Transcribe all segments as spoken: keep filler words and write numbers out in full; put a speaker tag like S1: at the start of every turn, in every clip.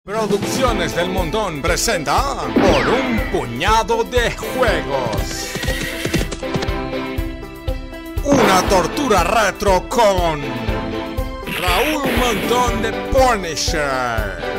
S1: Producciones del Montón presenta Por un puñado de juegos. Una tortura retro con Raúl Montón de Punisher.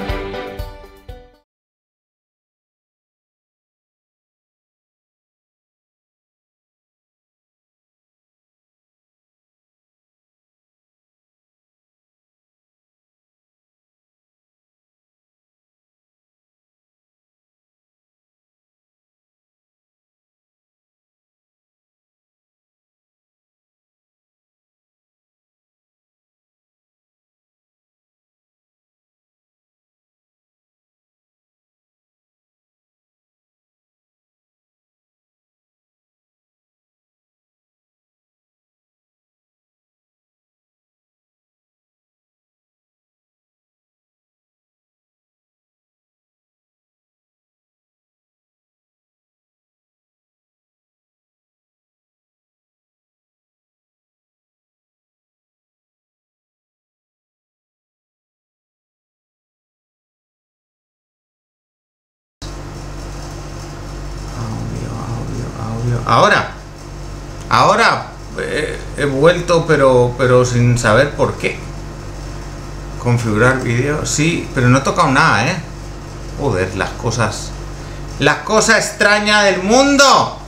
S2: Ahora, ahora eh, he vuelto, pero, pero sin saber por qué. Configurar vídeo, sí, pero no he tocado nada, ¿eh? Joder, las cosas, las cosas extrañas del mundo.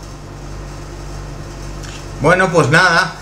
S2: Bueno, pues nada.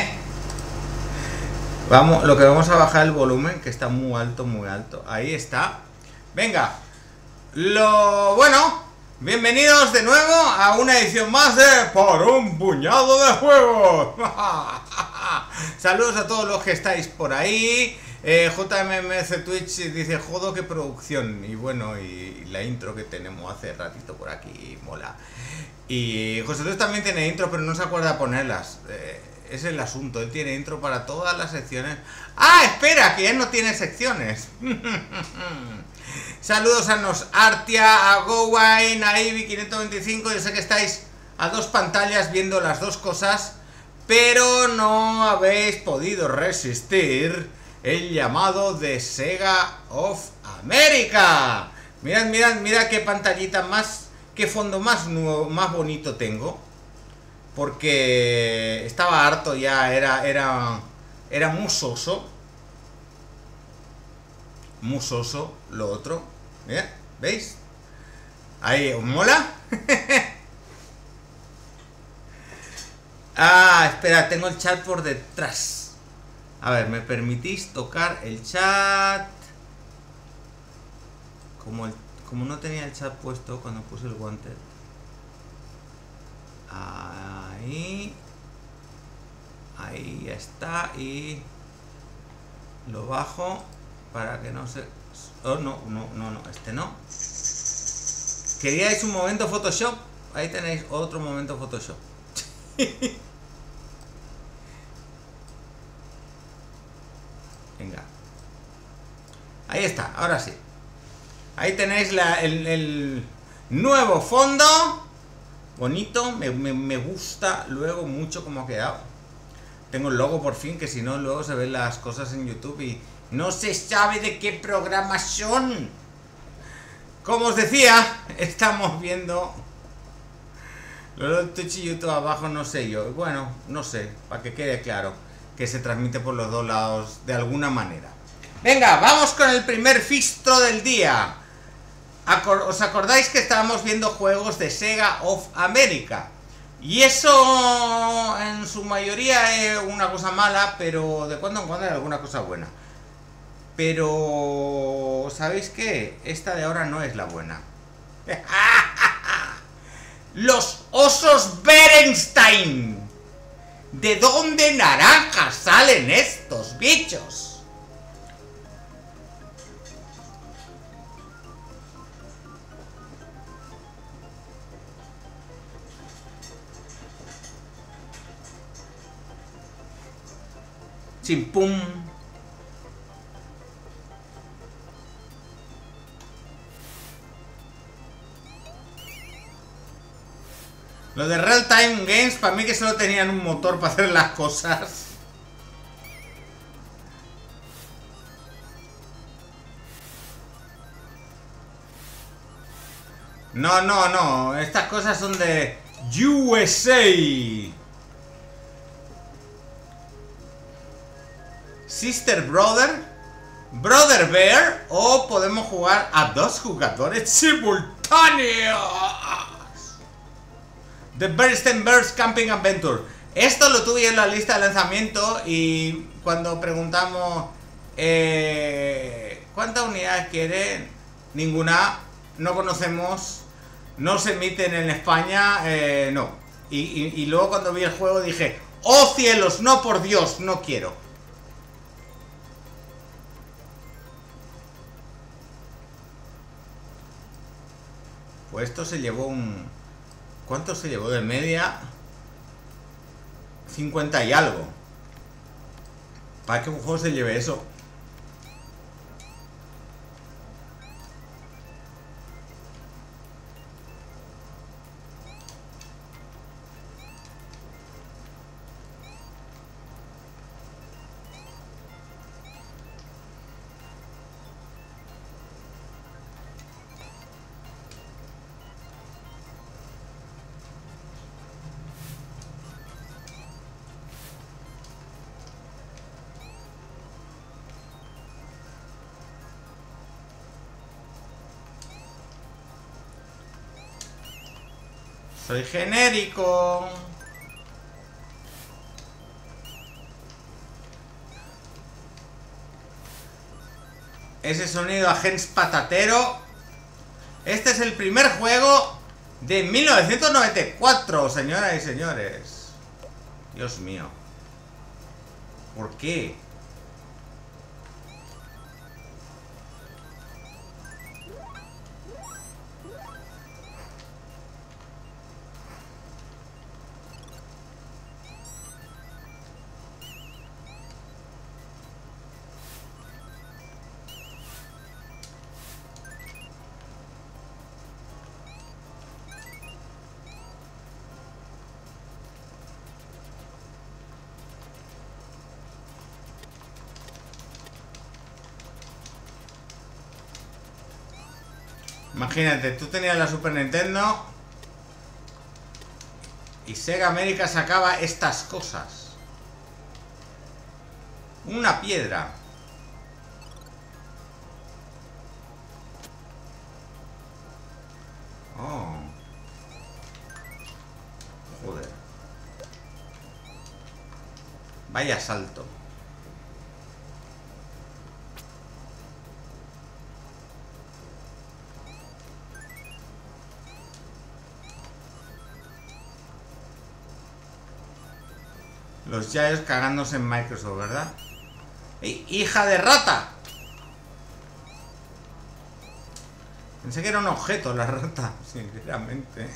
S2: Vamos, lo que vamos a bajar el volumen, que está muy alto, muy alto. Ahí está. Venga. Lo bueno. Bienvenidos de nuevo a una edición más de Por un puñado de juegos. Saludos a todos los que estáis por ahí. eh, J M M C Twitch dice: jodo, qué producción. Y bueno, y la intro que tenemos hace ratito por aquí mola. Y José Luis también tiene intro, pero no se acuerda de ponerlas. eh, Es el asunto, él tiene intro para todas las secciones. ¡Ah, espera! Que ya no tiene secciones. Saludos a Nos Artia, a GoWine, a Ivy quinientos veinticinco. Yo sé que estáis a dos pantallas viendo las dos cosas, pero no habéis podido resistir el llamado de Sega of America. Mirad, mirad, mirad qué pantallita más, qué fondo más nuevo, más bonito tengo. Porque estaba harto ya, era, era, era muy soso. Muy soso lo otro. Mirad, ¿veis? Ahí, ¿os mola? Ah, espera, tengo el chat por detrás. A ver, ¿me permitís tocar el chat? Como, el, como no tenía el chat puesto cuando puse el guante. Ahí. Ahí ya está. Y lo bajo para que no se... Oh, no, no, no, no, este no. ¿Queríais un momento Photoshop? Ahí tenéis otro momento Photoshop. Venga. Ahí está, ahora sí. Ahí tenéis la, el, el nuevo fondo. Bonito, me, me, me gusta luego mucho cómo ha quedado. Tengo el logo por fin, que si no luego se ven las cosas en YouTube y no se sabe de qué programas son. Como os decía, estamos viendo lo de Twitch y YouTube abajo, no sé yo. Bueno, no sé, para que quede claro que se transmite por los dos lados de alguna manera. Venga, vamos con el primer fistro del día. ¿Os acordáis que estábamos viendo juegos de Sega of America? Y eso en su mayoría es una cosa mala, pero de cuando en cuando hay alguna cosa buena. Pero ¿sabéis qué? Esta de ahora no es la buena. Los osos Berenstein. ¿De dónde naranjas salen estos bichos? Chimpum. Lo de Real Time Games, para mí que solo tenían un motor para hacer las cosas. No, no, no. Estas cosas son de U S A. Sister Brother, Brother Bear, o podemos jugar a dos jugadores simultáneos. The Bearstein Bears Camping Adventure. Esto lo tuve en la lista de lanzamiento y cuando preguntamos eh, ¿cuántas unidades quieren? Ninguna. No conocemos. No se emiten en España. eh, No. Y, y, y luego cuando vi el juego dije, ¡oh cielos! No, por Dios, no quiero. Pues esto se llevó un... ¿Cuánto se llevó de media? cincuenta y algo. ¿Para que un juego se lleve eso? Soy genérico. Ese sonido a gens patatero. Este es el primer juego de mil novecientos noventa y cuatro, señoras y señores. Dios mío. ¿Por qué? Imagínate, tú tenías la Super Nintendo y Sega América sacaba estas cosas. Una piedra. Oh. Joder. Vaya salto. Los Giants cagándose en Microsoft, ¿verdad? ¡Ey, hija de rata! Pensé que era un objeto la rata, sinceramente.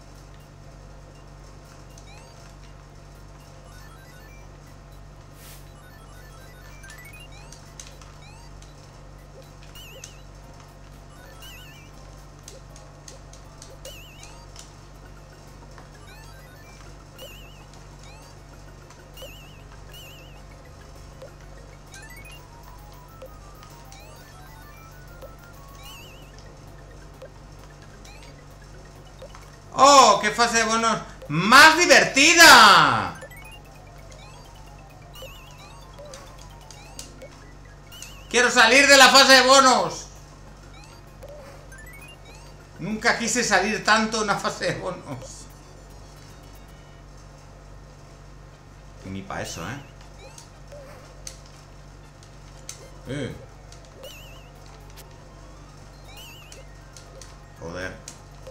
S2: ¡Oh! ¡Qué fase de bonos más divertida! ¡Quiero salir de la fase de bonos! Nunca quise salir tanto de una fase de bonos. Ni para eso, ¿eh? Eh. Joder.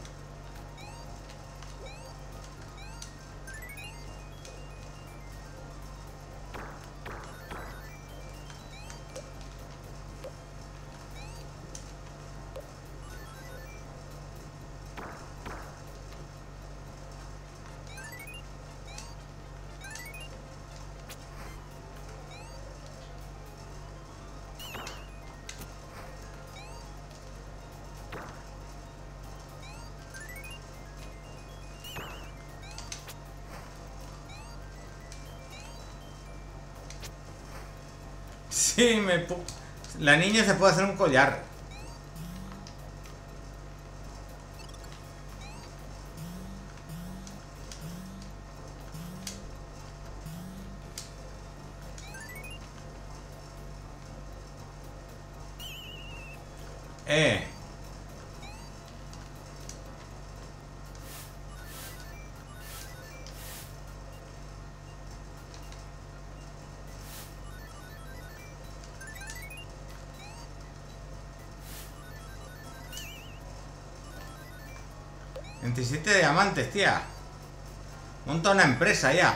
S2: Sí, me... La niña se puede hacer un collar. Eh. veintisiete diamantes, tía. Monta una empresa ya.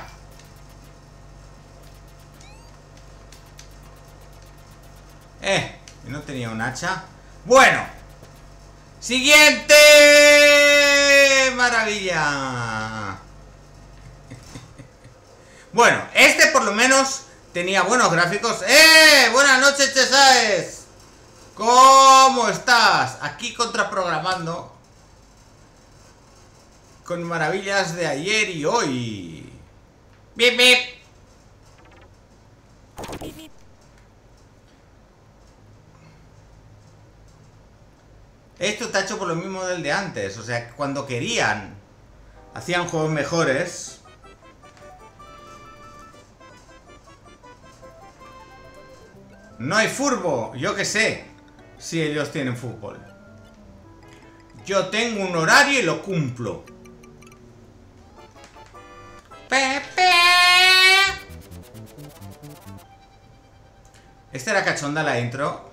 S2: Eh, y no tenía un hacha. Bueno. Siguiente. Maravilla. Bueno, este por lo menos tenía buenos gráficos. ¡Eh! Buenas noches, Chesaes. ¿Cómo estás? Aquí contraprogramando con maravillas de ayer y hoy. ¡Bip, bip! Esto está hecho por lo mismo del de antes. O sea, cuando querían, hacían juegos mejores. No hay furbo. Yo qué sé si ellos tienen fútbol. Yo tengo un horario y lo cumplo. Pepe. Esta era cachonda la intro.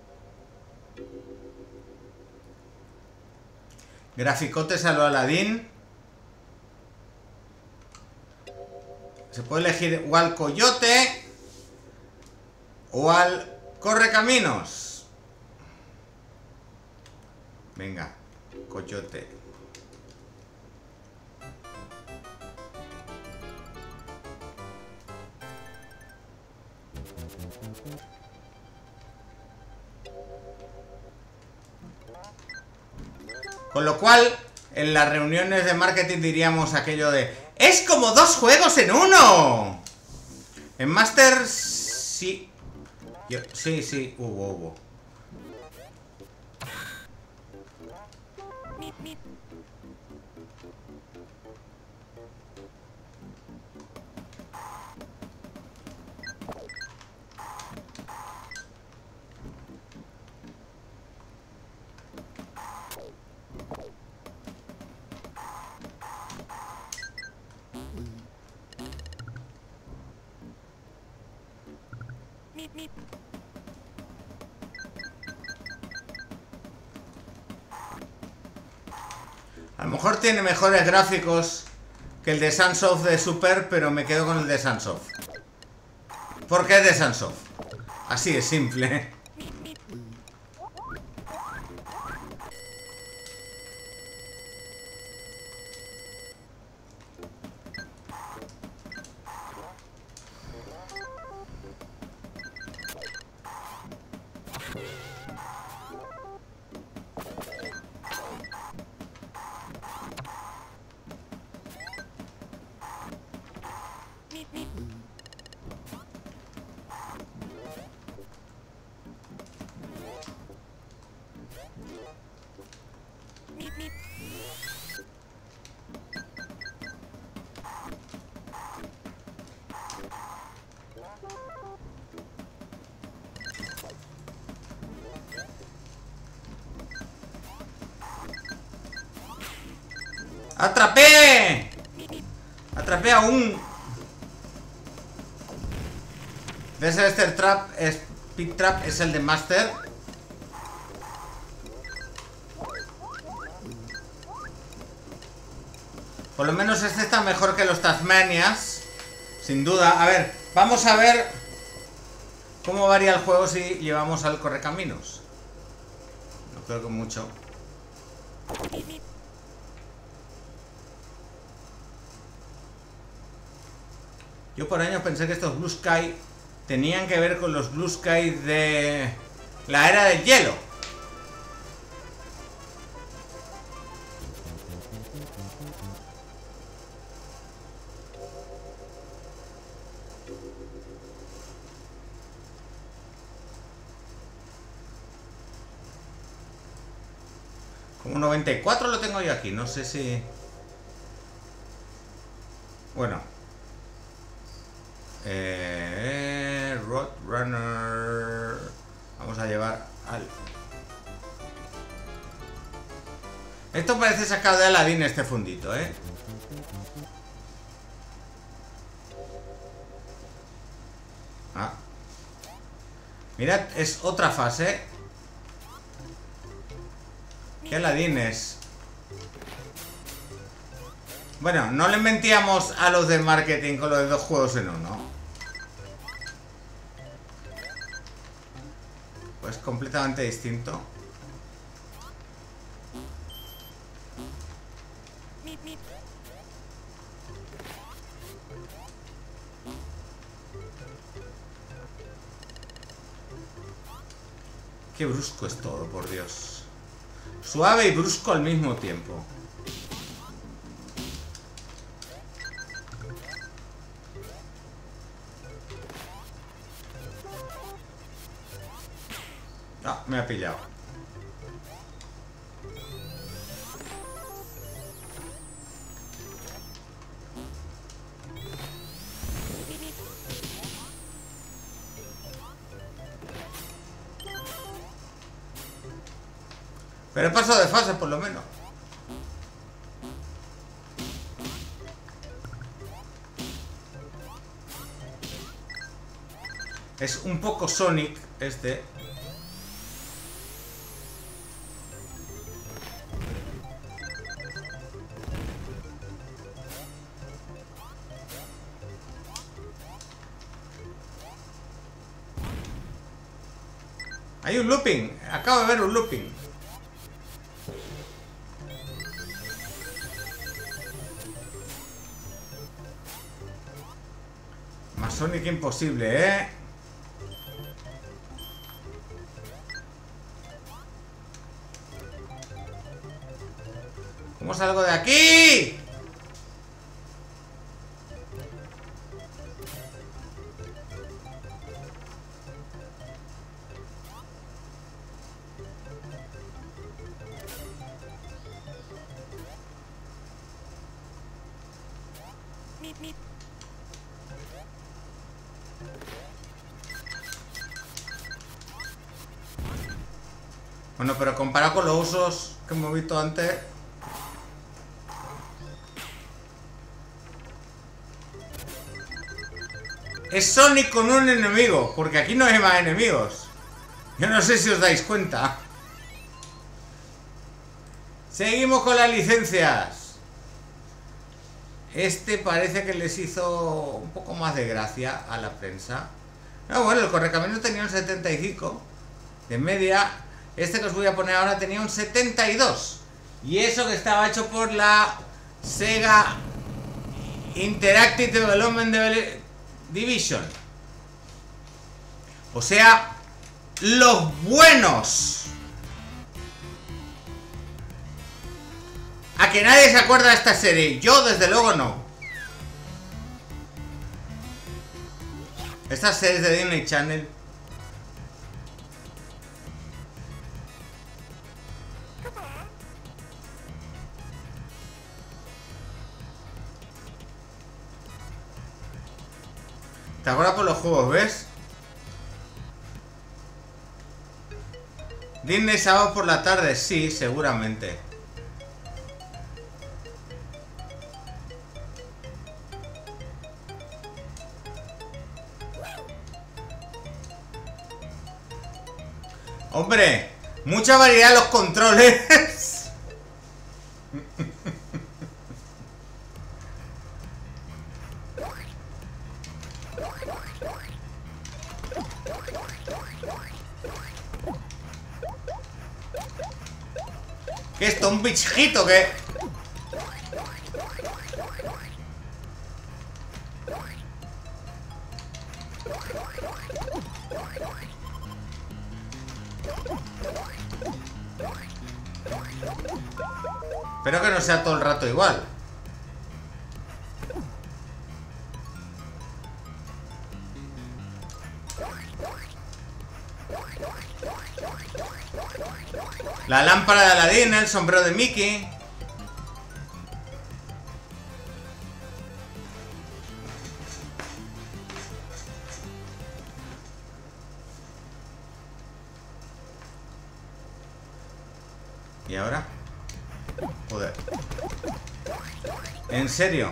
S2: Graficotes a lo Aladdin. Se puede elegir o al coyote o al correcaminos. Venga, coyote. Con lo cual, en las reuniones de marketing diríamos aquello de ¡es como dos juegos en uno! En Master sí. Yo, sí, sí, hubo, hubo. A lo mejor tiene mejores gráficos que el de Sunsoft de Super, pero me quedo con el de Sunsoft. ¿Por qué es de Sunsoft? Así es simple. ¡Atrapé! Atrapé a un... ¿Ves? Este trap es... Pit Trap es el de Master. Por lo menos este está mejor que los Tasmanias. Sin duda. A ver, vamos a ver cómo varía el juego si llevamos al correcaminos. No creo que mucho. Yo por años pensé que estos Blue Sky tenían que ver con los Blue Sky de la era del hielo. Como noventa y cuatro lo tengo yo aquí, no sé si... Bueno. Eh, Roadrunner. Vamos a llevar al Esto parece sacado de Aladdin, este fundito, ¿eh? Ah. Mirad, es otra fase. ¿Qué Aladdin es? Bueno, no le mentíamos a los de marketing con los de dos juegos en uno. Pues completamente distinto. Qué brusco es todo, por Dios. Suave y brusco al mismo tiempo. Ah, me ha pillado. Pero he pasado de fase, por lo menos. Es un poco Sonic este. Hay un looping. Acabo de ver un looping. Más Sonic imposible, ¿eh? ¿Cómo salgo de aquí? Bueno, pero comparado con los usos que hemos visto antes. Es Sonic con un enemigo, porque aquí no hay más enemigos. Yo no sé si os dais cuenta. Seguimos con las licencias. Este parece que les hizo un poco más de gracia a la prensa. No, bueno, el Correcaminos tenía un setenta y cinco de media. Este que os voy a poner ahora tenía un setenta y dos. Y eso que estaba hecho por la Sega Interactive Development Division. O sea, los buenos. A que nadie se acuerda de esta serie. Yo desde luego no. Estas series de Disney Channel. ¿Te acuerdas por los juegos, ves? Disney sábado por la tarde, sí, seguramente. Hombre, mucha variedad en los controles. ¿Qué es esto? ¿Un bichito que? Espero que no sea todo el rato igual. La lámpara de Aladdin, el sombrero de Mickey. ¿Y ahora? Joder. ¿En serio?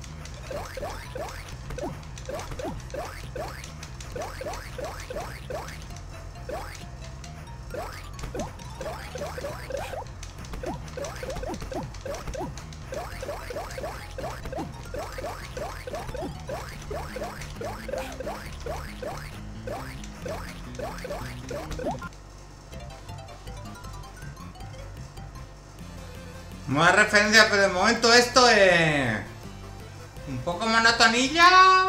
S2: Más referencia, pero de momento esto es un poco monotonilla.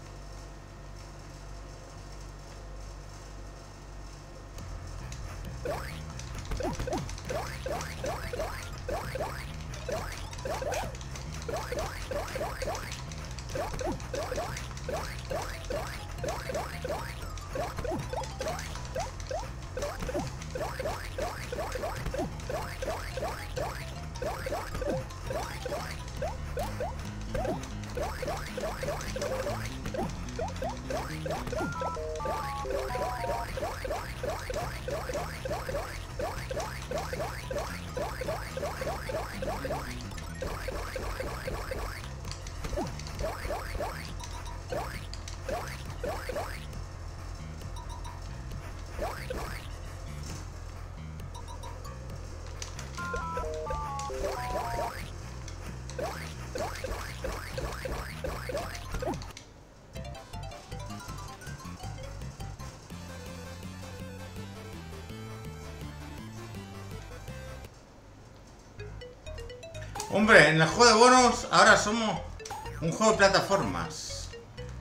S2: Hombre, en el juego de bonos ahora somos un juego de plataformas.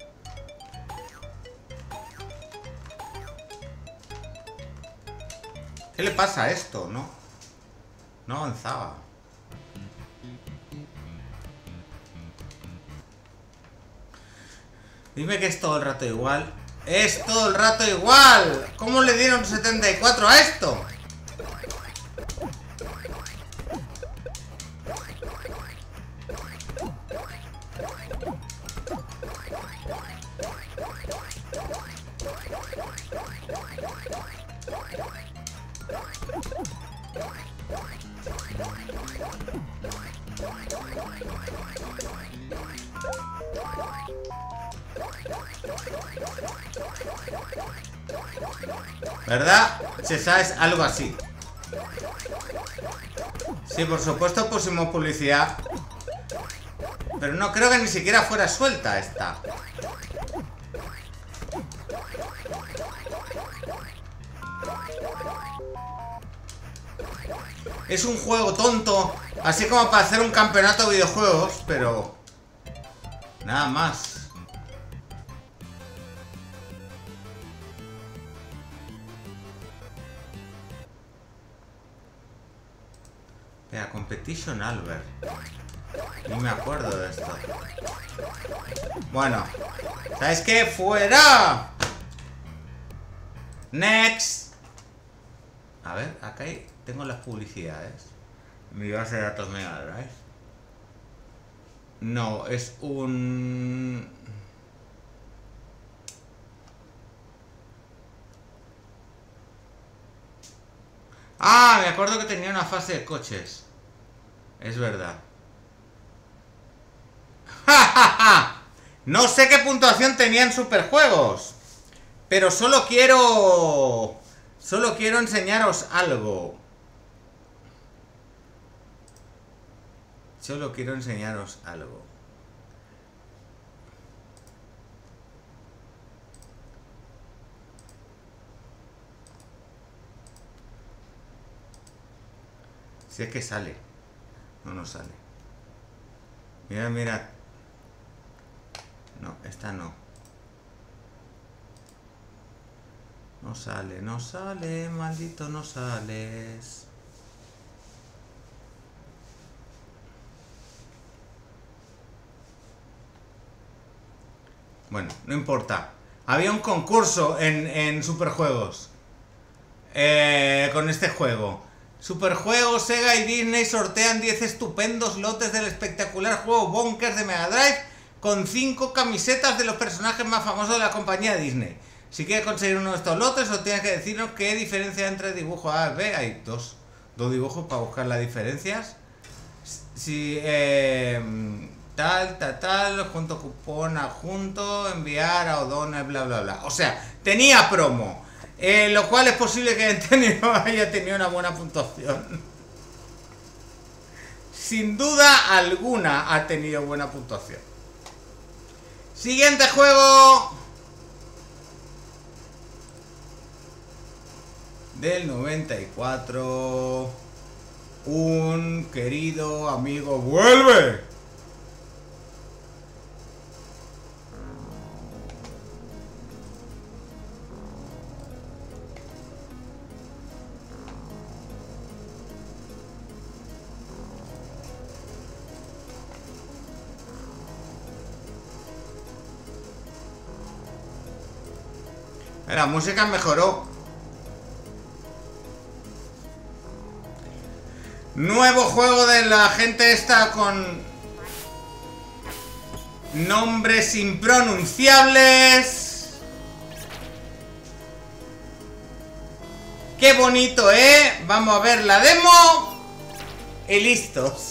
S2: ¿Qué le pasa a esto? No, no avanzaba. Dime que es todo el rato igual. ¡Es todo el rato igual! ¿Cómo le dieron setenta y cuatro a esto? ¿Verdad? Si sabes algo así. Sí, por supuesto pusimos publicidad. Pero no creo que ni siquiera fuera suelta esta. Es un juego tonto, así como para hacer un campeonato de videojuegos, pero nada más. Espera, Competition Albert. Ni me acuerdo de esto. Bueno, ¿sabes qué? ¡Fuera! Next. A ver, acá hay, tengo las publicidades. Mi base de datos Mega Drive. No, es un... Ah, me acuerdo que tenía una fase de coches. Es verdad. No sé qué puntuación tenían Superjuegos, pero solo quiero... Solo quiero enseñaros algo. Solo quiero enseñaros algo. Si es que sale. No, no sale. Mira, mira. No, esta no. No sale, no sale, maldito no sales. Bueno, no importa. Había un concurso en, en Superjuegos. Eh, con este juego. Superjuegos, Sega y Disney sortean diez estupendos lotes del espectacular juego Bonkers de Mega Drive con cinco camisetas de los personajes más famosos de la compañía de Disney. Si quieres conseguir uno de estos lotes, os tienes que decirnos qué diferencia entre dibujo A y B. Hay dos, dos dibujos para buscar las diferencias. Si eh, tal, tal, tal, junto cupón adjunto, enviar a O'Donnell, bla, bla, bla. O sea, tenía promo. Eh, lo cual es posible que haya tenido, haya tenido una buena puntuación. Sin duda alguna ha tenido buena puntuación. Siguiente juego. Del noventa y cuatro. Un querido amigo vuelve. La música mejoró. Nuevo juego de la gente esta con nombres impronunciables. Qué bonito, ¿eh? Vamos a ver la demo y listos.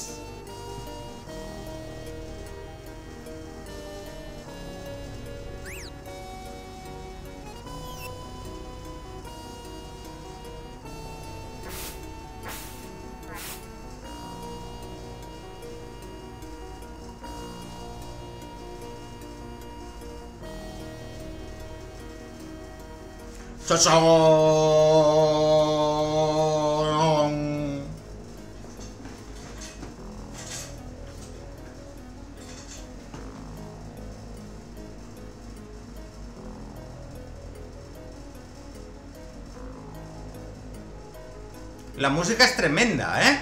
S2: La música es tremenda, ¿eh?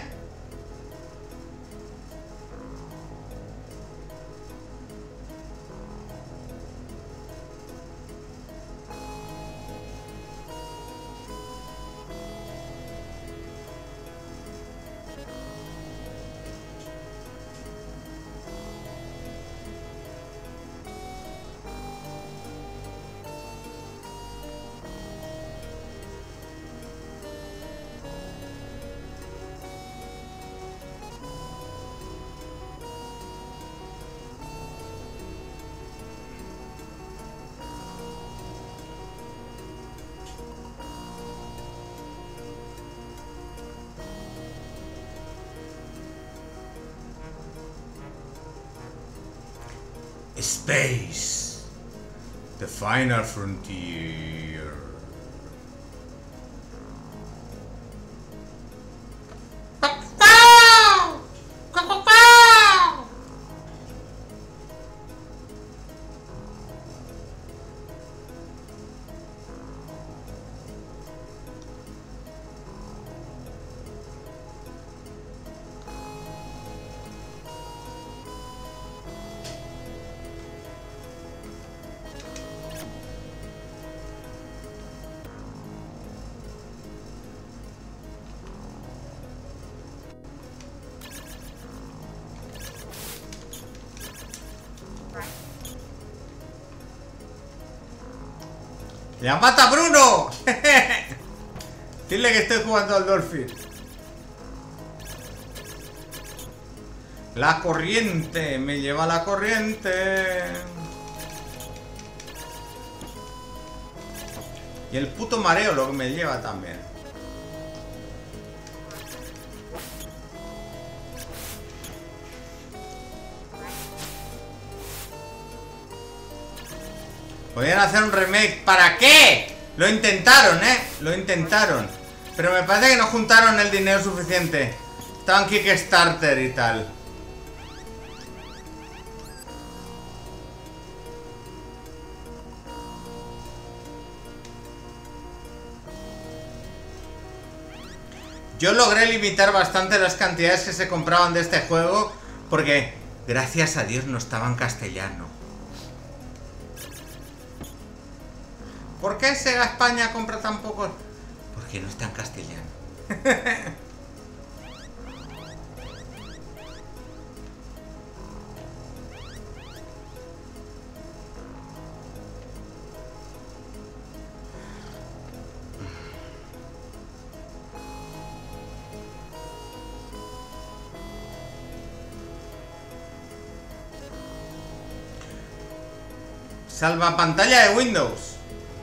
S2: Space, the final frontier. ¡Ya mata Bruno! Dile que estoy jugando al Dolphin. La corriente, me lleva la corriente. Y el puto mareo lo que me lleva también. Podrían hacer un remake. ¿Para qué? Lo intentaron, ¿eh? Lo intentaron. Pero me parece que no juntaron el dinero suficiente. Estaban Kickstarter y tal. Yo logré limitar bastante las cantidades que se compraban de este juego. Porque, gracias a Dios, no estaba en castellano. ¿Por qué Sega España compra tan pocos? Porque no está en castellano. Salva pantalla de Windows.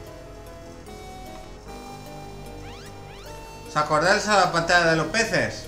S2: ¿Os acordáis de la pantalla de los peces?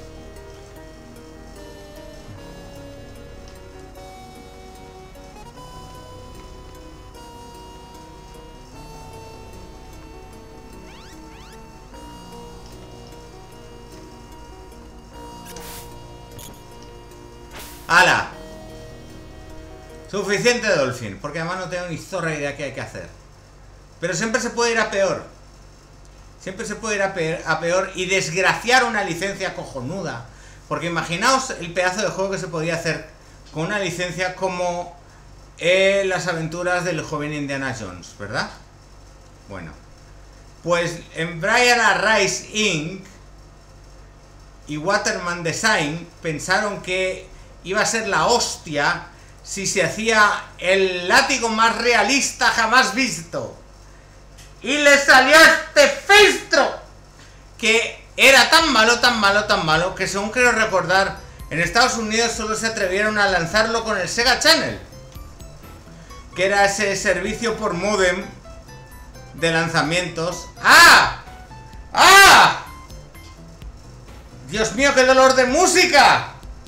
S2: ¡Hala! Suficiente Dolphin, porque además no tengo ni zorra idea qué hay que hacer. Pero siempre se puede ir a peor. Siempre se puede ir a peor, a peor y desgraciar una licencia cojonuda. Porque imaginaos el pedazo de juego que se podía hacer con una licencia como eh, las aventuras del joven Indiana Jones, ¿verdad? Bueno, pues en Brian Arise incorporated y Waterman Design pensaron que iba a ser la hostia si se hacía el látigo más realista jamás visto. Y le salió este fistro que era tan malo, tan malo, tan malo que, según creo recordar, en Estados Unidos solo se atrevieron a lanzarlo con el Sega Channel, que era ese servicio por modem de lanzamientos. ¡Ah! ¡Ah! ¡Dios mío, qué dolor de música!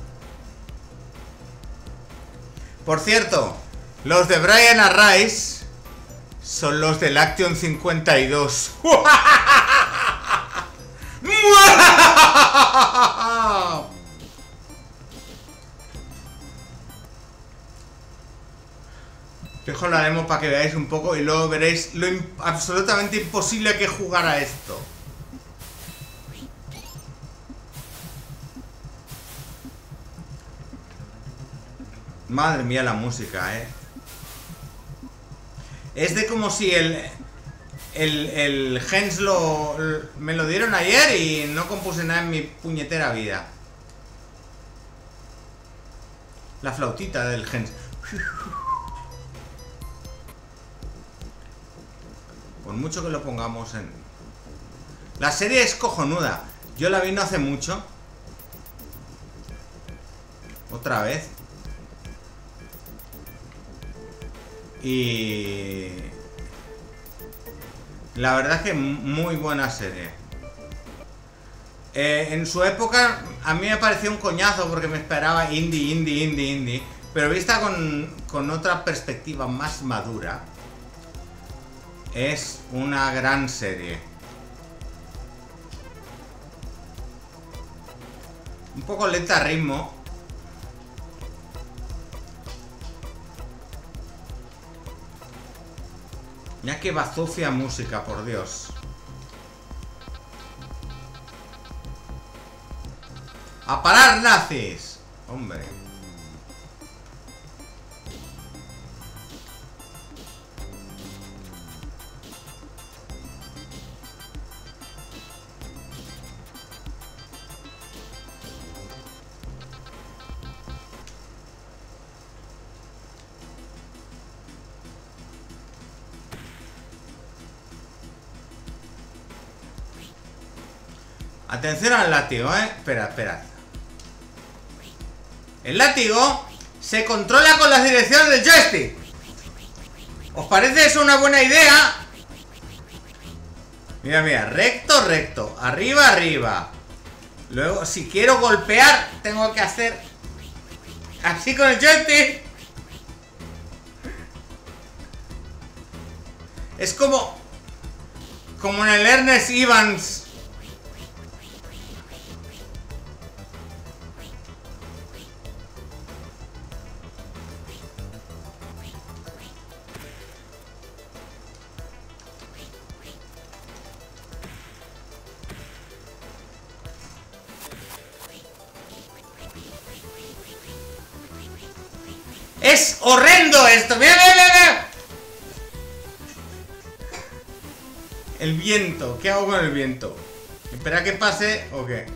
S2: Por cierto, los de Brian Arise son los del Action cincuenta y dos. Dejo la demo para que veáis un poco y luego veréis lo absolutamente imposible que es jugar a esto. Madre mía la música, eh. Es de como si el... El, el Gens lo... me lo dieron ayer y no compuse nada en mi puñetera vida. La flautita del Gens. Por mucho que lo pongamos en... La serie es cojonuda. Yo la vi no hace mucho. Otra vez. Y... la verdad es que muy buena serie. Eh, en su época a mí me pareció un coñazo porque me esperaba indie, indie, indie, indie. Pero vista con, con otra perspectiva más madura, es una gran serie. Un poco lenta a ritmo. Mira que bazofia música, por Dios. ¡A parar, nazis! Hombre. Atención al látigo, eh. Espera, espera. El látigo se controla con las direcciones del joystick. ¿Os parece eso una buena idea? Mira, mira. Recto, recto. Arriba, arriba. Luego, si quiero golpear, tengo que hacer así con el joystick. Es como... como en el Ernest Evans. ¡Es horrendo esto! ¡Mira, mira, mira! El viento. ¿Qué hago con el viento? ¿Espera que pase o qué?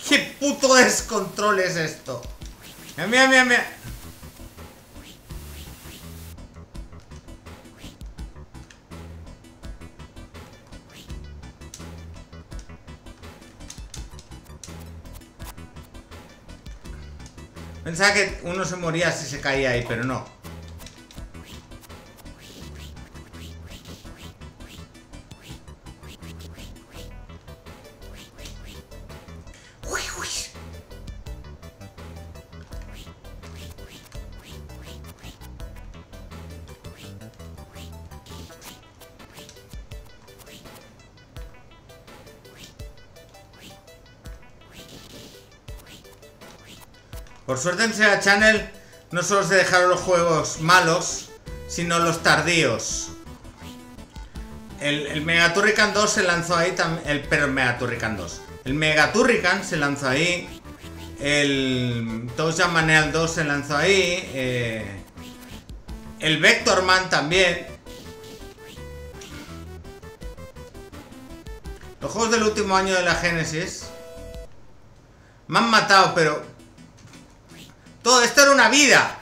S2: ¿Qué puto descontrol es esto? Mira, mira, mira, mira. Pensaba que uno se moría si se caía ahí, pero no. Uy, uy. Por suerte en Sega Channel no solo se dejaron los juegos malos, sino los tardíos. El, el Mega Turrican dos se lanzó ahí también. El, pero el Mega Turrican dos. El Mega Turrican se lanzó ahí. El Touchdown Manual dos se lanzó ahí. Eh, el Vectorman también. Los juegos del último año de la Genesis me han matado, pero... todo esto era una vida.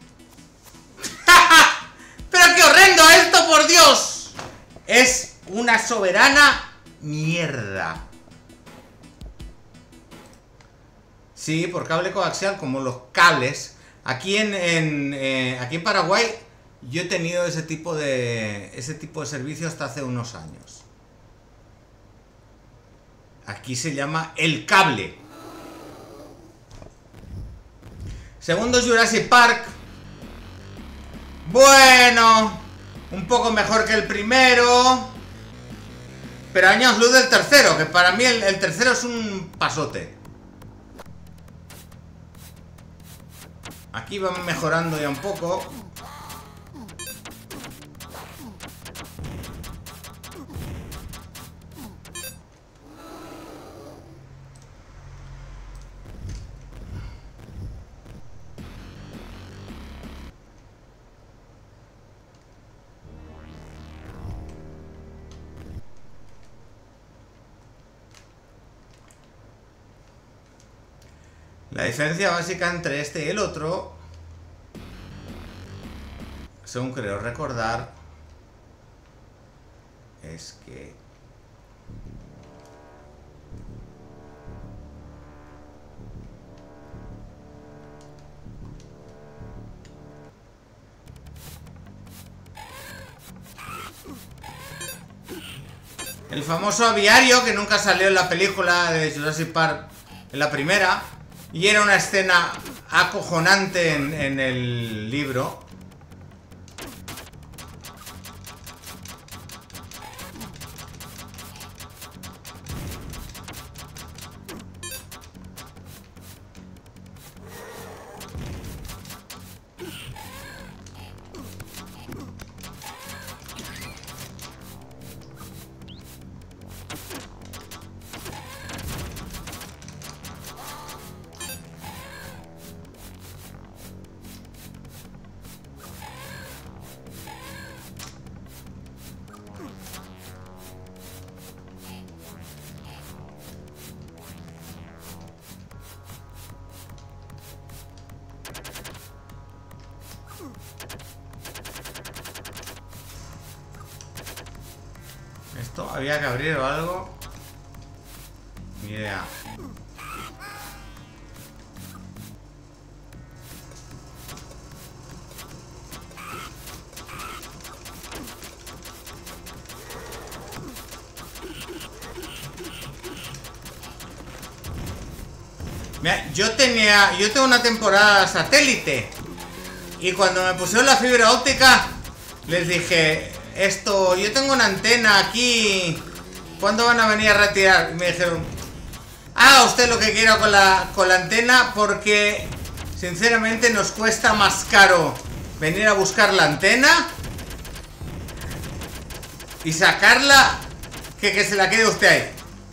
S2: ¡Pero qué horrendo esto, por Dios! Es una soberana mierda. Sí, por cable coaxial, como los cables. Aquí en, en eh, aquí en Paraguay yo he tenido ese tipo de ese tipo de servicio hasta hace unos años. Aquí se llama el cable. Segundo Jurassic Park. Bueno, un poco mejor que el primero, pero años luz del tercero, que para mí el, el tercero es un pasote. Aquí vamos mejorando ya un poco. La diferencia básica entre este y el otro, según creo recordar, es que el famoso aviario que nunca salió en la película de Jurassic Park, en la primera, y era una escena acojonante en, en el libro. Esto había que abrir o algo. Ni idea. Mira, yo tenía, yo tengo una temporada satélite y cuando me pusieron la fibra óptica les dije, esto, yo tengo una antena aquí, ¿cuándo van a venir a retirar? Y me dijeron, haga usted lo que quiera con la, con la antena, porque sinceramente nos cuesta más caro venir a buscar la antena y sacarla que que se la quede usted ahí.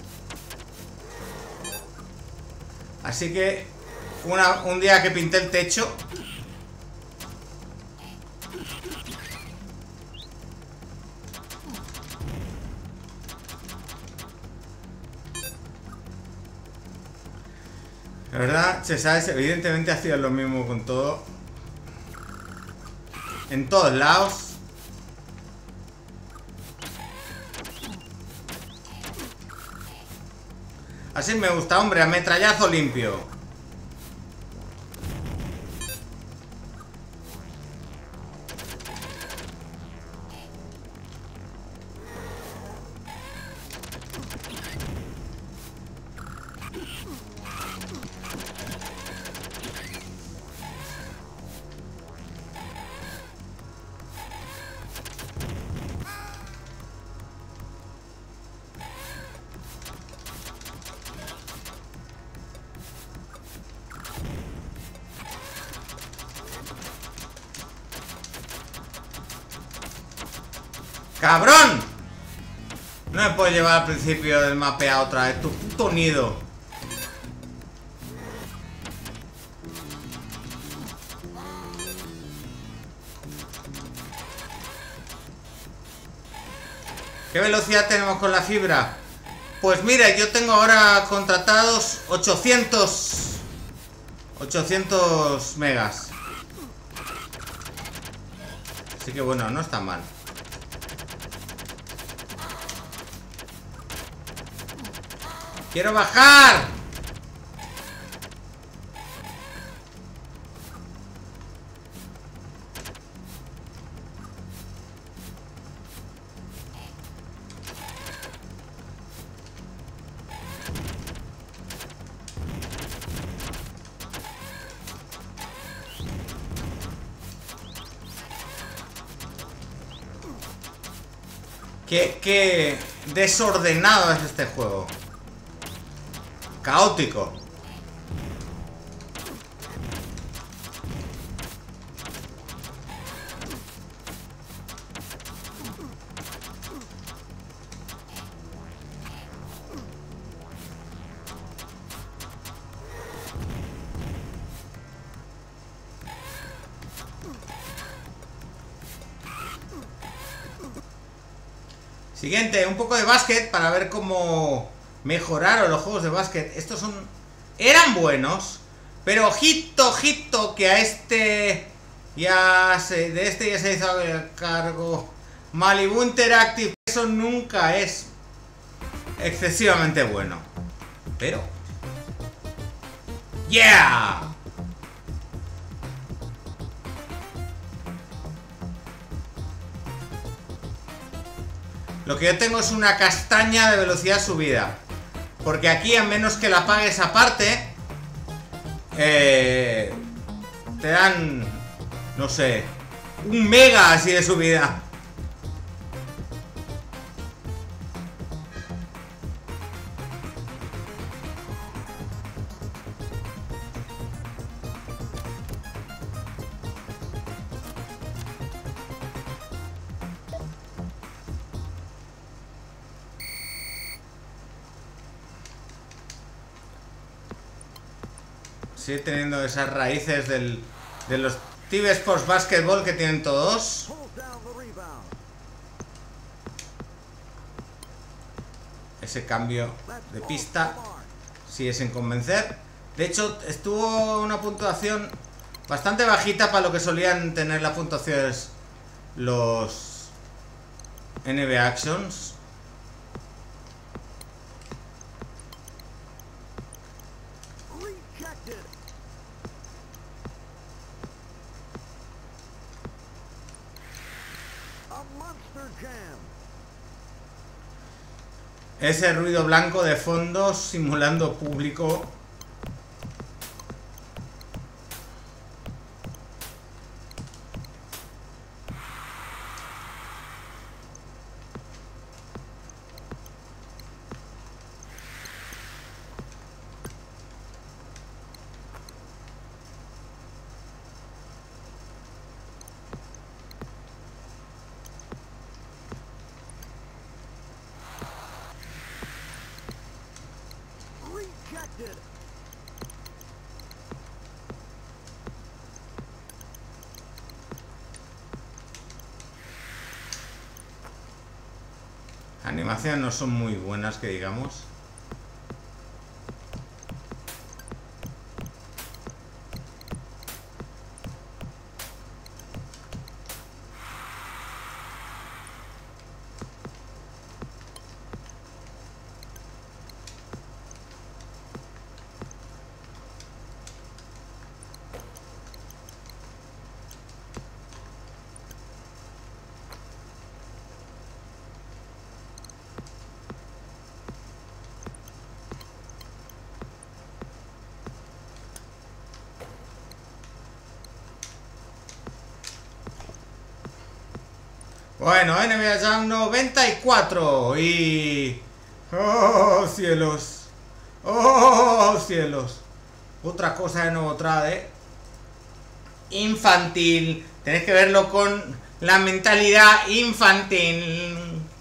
S2: Así que una, un día que pinté el techo, La verdad, se sabe, evidentemente hacía lo mismo con todo. En todos lados. Así me gusta, hombre, ametrallazo limpio. ¡Cabrón! No me puedes llevar al principio del mapeado otra vez, tu puto nido. ¿Qué velocidad tenemos con la fibra? Pues mira, yo tengo ahora contratados ochocientos ochocientos megas. Así que bueno, no está mal. ¡Quiero bajar! Qué, qué desordenado es este juego. Caótico. Siguiente, un poco de básquet para ver cómo mejoraron los juegos de básquet. Estos son... eran buenos, pero ojito, ojito, que a este... ya se... de este ya se hizo el cargo Malibu Interactive. Eso nunca es excesivamente bueno. Pero... ¡yeah! Lo que yo tengo es una castaña de velocidad subida. Porque aquí, a menos que la pagues aparte, eh, te dan, no sé, un mega así de subida. Sigue teniendo esas raíces del, de los Tibes Sports Basketball que tienen todos. Ese cambio de pista sigue sin convencer. De hecho, estuvo una puntuación bastante bajita para lo que solían tener las puntuaciones los N B A Actions. Ese ruido blanco de fondo simulando público. Animaciones no son muy buenas, que digamos. Bueno, N B A Jam noventa y cuatro y... ¡Oh, cielos! ¡Oh, cielos! Otra cosa de nuevo trae. Infantil. Tenéis que verlo con la mentalidad infantil.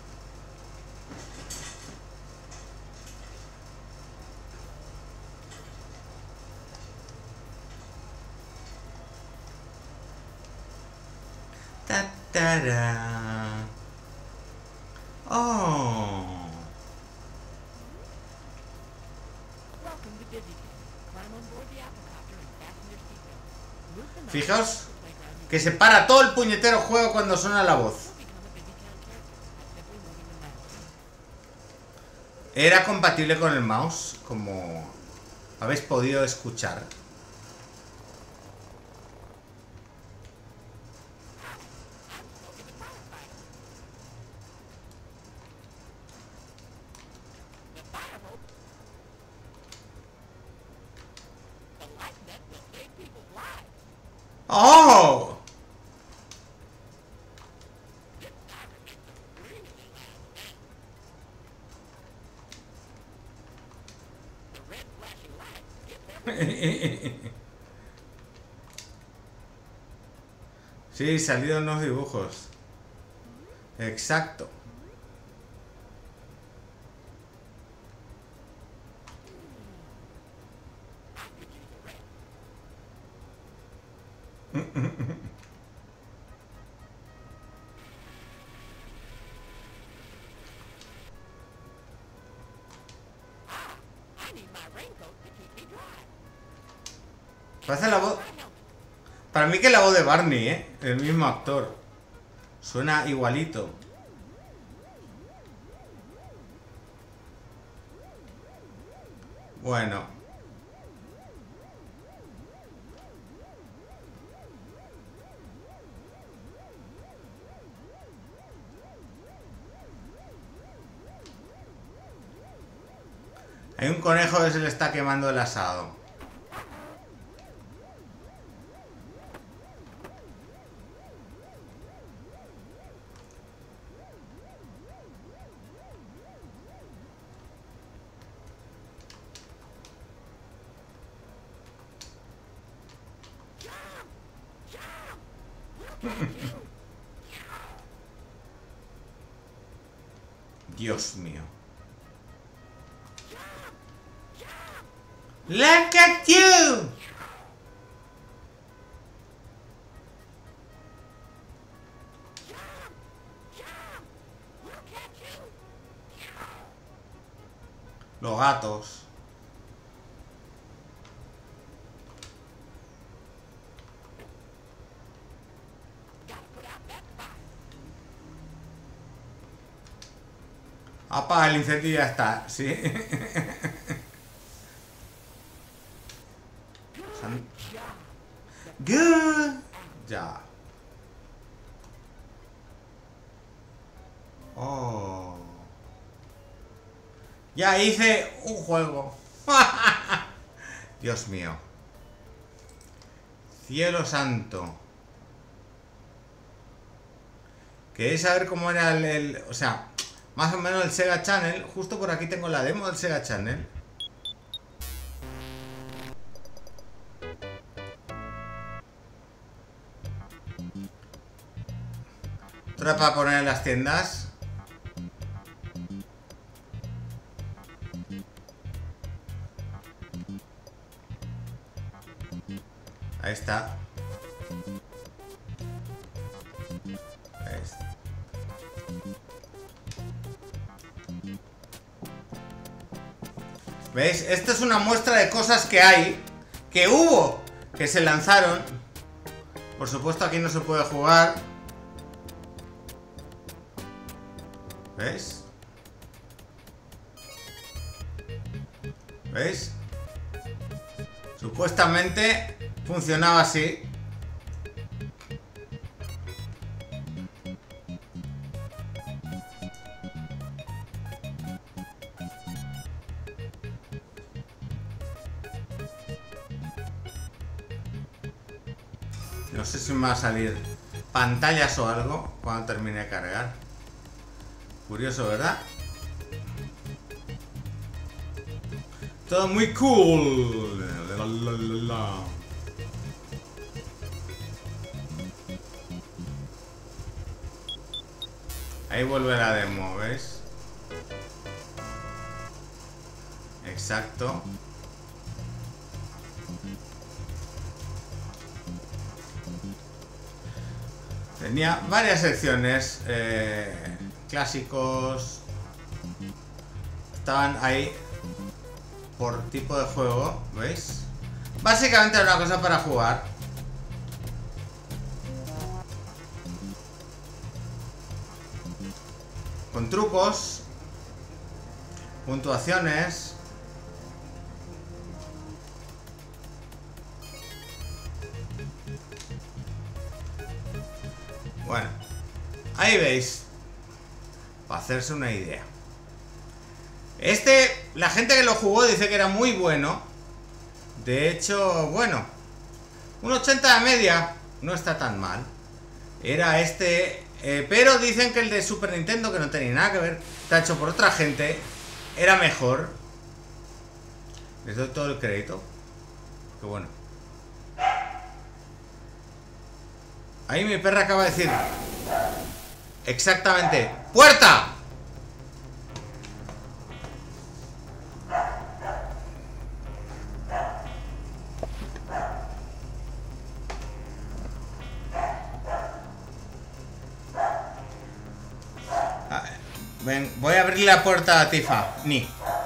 S2: Ta, ta, ra. Oh. Fijaos que se para todo el puñetero juego cuando suena la voz. Era compatible con el mouse, como habéis podido escuchar. ¡Oh! Sí, salieron los dibujos. Exacto. Parece la voz... Para mí que es la voz de Barney, ¿eh? El mismo actor. Suena igualito. Bueno. Hay un conejo que se le está quemando el asado. Dios mío. Look at you. Los gatos. Apaga el incendio y ya está, sí. Good. Ya. Oh. Ya hice un juego. Dios mío. Cielo santo. ¿Queréis saber cómo era el, el... O sea, más o menos el Sega Channel? Justo por aquí tengo la demo del Sega Channel. Otra para poner en las tiendas. Ahí está. Ahí está. ¿Veis? Esto es una muestra de cosas que hay, que hubo, que se lanzaron. Por supuesto aquí no se puede jugar. ¿Veis? ¿Veis? Supuestamente funcionaba así. No sé si me va a salir pantallas o algo cuando termine de cargar. Curioso, ¿verdad? Todo muy cool. La, la, la, la. Ahí vuelve la demo, ¿ves? Exacto. Tenía varias secciones, eh, clásicos, estaban ahí por tipo de juego, ¿veis? Básicamente era una cosa para jugar. Con trucos, puntuaciones. Bueno, ahí veis, para hacerse una idea. Este, la gente que lo jugó dice que era muy bueno. De hecho, bueno, un ochenta de media no está tan mal. Era este, eh, pero dicen que el de Super Nintendo, que no tenía nada que ver, está hecho por otra gente, era mejor. Les doy todo el crédito. Qué bueno. Ahí mi perra acaba de decir exactamente ¡puerta! Ah, ven, voy a abrir la puerta a Tifa. Ni.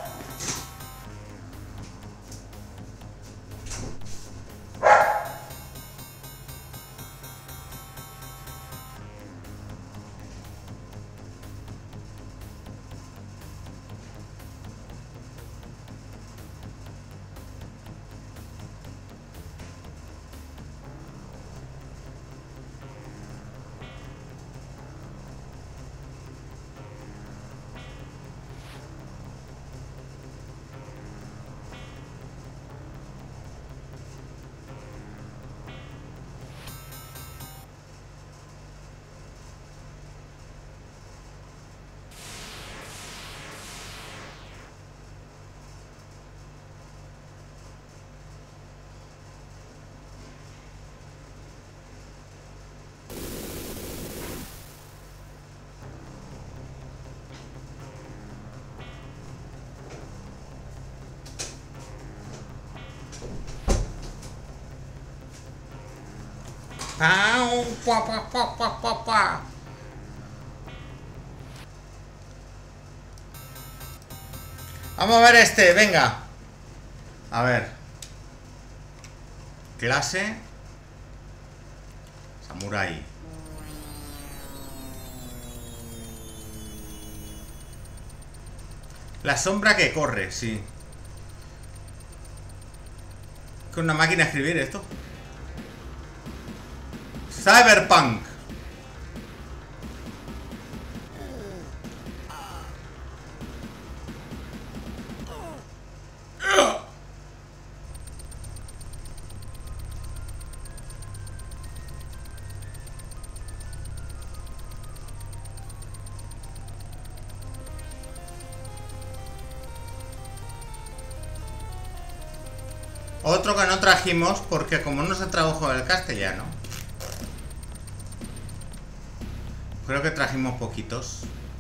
S2: ¡Au! ¡Pua, pua, pua, pua, pua, pua! Vamos a ver este, venga. A ver. Clase. Samurai. La sombra que corre, sí. Con una máquina de escribir esto. Cyberpunk. Otro que no trajimos porque como no se tradujo el castellano, creo que trajimos poquitos.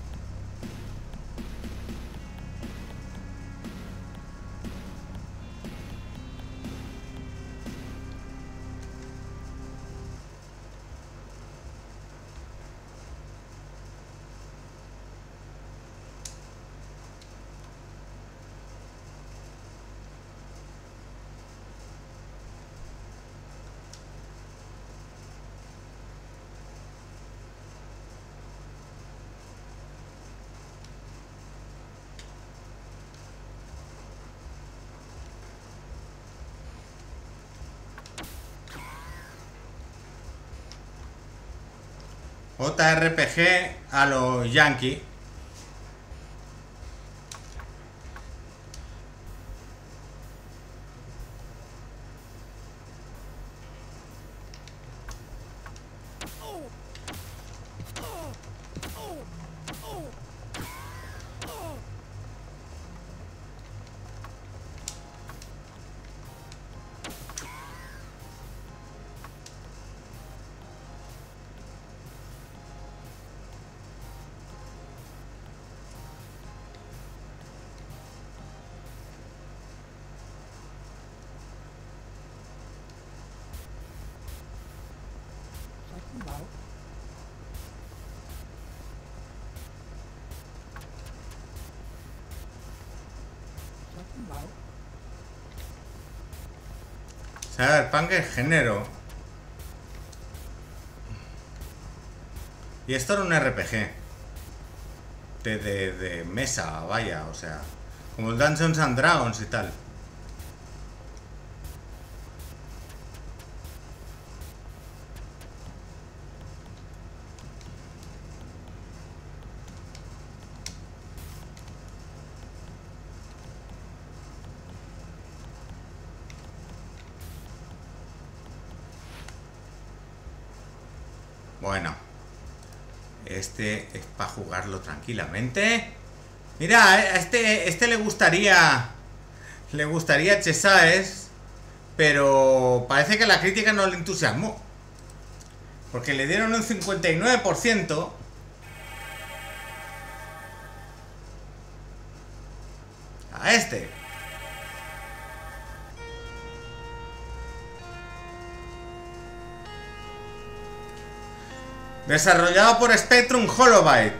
S2: J R P G a los Yankee. Cyberpunk es género. Y esto era un R P G. De, de, de mesa, vaya, o sea. Como el Dungeons and Dragons y tal. Bueno, este es para jugarlo tranquilamente. Mira, a este, este le gustaría, le gustaría Chesaes, pero parece que la crítica no le entusiasmó, porque le dieron un cincuenta y nueve por ciento. A este. Desarrollado por Spectrum Holobyte.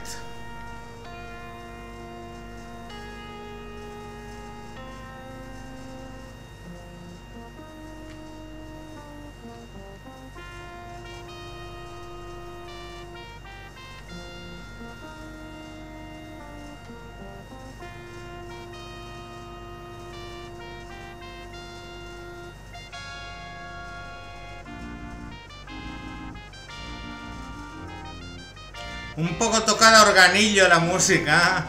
S2: Un poco tocada organillo la música.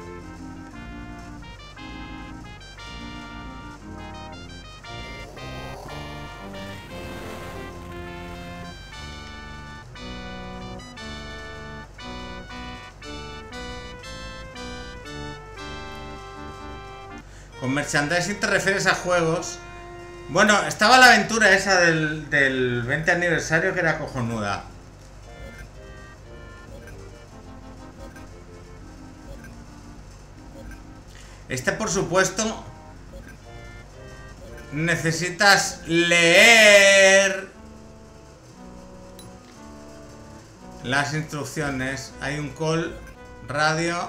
S2: Con merchandising te refieres a juegos. Bueno, estaba la aventura esa del, del veinte aniversario que era cojonuda. Este, por supuesto, necesitas leer las instrucciones. Hay un call, radio.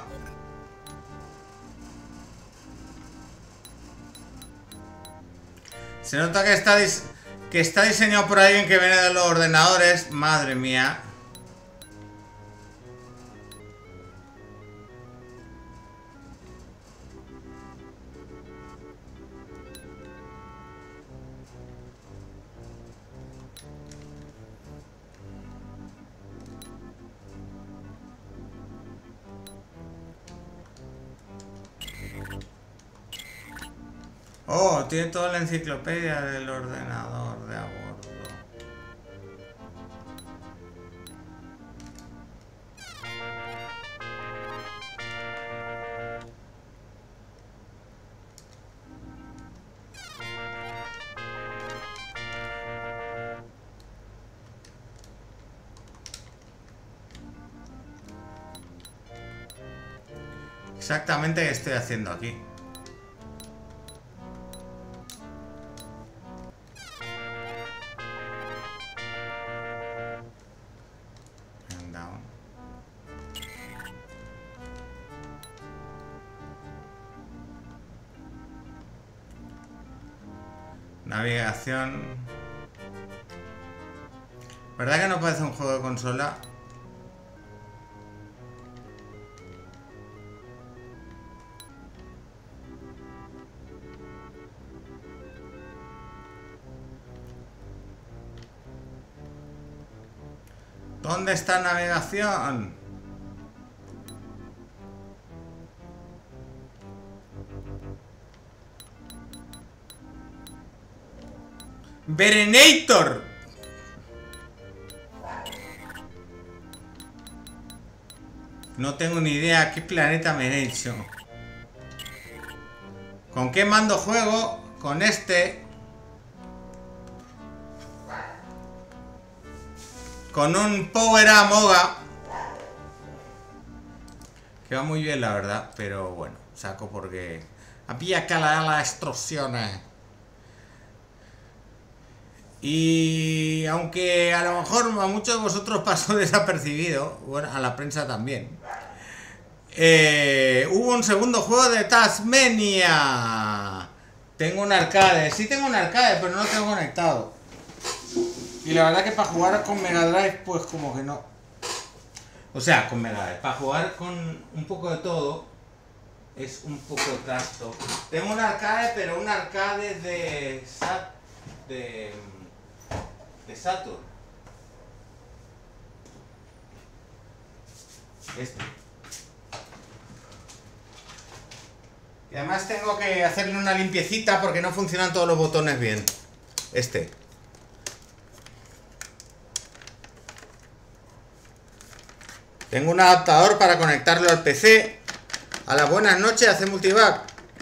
S2: Se nota que está, que está diseñado por alguien que viene de los ordenadores. Madre mía. Oh, tiene toda la enciclopedia del ordenador de a bordo. Exactamente qué estoy haciendo aquí. Navegación. ¿Verdad que no parece un juego de consola? ¿Dónde está navegación? Verenator. No tengo ni idea qué planeta me he hecho. ¿Con qué mando juego? Con este. Con un Power Amoga. Que va muy bien, la verdad. Pero bueno, saco porque había que leer las instrucciones. Y aunque a lo mejor a muchos de vosotros pasó desapercibido, bueno, a la prensa también, eh, hubo un segundo juego de Tasmania. Tengo un arcade, sí tengo un arcade, pero no lo tengo conectado. Y la verdad que para jugar con Mega Drive, pues como que no. O sea, con Mega Drive, para jugar con un poco de todo, es un poco trasto. Tengo un arcade, pero un arcade de Sat... de... de Saturn. Este. Y además tengo que hacerle una limpiecita porque no funcionan todos los botones bien. Este. Tengo un adaptador para conectarlo al P C. A las buenas noches hace multivac.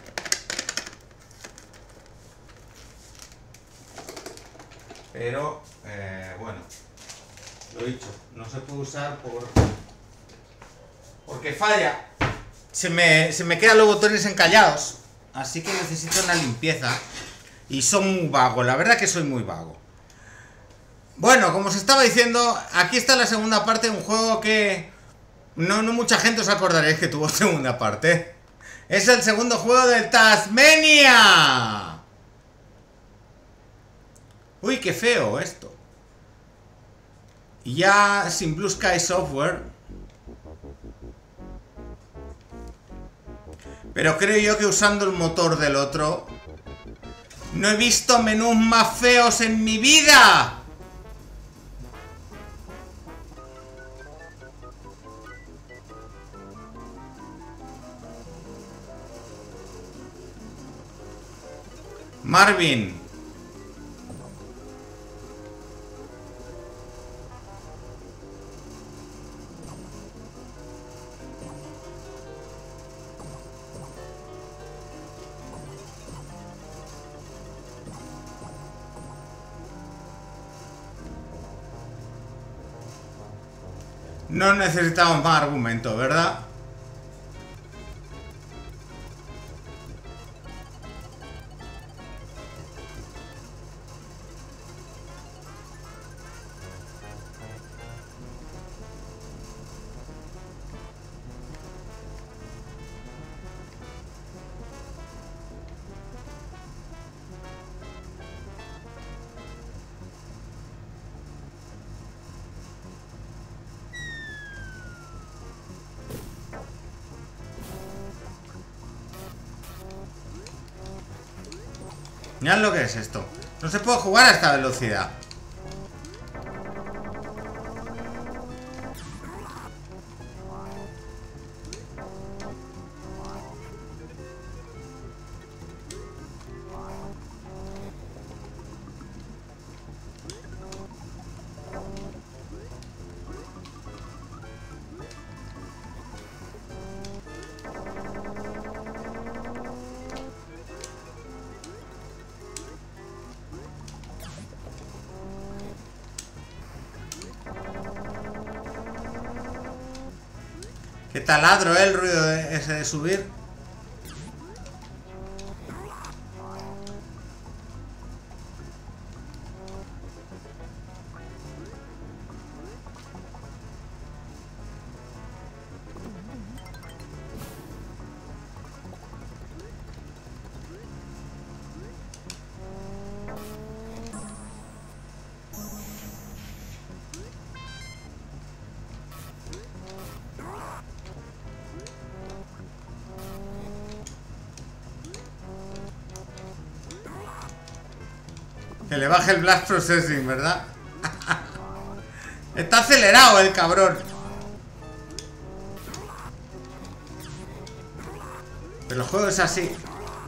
S2: Pero, eh, bueno, lo he dicho, no se puede usar por porque falla. Se me, se me quedan los botones encallados. Así que necesito una limpieza. Y son muy vagos, la verdad que soy muy vago. Bueno, como os estaba diciendo, aquí está la segunda parte de un juego que no, no mucha gente os acordaréis que tuvo segunda parte. Es el segundo juego del Tasmania. Uy, qué feo esto. Y ya sin Blue Sky Software. Pero creo yo que usando el motor del otro, no he visto menús más feos en mi vida. Marvin. No necesitamos más argumentos, ¿verdad? Mirad lo que es esto. No se puede jugar a esta velocidad. Qué taladro, ¿eh? El ruido de ese de subir. Que le baje el Blast Processing, ¿verdad? Está acelerado el cabrón. Pero el juego es así.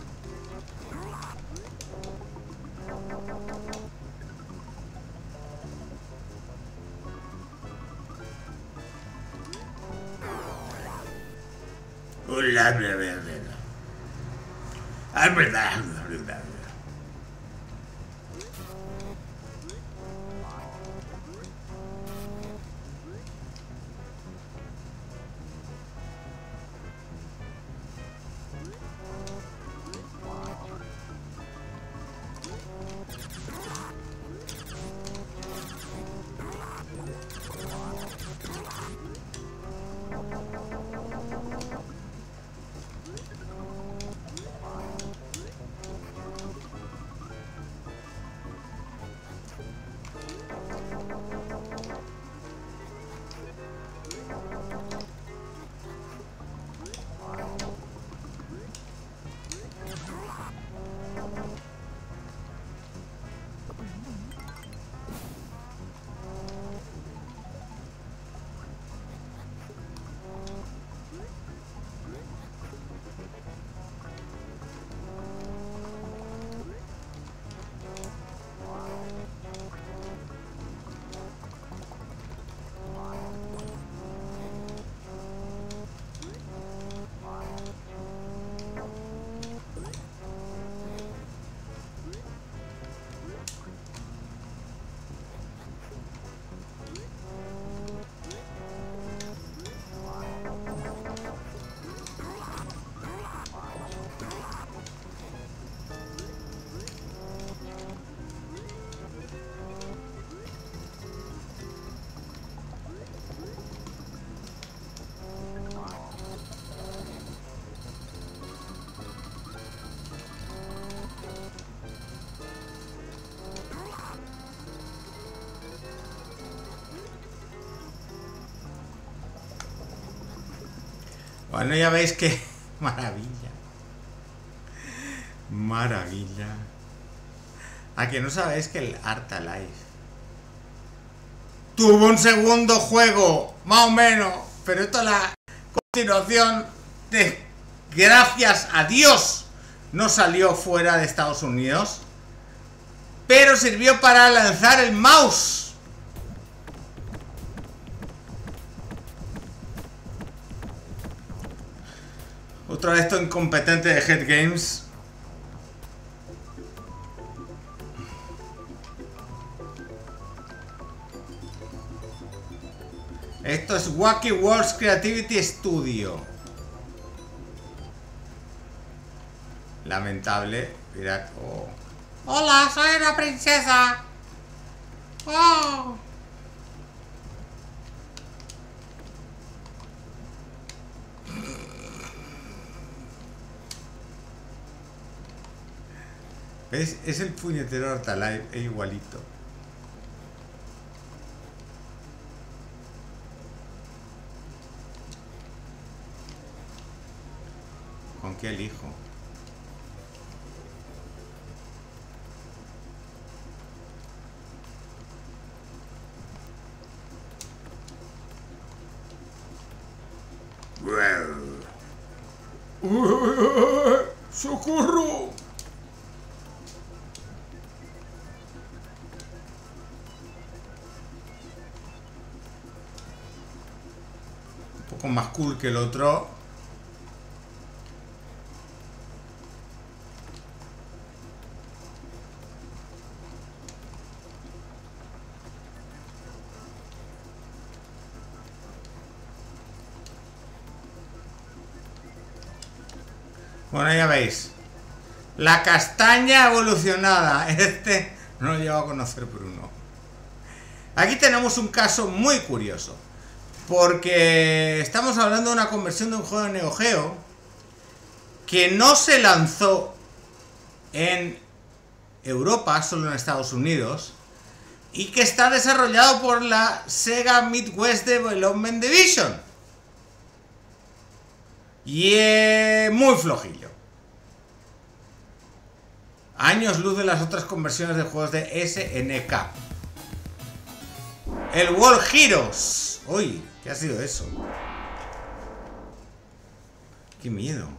S2: Bla, bla, bla, bla. Ah, verdad, verdad. Bueno, ya veis que... Maravilla. Maravilla. A que no sabéis que el Art Alive tuvo un segundo juego, más o menos, pero esto es la continuación de... Gracias a Dios no salió fuera de Estados Unidos, pero sirvió para lanzar el mouse. Otro de estos incompetentes de Head Games. Esto es Wacky Worlds Creativity Studio. Lamentable. Mirad. Oh. Hola, soy una princesa. Oh. ¿Ves? Es el puñetero Art Alive, es igualito. ¿Con qué elijo? ¡Socorro! Un poco más cool que el otro. Bueno, ya veis. La castaña evolucionada. Este no lo llevo a conocer Bruno. Aquí tenemos un caso muy curioso. Porque estamos hablando de una conversión de un juego de Neo Geo que no se lanzó en Europa, solo en Estados Unidos, y que está desarrollado por la Sega Midwest Development Division. Y es muy flojillo. Años luz de las otras conversiones de juegos de S N K. El World Heroes. Uy, ¿qué ha sido eso? Qué miedo.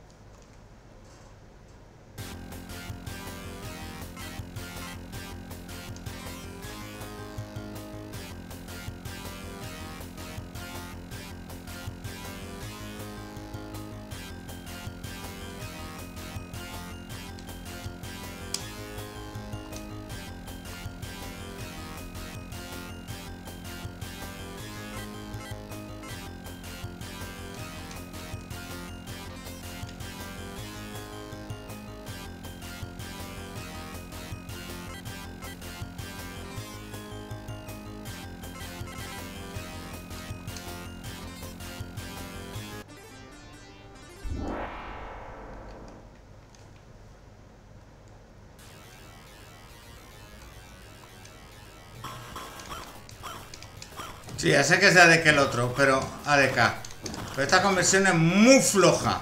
S2: Sí, ya sé que es de A D K el otro, pero A D K. Pero esta conversión es muy floja.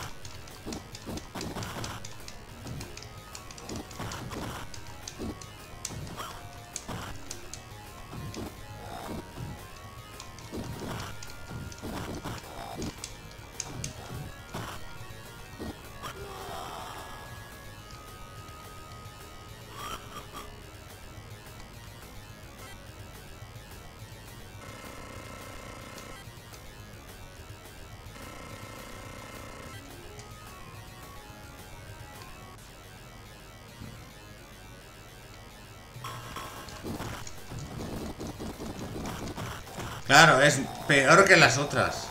S2: Claro, es peor que las otras.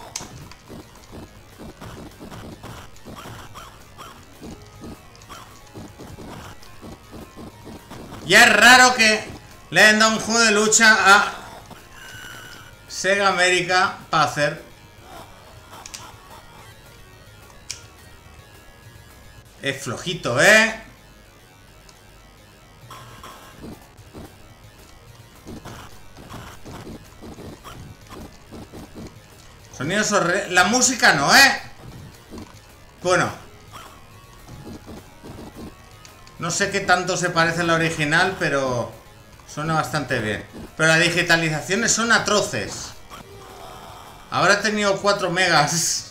S2: Ya es raro que le hayan dado un juego de lucha a Sega América para hacer. Es flojito, ¿eh? Sonidos horribles. La música no, ¿eh? Bueno, no sé qué tanto se parece a la original, pero suena bastante bien. Pero las digitalizaciones son atroces. Ahora he tenido cuatro megas.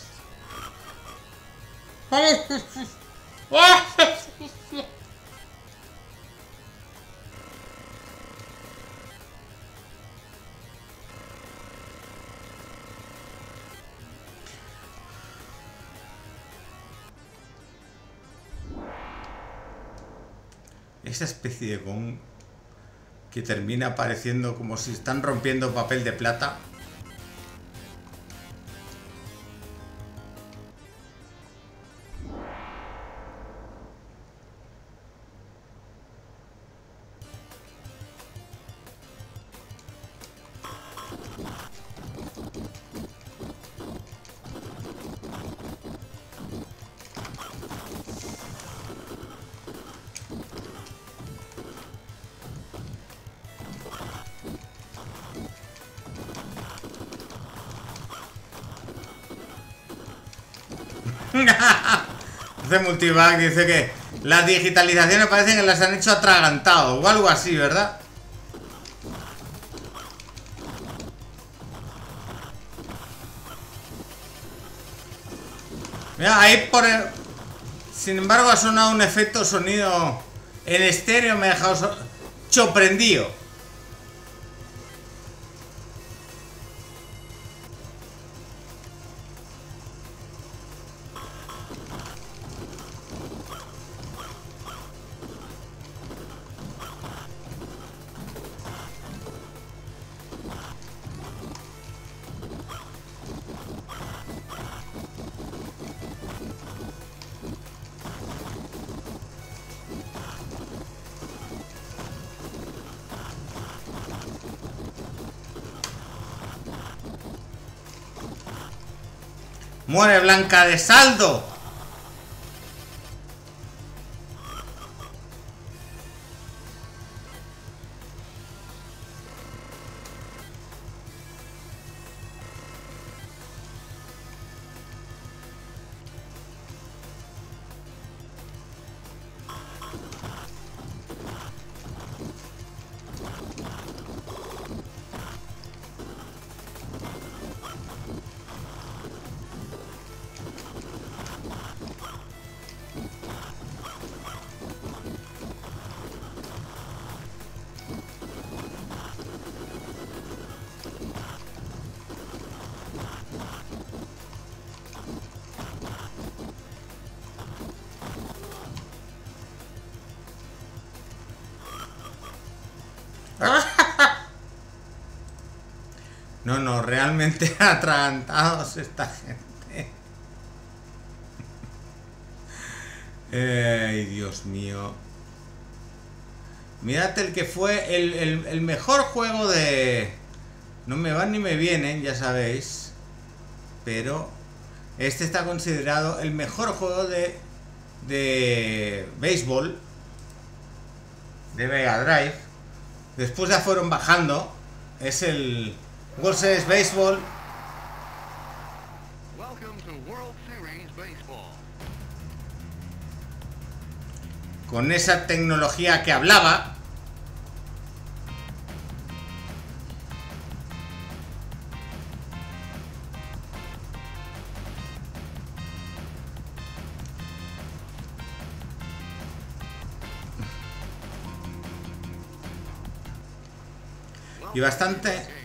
S2: Esa especie de gong que termina pareciendo como si están rompiendo papel de plata. Hace Multibag, dice que las digitalizaciones parecen que las han hecho atragantado o algo así, ¿verdad? Mira, ahí por el... Sin embargo ha sonado un efecto sonido en estéreo, me ha dejado so... sorprendido. Muere Blanca de Saldo. No, no, realmente atragantados esta gente. Ay, Dios mío. Mírate el que fue el, el, el mejor juego de... No me van ni me vienen, ya sabéis. Pero este está considerado el mejor juego de... De béisbol. De Mega Drive. Después ya fueron bajando. Es el... World Series Baseball. Con esa tecnología que hablaba. Y bastante...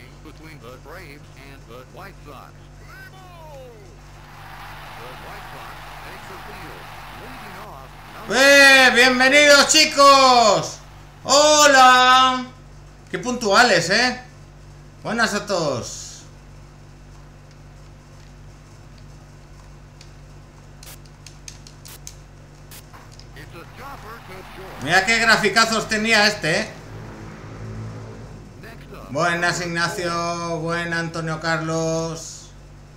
S2: ¡Eh! ¡Bienvenidos, chicos! ¡Hola! ¡Qué puntuales, eh! Buenas a todos. Mira qué graficazos tenía este, eh. Buenas, Ignacio. Buena, Antonio Carlos.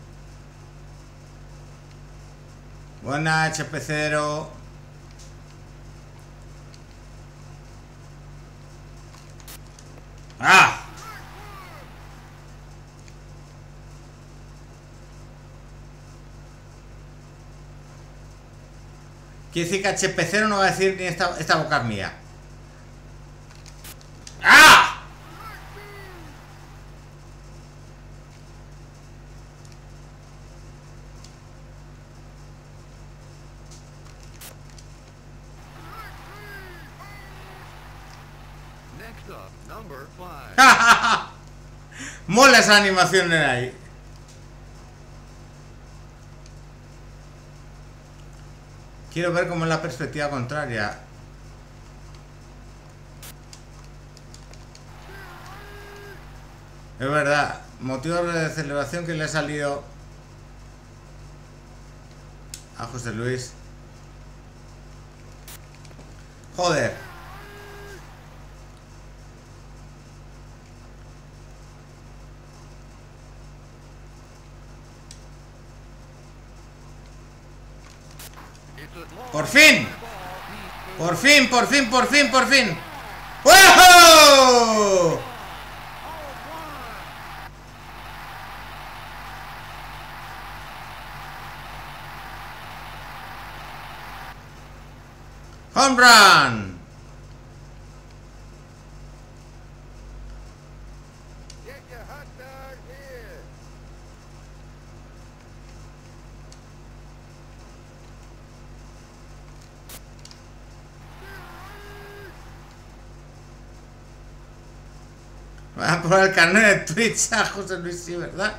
S2: Buena, H P cero. ¡Ah! Quiere decir que H P cero no va a decir ni esta, esta boca es mía. ¡Ah! Mola esa animación de ahí. Quiero ver cómo es la perspectiva contraria. Es verdad, motivo de celebración que le ha salido a José Luis. Joder. Por fin. Por fin, por fin, por fin, por fin. ¡Wow! Home run. Voy a poner el canal de Twitch a José Luis, sí, ¿verdad?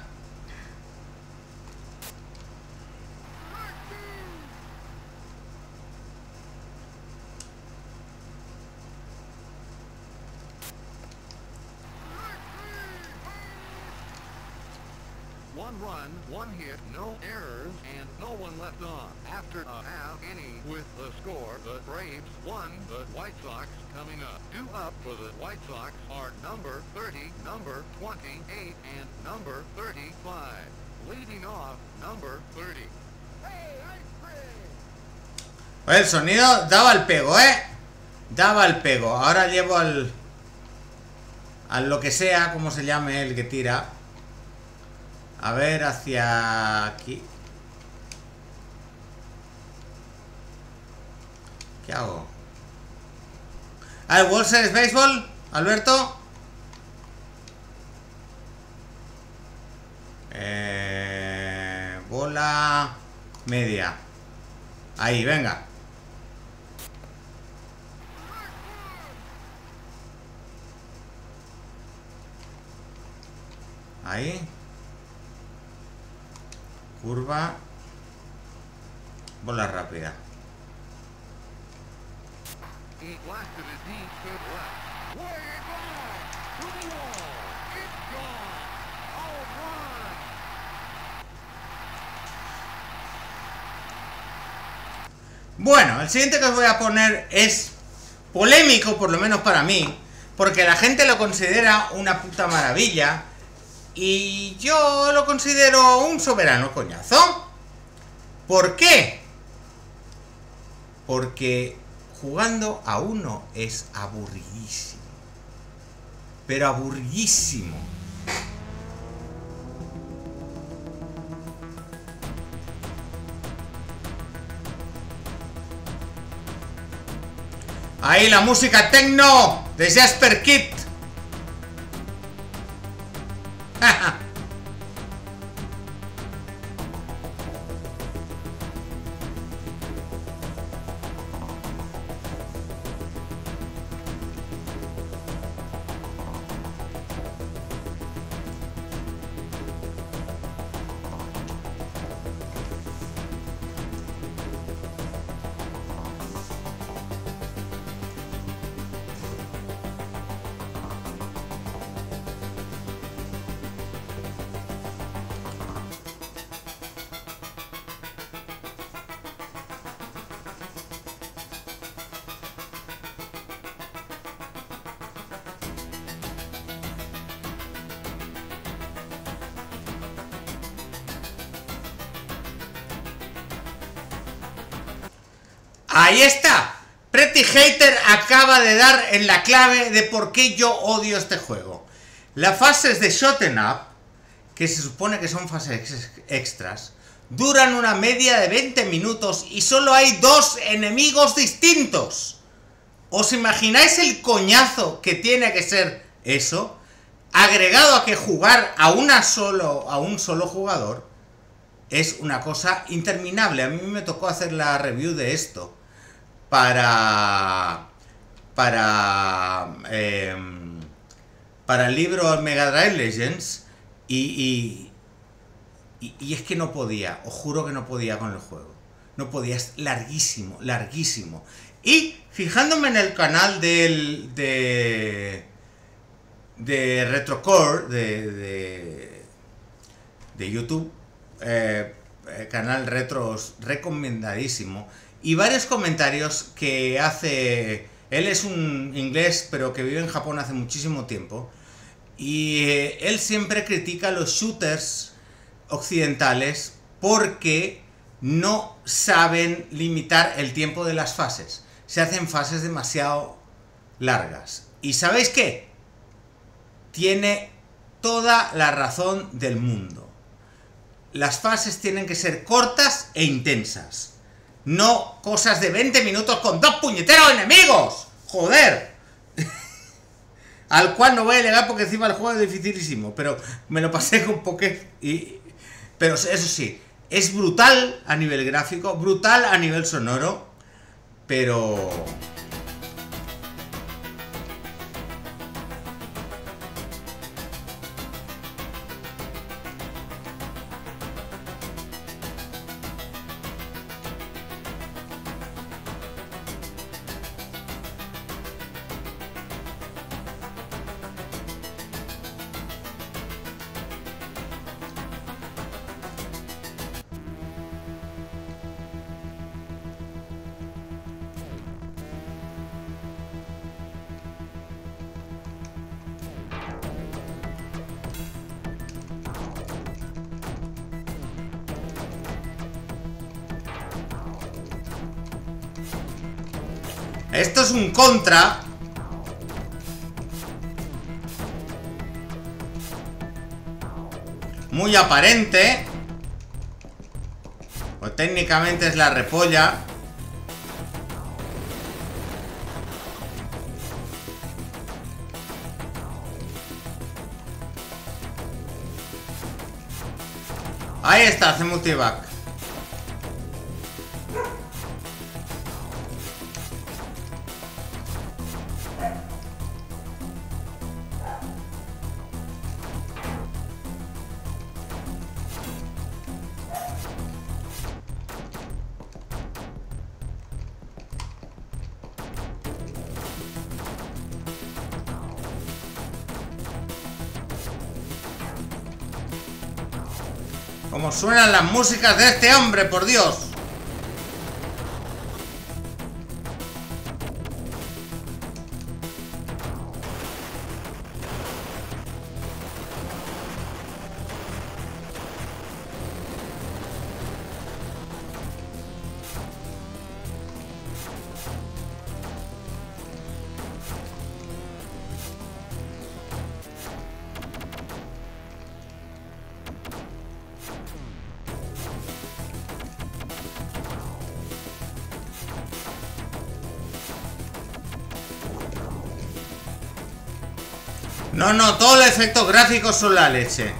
S3: One run, one hit, no errors, and no one left on. After a half inning with the score, the Braves won, the White Sox coming up. Due up for the White Sox are number thirty, number twenty-eight, and number thirty-five. Leading off, number thirty.
S2: El sonido daba el pego, ¿eh? Daba el pego. Ahora llevo al... al lo que sea, como se llame el que tira. A ver, hacia aquí. ¿Qué hago? ¿Ah, el World Series Baseball, Alberto? Eh, bola media. Ahí, venga. Ahí. Curva. Bola rápida. Bueno, el siguiente que os voy a poner es polémico, por lo menos para mí, porque la gente lo considera una puta maravilla. Y yo lo considero un soberano coñazo. ¿Por qué? Porque jugando a uno es aburridísimo. Pero aburridísimo. Ahí la música techno de Jasper Kidd. Ahí está. Pretty Hater acaba de dar en la clave de por qué yo odio este juego. Las fases de Shoten Up, que se supone que son fases extras, duran una media de veinte minutos y solo hay dos enemigos distintos. ¿Os imagináis el coñazo que tiene que ser eso? Agregado a que jugar a, una solo, a un solo jugador es una cosa interminable. A mí me tocó hacer la review de esto para... para... Eh, para el libro Mega Drive Legends y, y, y, y es que no podía, os juro que no podía con el juego. No podía, es larguísimo, larguísimo. Y fijándome en el canal del, de, de Retrocore, de, de, de YouTube, eh, canal Retros recomendadísimo, y varios comentarios que hace... Él es un inglés, pero que vive en Japón hace muchísimo tiempo. Y eh, él siempre critica los shooters occidentales porque no saben limitar el tiempo de las fases. Se hacen fases demasiado largas. ¿Y sabéis qué? Tiene toda la razón del mundo. Las fases tienen que ser cortas e intensas. No cosas de veinte minutos con dos puñeteros enemigos. ¡Joder! Al cual no voy a llegar porque encima el juego es dificilísimo. Pero me lo pasé con Poké y... Pero eso sí, es brutal a nivel gráfico, brutal a nivel sonoro. Pero... esto es un contra. Muy aparente. Pues técnicamente es la repolla. Ahí está, hace multiback. Como suenan las músicas de este hombre, por Dios. No, no, todos los efectos gráficos son la leche.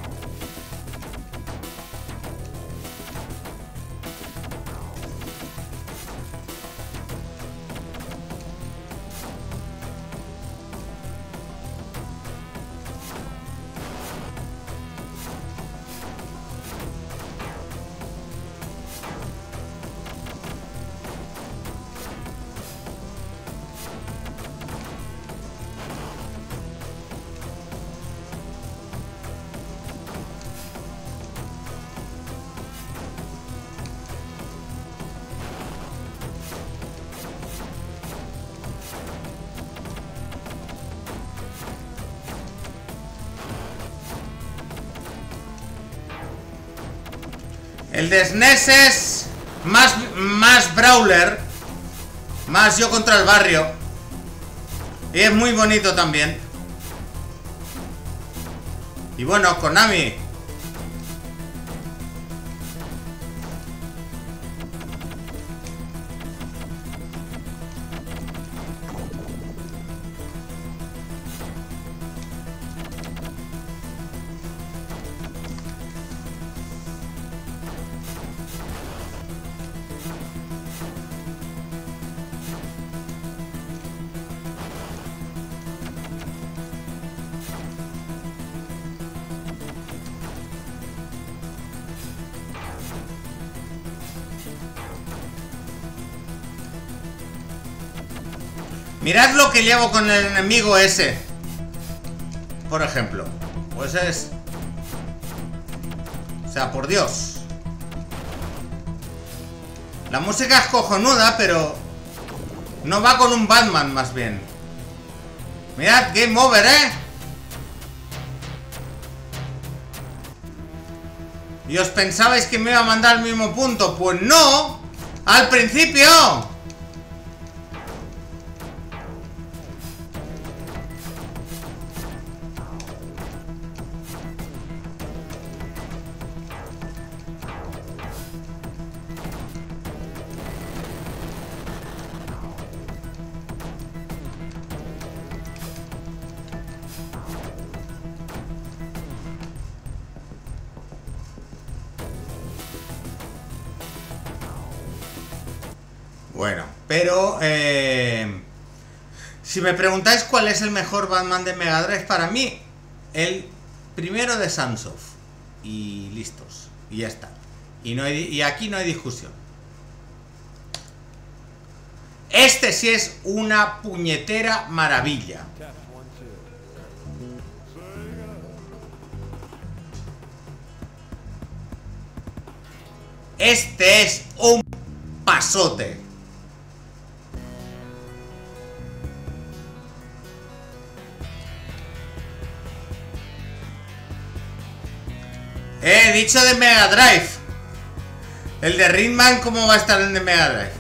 S2: El de S N E S es más, más brawler, más yo contra el barrio. Y es muy bonito también. Y bueno, Konami, Mirad lo que llevo con el enemigo ese. Por ejemplo. Pues es... O sea, por Dios. La música es cojonuda, pero... No va con un Batman, más bien. Mirad, Game Over, ¿eh? ¿Y os pensabais que me iba a mandar al mismo punto? Pues no. ¡Al principio! Bueno, pero eh, si me preguntáis cuál es el mejor Batman de Mega Drive, para mí, el primero de Sunsoft. Y listos. Y ya está. Y, no hay, y aquí no hay discusión. Este sí es una puñetera maravilla. Este es un pasote. He dicho de Mega Drive. El de Ringman, ¿cómo va a estar el de Mega Drive?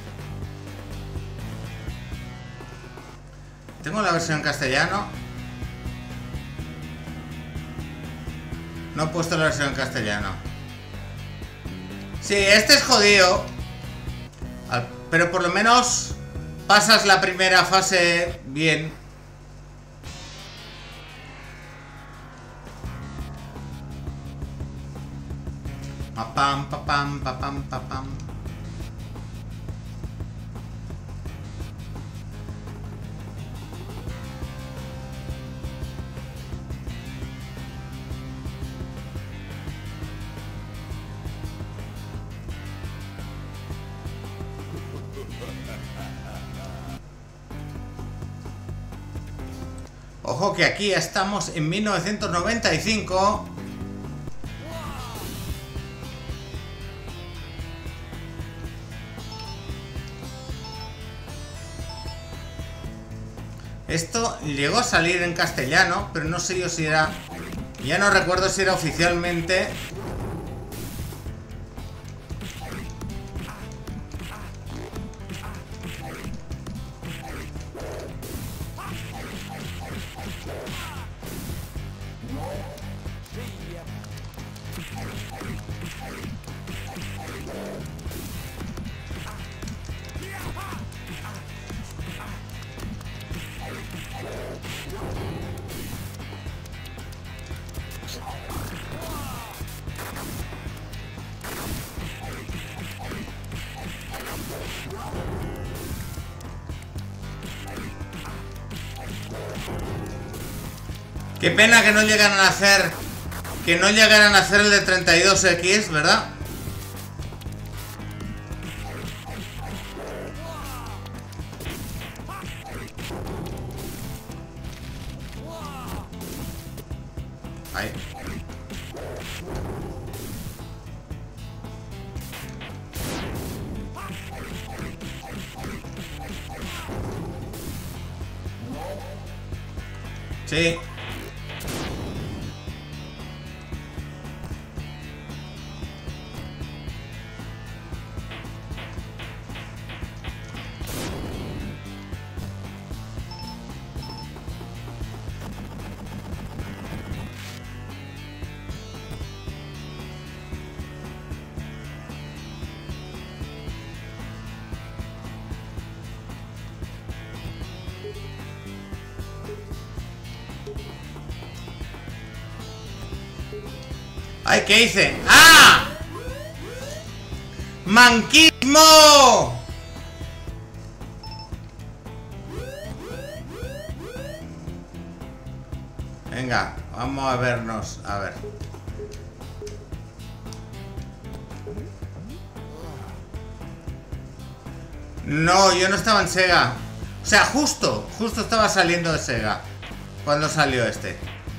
S2: Tengo la versión en castellano. No he puesto la versión en castellano. Sí, este es jodido. Pero por lo menos pasas la primera fase bien. Pa pam, pa pam, pa pam, pa pam. Ojo que aquí estamos en mil novecientos noventa y cinco. Esto llegó a salir en castellano, pero no sé yo si era... Ya no recuerdo si era oficialmente... Qué pena que no llegaran a hacer... Que no llegaran a hacer el de treinta y dos equis, ¿verdad? Ahí. Sí. Ay, ¿qué hice? ¡Ah! ¡Manquismo! Venga, vamos a vernos. A ver. No, yo no estaba en Sega. O sea, justo, justo estaba saliendo de Sega cuando salió este.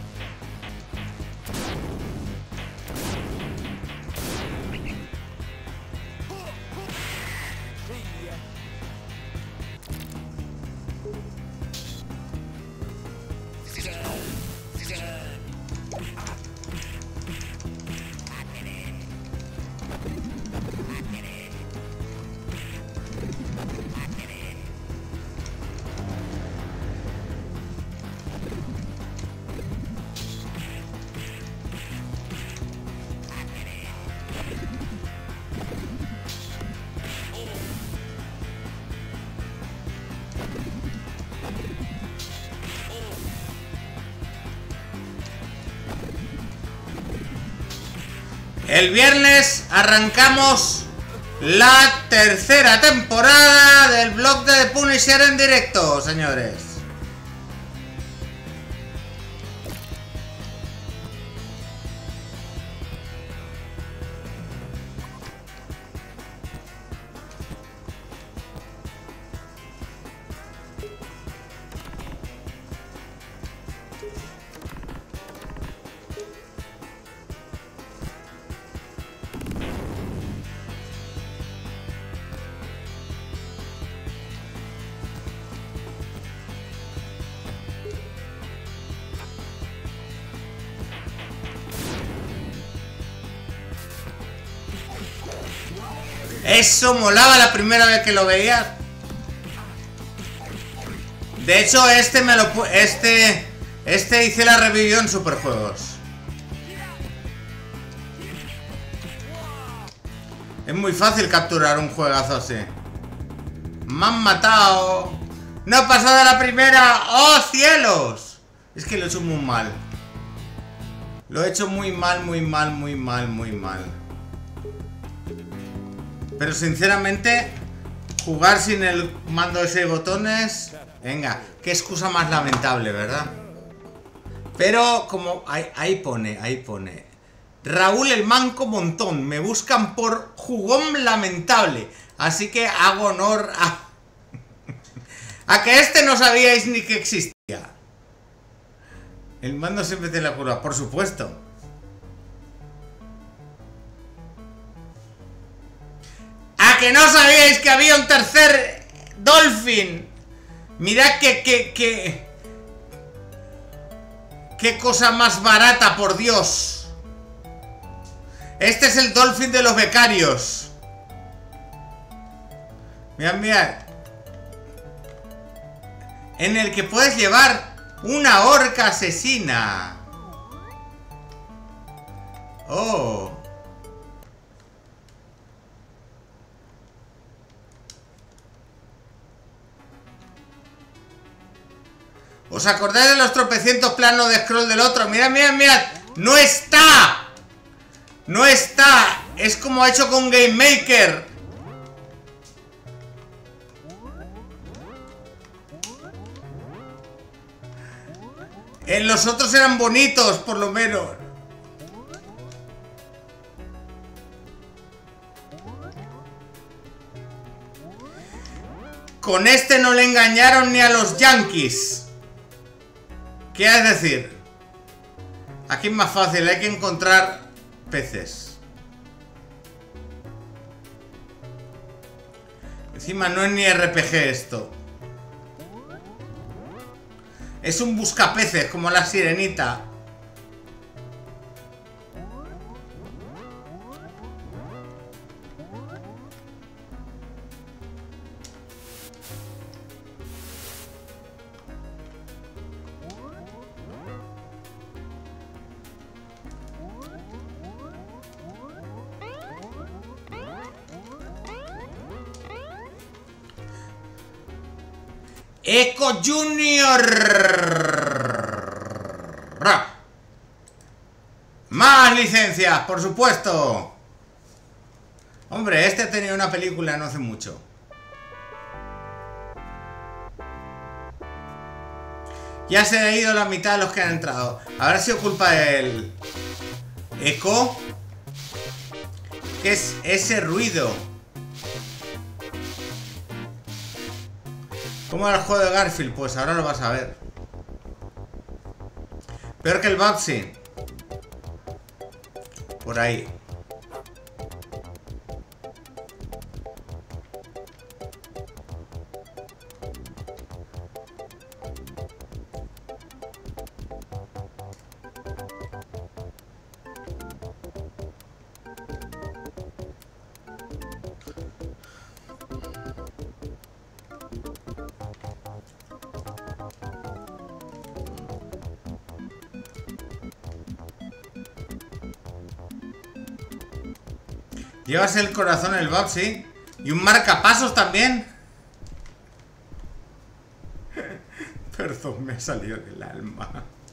S2: El viernes arrancamos la tercera temporada del blog de The Punisher en directo, señores. Eso molaba la primera vez que lo veías. De hecho, este me lo este este hice la review en Superjuegos. Es muy fácil capturar un juegazo así. Me han matado. No he pasado de la primera. ¡Oh, cielos! Es que lo he hecho muy mal. Lo he hecho muy mal, muy mal, muy mal, muy mal. Pero sinceramente, jugar sin el mando de seis botones... Venga, qué excusa más lamentable, ¿verdad? Pero como... Ahí, ahí pone, ahí pone. Raúl el Manco Montón. Me buscan por jugón lamentable. Así que hago honor a... a que este no sabíais ni que existía. El mando siempre tiene la curva, por supuesto. ¿A que no sabíais que había un tercer Dolphin? Mirad que, que, que... qué cosa más barata, por Dios. Este es el Dolphin de los becarios. Mirad, mirad. En el que puedes llevar una orca asesina. Oh. ¿Os acordáis de los tropecientos planos de scroll del otro? Mirad, mirad, mirad. ¡No está! ¡No está! Es como ha hecho con Game Maker. En los otros eran bonitos, por lo menos. Con este no le engañaron ni a los yankees. ¿Qué es decir? Aquí es más fácil, hay que encontrar peces. Encima no es ni R P G esto. Es un buscapeces, como la sirenita. Eco Junior. Más licencias, por supuesto. Hombre, este ha tenido una película no hace mucho. Ya se ha ido la mitad de los que han entrado. Habrá sido culpa del eco. ¿Qué es ese ruido? ¿Cómo era el juego de Garfield? Pues ahora lo vas a ver. Peor que el Babsy. Por ahí. Llevas el corazón en el Babsy. Y un marcapasos también. Perdón, me ha salido del alma.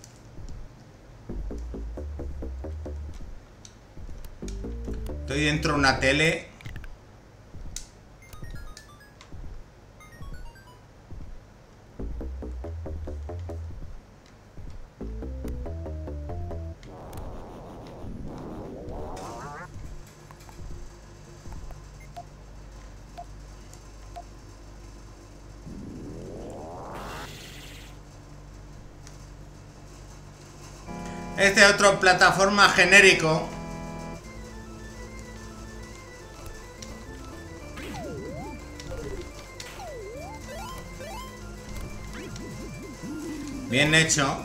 S2: Estoy dentro de una tele. Este otro plataforma genérico. Bien hecho.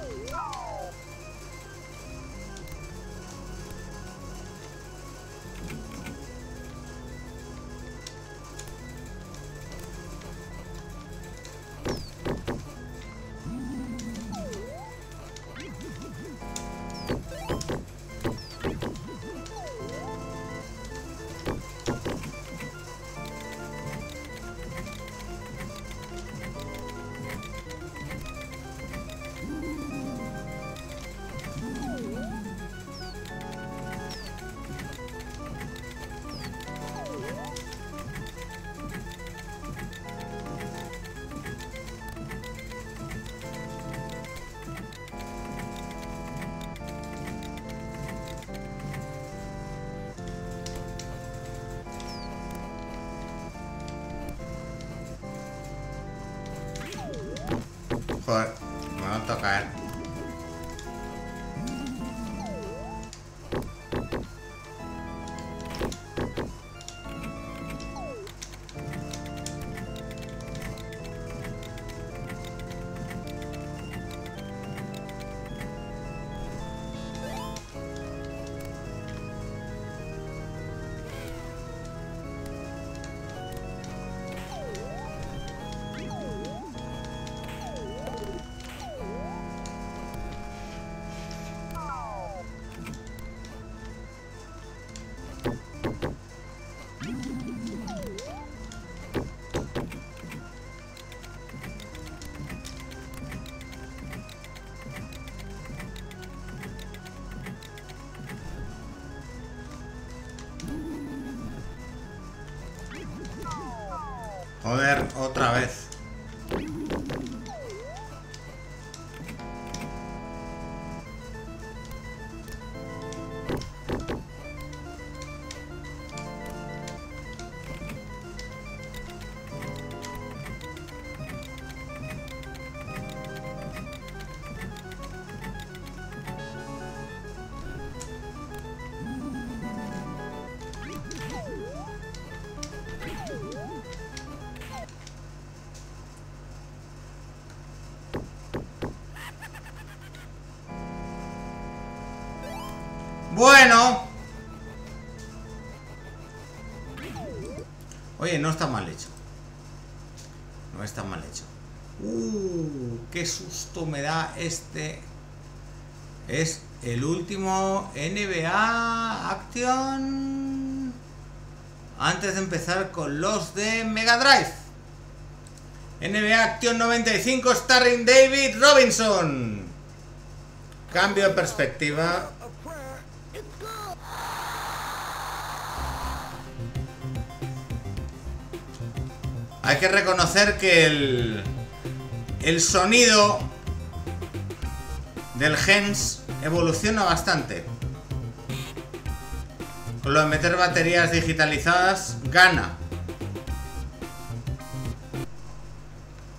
S2: Joder, me va a tocar. Joder, otra vez. Bueno. Oye, no está mal hecho. No está mal hecho. Uh, qué susto me da este. Es el último N B A Action. Antes de empezar con los de Mega Drive. N B A Action noventa y cinco starring David Robinson. Cambio de perspectiva. Hay que reconocer que el, el sonido del Gens evoluciona bastante. Con lo de meter baterías digitalizadas, gana.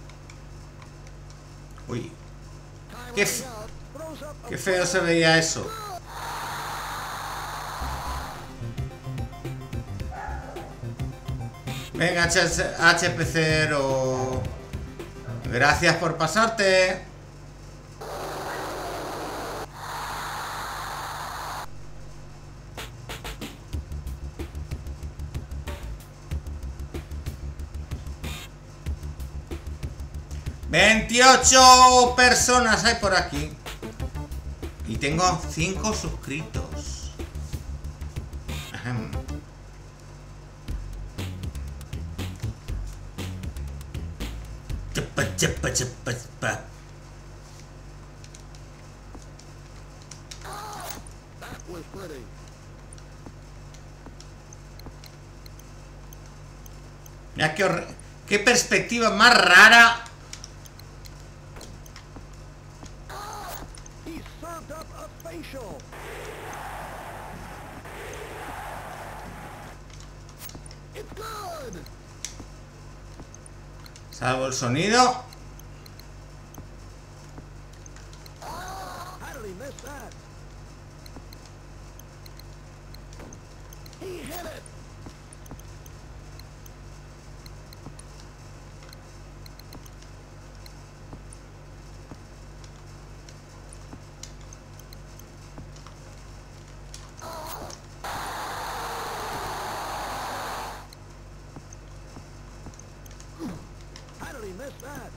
S2: Qué, f qué feo se veía eso. Venga, H P cero. Gracias por pasarte. veintiocho personas hay por aquí. Y tengo cinco suscritos. Ahem. Chupa, chupa, chupa, chupa.
S3: That was pretty.
S2: Mira qué, hor- qué perspectiva más rara.
S3: He served up a facial. It's good.
S2: Salvo el sonido.
S3: How did he miss that? He hit it. How did he miss that?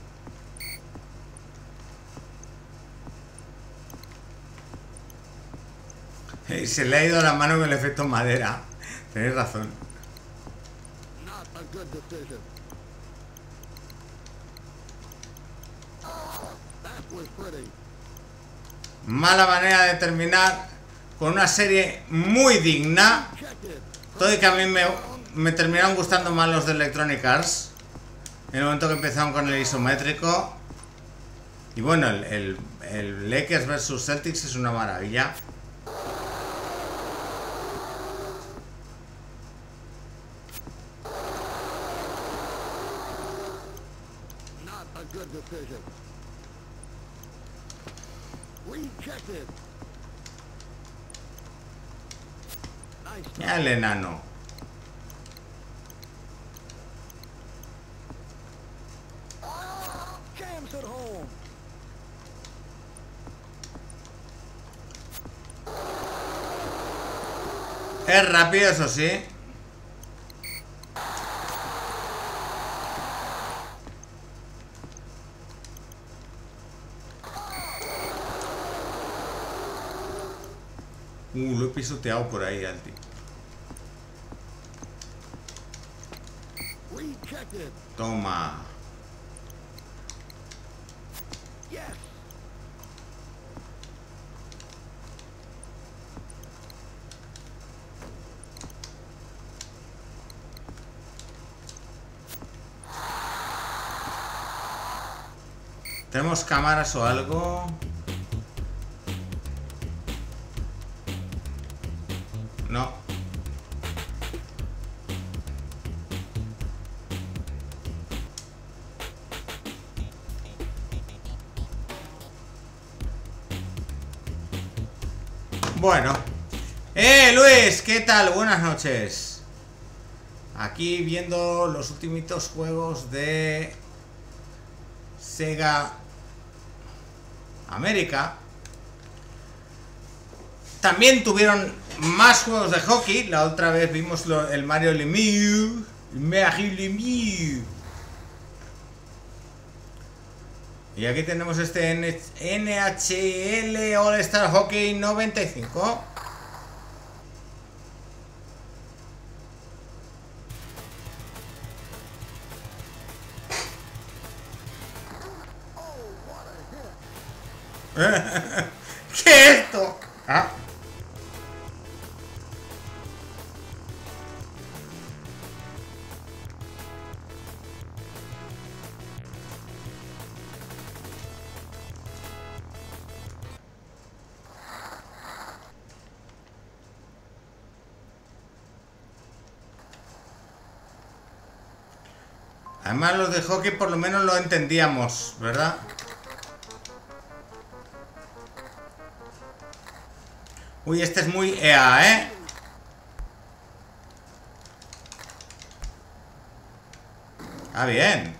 S2: Y se le ha ido la mano con el efecto madera. Tenéis razón.
S3: Not a good decision. That was pretty.
S2: Mala manera de terminar con una serie muy digna.
S3: Checked it.
S2: Todo y que a mí me, me terminaron gustando más los de Electronic Arts. En el momento que empezaron con el isométrico. Y bueno, el, el, el Lakers versus Celtics es una maravilla.
S3: Not a good decision. Rechecked it. Nice.
S2: Mira el enano.
S3: Jams it home.
S2: Es rápido, eso sí. Uh, lo he pisoteado por ahí, Alti.
S3: Rechecked it.
S2: Toma.
S3: Yes.
S2: ¿Tenemos cámaras o algo? No. Bueno. ¡Eh, Luis! ¿Qué tal? Buenas noches. Aquí viendo los ultimitos juegos de Sega América. También tuvieron más juegos de hockey. La otra vez vimos lo, el Mario Lemieux. Mario Lemieux. Y aquí tenemos este N H L All Star Hockey noventa y cinco. ¿Qué es esto? Ah. Además los de hockey por lo menos lo entendíamos, ¿verdad? Uy, este es muy E A, ¿eh? Ah, bien.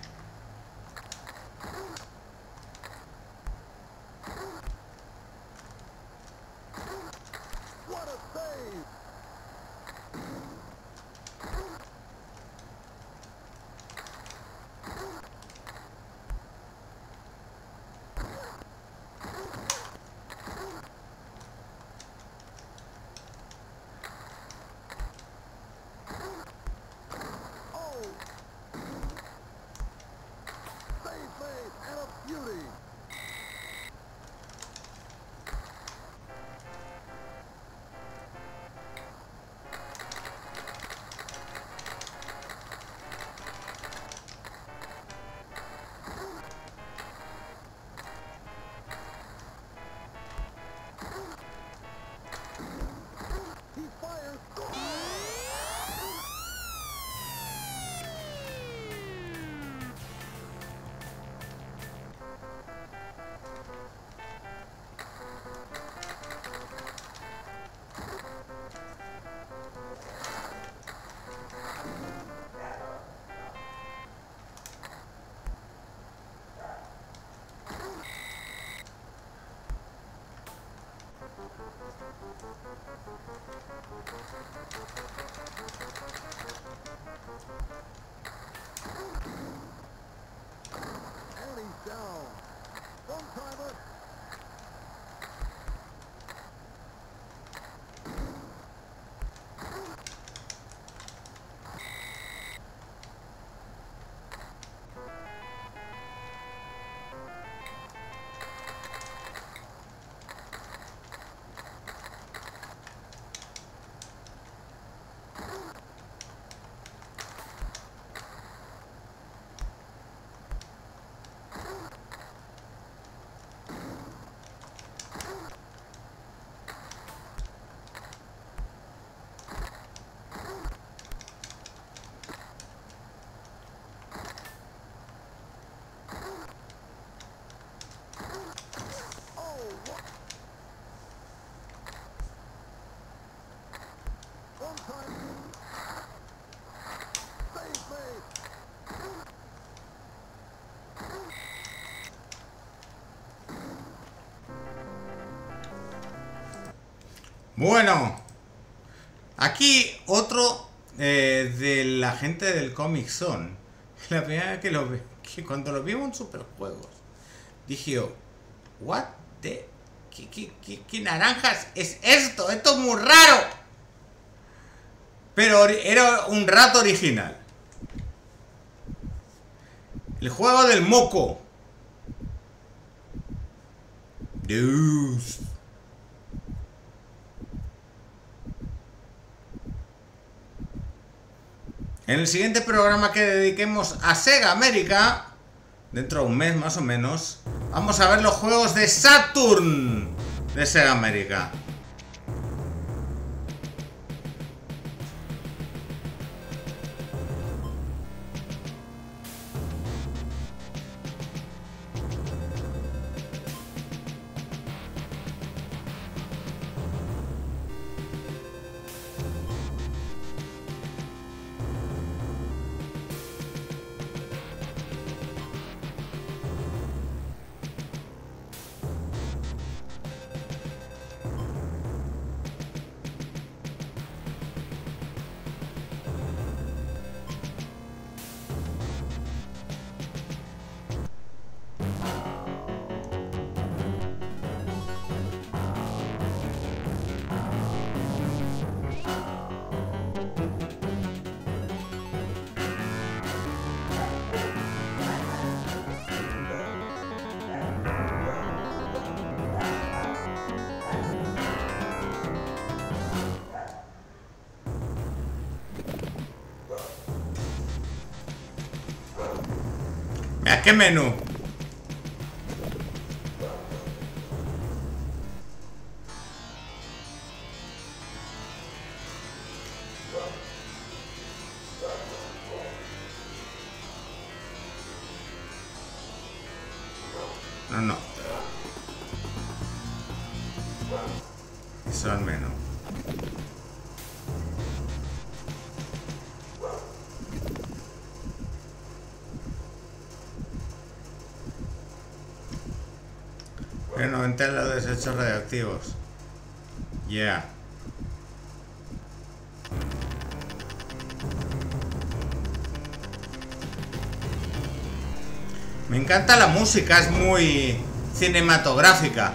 S2: Bueno, aquí otro eh, de la gente del Comic Zone. La primera vez que lo vi, que cuando lo vimos en Superjuegos, dije yo, what the, ¿qué, qué, qué, qué naranjas es esto? Esto es muy raro. Pero era un rato original. El juego del moco. Dios. En el siguiente programa que dediquemos a Sega América, dentro de un mes más o menos, vamos a ver los juegos de Saturn de Sega América. Mira qué menú. No, no. Eso al menos. Bueno, entre los desechos radioactivos. Ya. Yeah. Me encanta la música, es muy cinematográfica.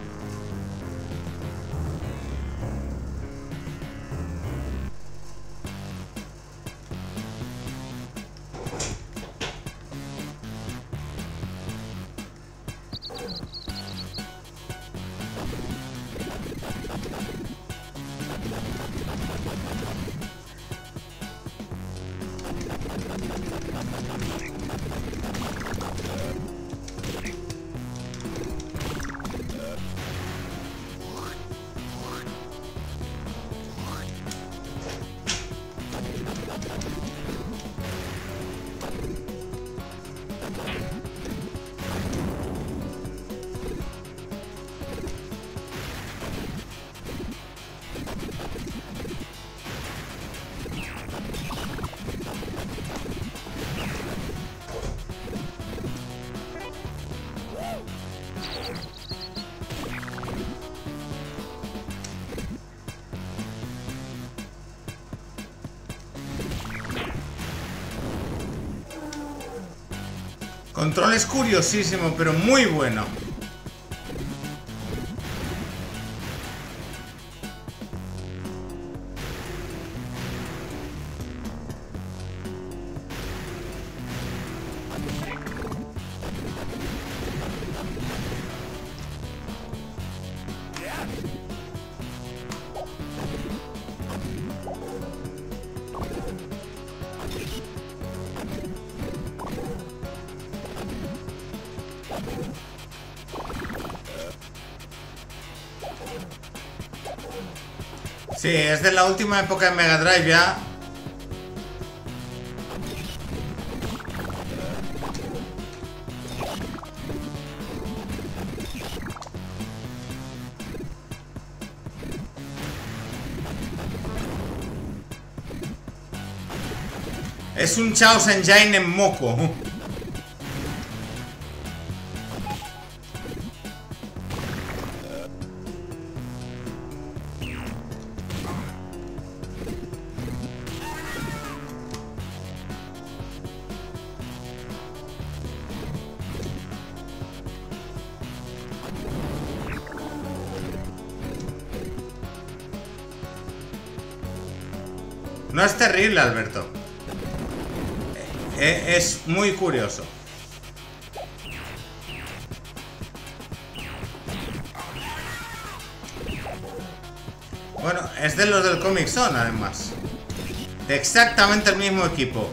S2: Control es curiosísimo, pero muy bueno. Sí, es de la última época de Mega Drive ya. Es un Chaos Engine en moco. No es terrible, Alberto. Es muy curioso. Bueno, es de los del Comic Zone, además. De exactamente el mismo equipo.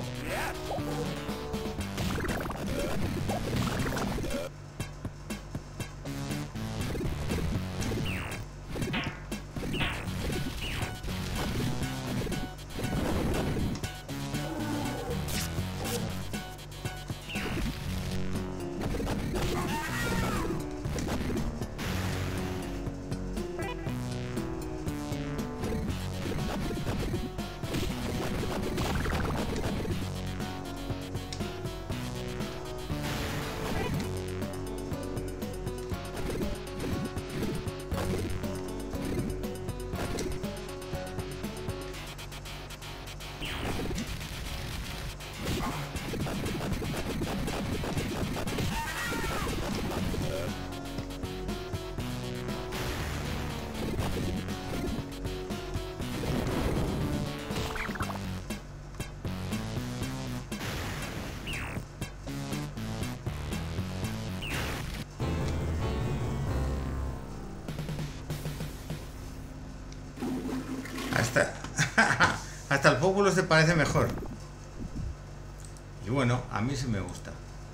S2: Hasta, hasta el Populous te parece mejor. Y bueno, a mí sí me gusta.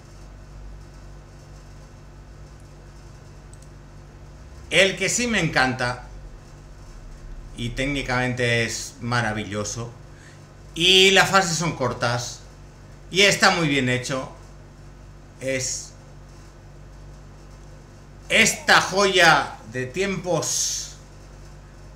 S2: El que sí me encanta, y técnicamente es maravilloso, y las fases son cortas, y está muy bien hecho, es esta joya de tiempos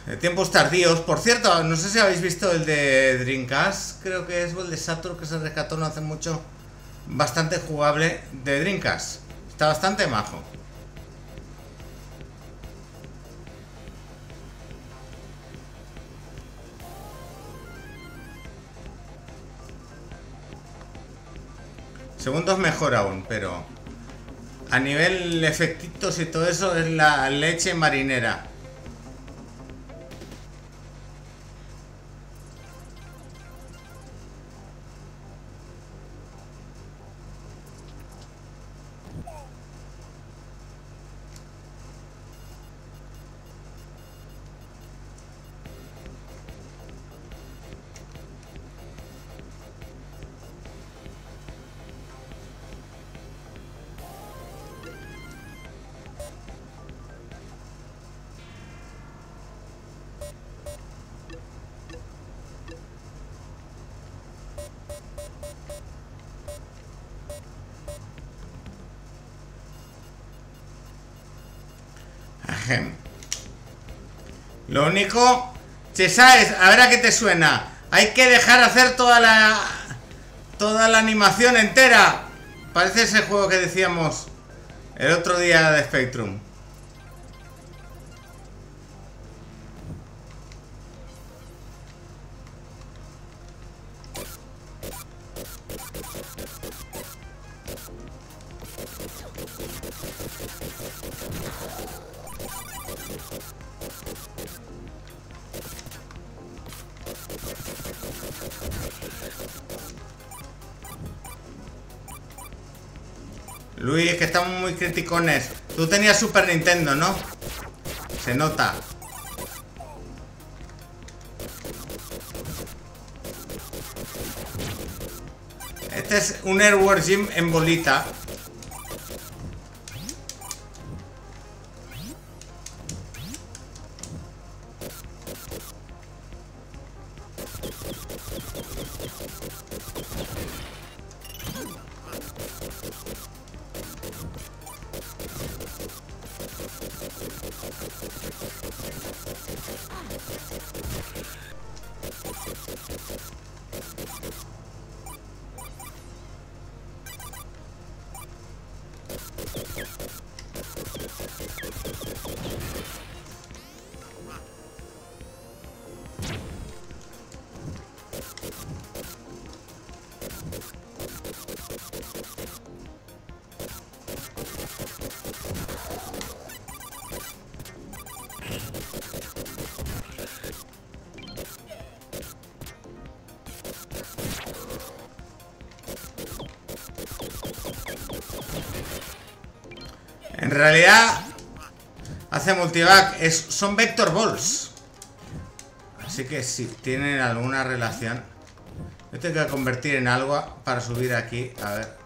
S2: De tiempos tardíos. Por cierto, no sé si habéis visto el de Dreamcast, creo que es, o el de Saturn, que se rescató no hace mucho. Bastante jugable de Dreamcast. Está bastante majo. Segundo es mejor aún, pero a nivel efectitos y todo eso es la leche marinera. Lo único, si sabes, a ver a qué te suena. Hay que dejar hacer toda la toda la animación entera. Parece ese juego que decíamos el otro día de Spectrum. Luis, que estamos muy criticones. Tú tenías Super Nintendo, ¿no? Se nota. Este es un Airworld Gym en bolita. En realidad hace multivac, es, son vector balls. Así que si tienen alguna relación. Yo tengo que convertir en algo para subir aquí. A ver.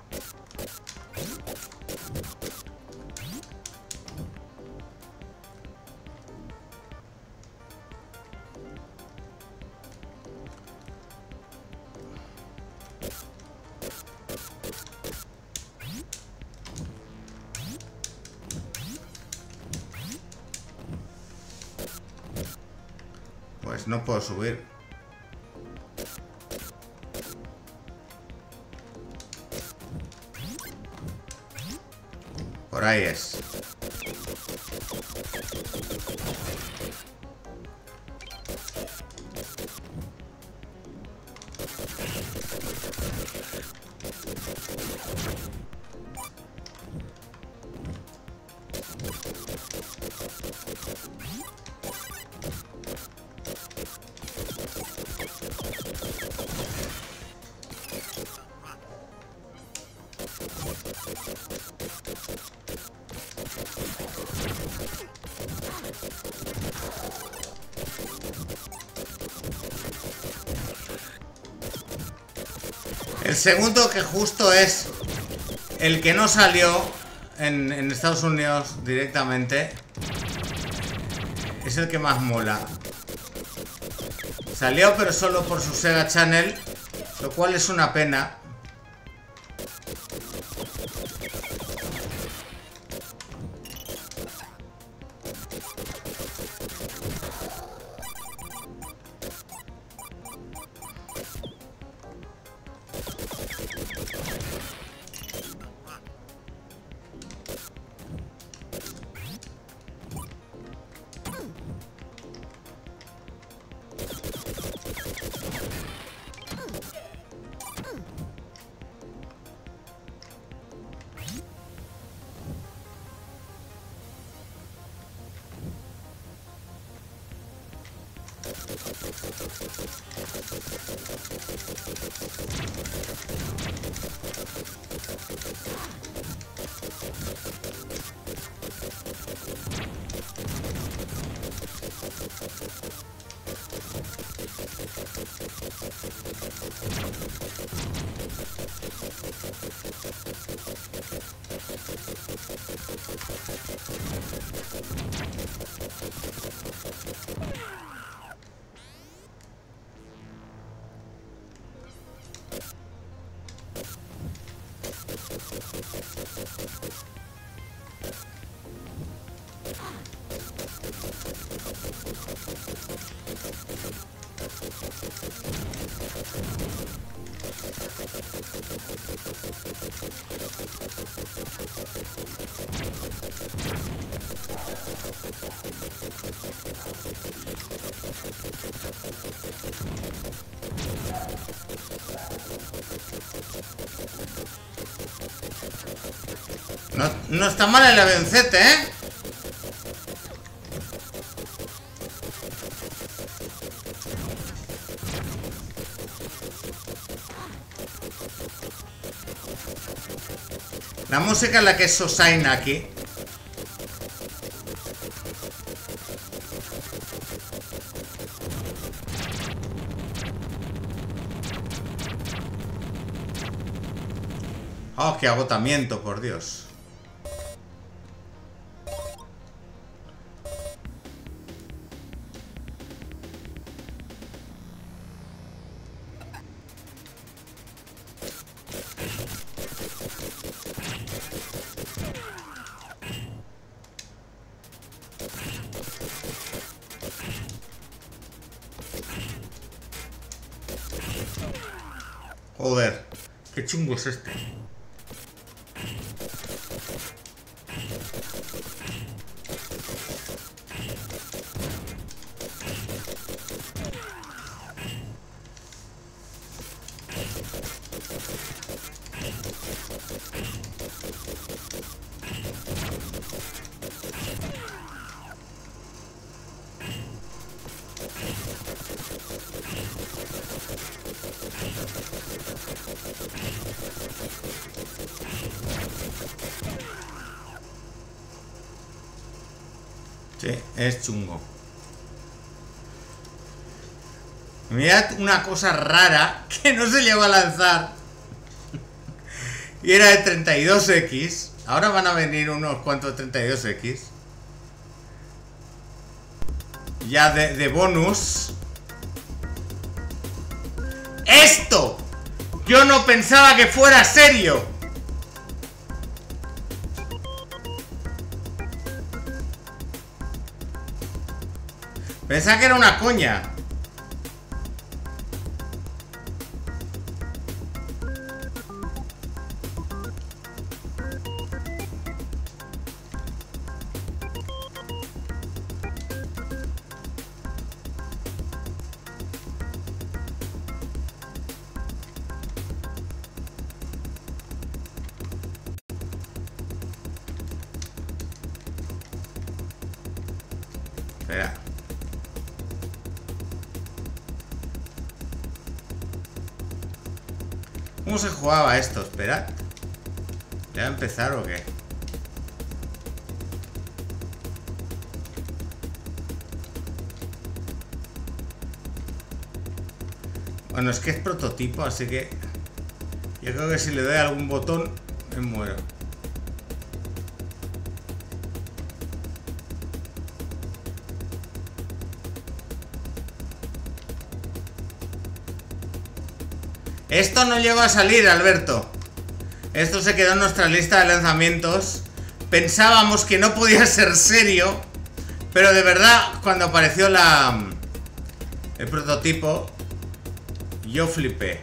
S2: Pues no puedo subir. Por ahí es. El segundo, que justo es el que no salió en, en Estados Unidos directamente, es el que más mola. Salió pero solo por su Sega Channel, lo cual es una pena. No, no está mal el avioncete, ¿eh? La música es la que es Sosaina aquí. Oh, qué agotamiento, por Dios. Joder, qué chungo es este. Sí, es chungo. Mirad una cosa rara que no se llegó a lanzar. Y era de treinta y dos equis. Ahora van a venir unos cuantos treinta y dos equis. Ya de, de bonus. ¡Esto! Yo no pensaba que fuera serio. Pensaba que era una coña. Espera. ¿Cómo se jugaba esto? Esperad. ¿Ya va a empezar o qué? Bueno, es que es prototipo, así que yo creo que si le doy a algún botón me muero. Esto no llegó a salir, Alberto. Esto se quedó en nuestra lista de lanzamientos. Pensábamos que no podía ser serio, pero de verdad, cuando apareció la el prototipo, yo flipé.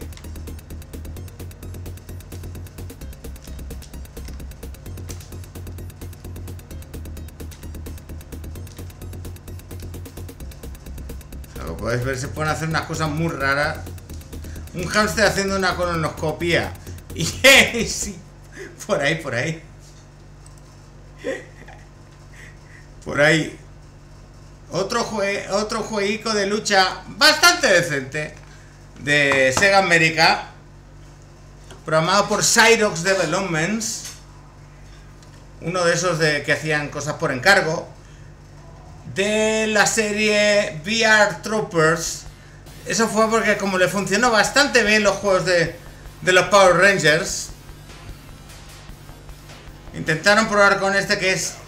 S2: Como podéis ver, se pueden hacer unas cosas muy raras. Un hámster haciendo una colonoscopia. Y sí, por ahí, por ahí. Por ahí. Otro, jue otro jueguico de lucha bastante decente de Sega América, programado por Cyrox Developments, uno de esos de que hacían cosas por encargo, de la serie V R Troopers. Eso fue porque como le funcionó bastante bien los juegos de, de los Power Rangers, intentaron probar con este que es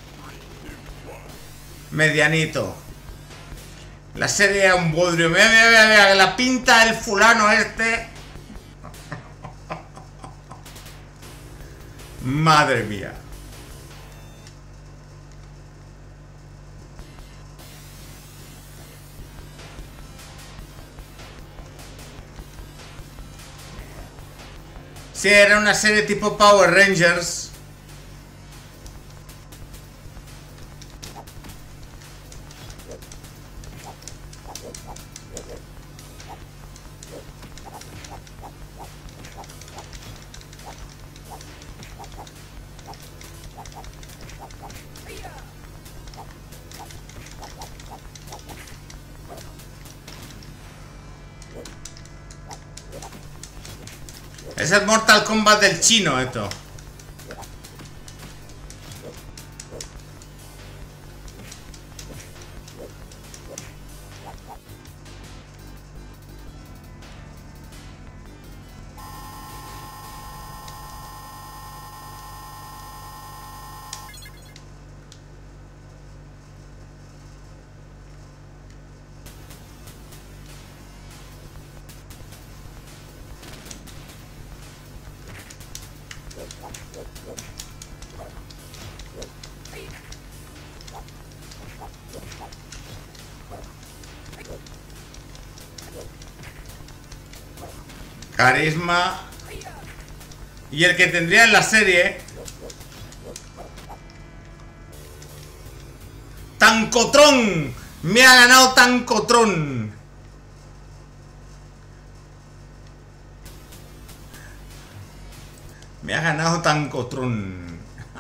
S2: medianito. La serie era un bodrio. Mira, mira, mira, mira, la pinta del fulano este. Madre mía. Sí, era una serie tipo Power Rangers. Es el Mortal Kombat del chino, esto. Carisma. Y el que tendría en la serie Tankotrón. Me ha ganado Tankotrón. Me ha ganado Tankotrón.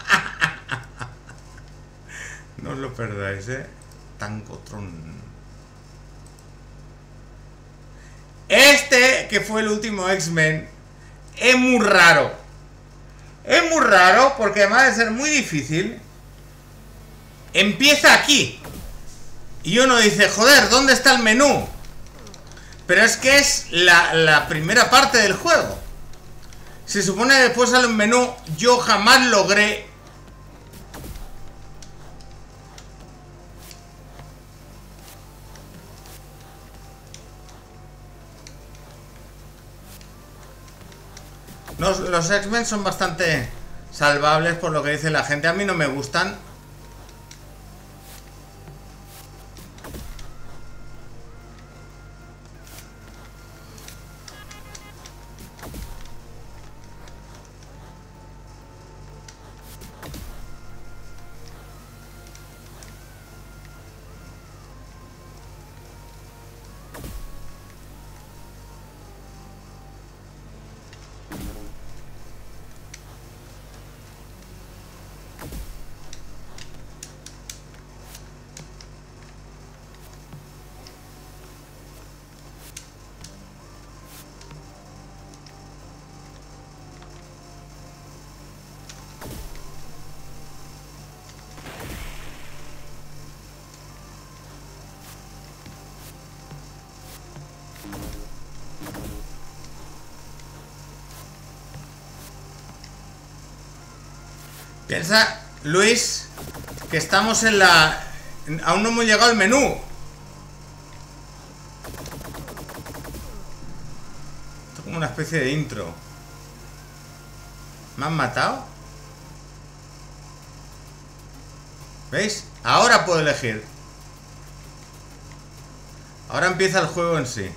S2: No os lo perdáis, eh. Tankotrón. Este, que fue el último X-Men, es muy raro. Es muy raro porque además de ser muy difícil, empieza aquí. Y uno dice, joder, ¿dónde está el menú? Pero es que es la, la primera parte del juego. Se supone que después sale un menú. Yo jamás logré... Los, los X-Men son bastante salvables por lo que dice la gente. A mí no me gustan. Piensa, Luis, que estamos en la... Aún no hemos llegado al menú. Esto es como una especie de intro. ¿Me han matado? ¿Veis? Ahora puedo elegir. Ahora empieza el juego en sí.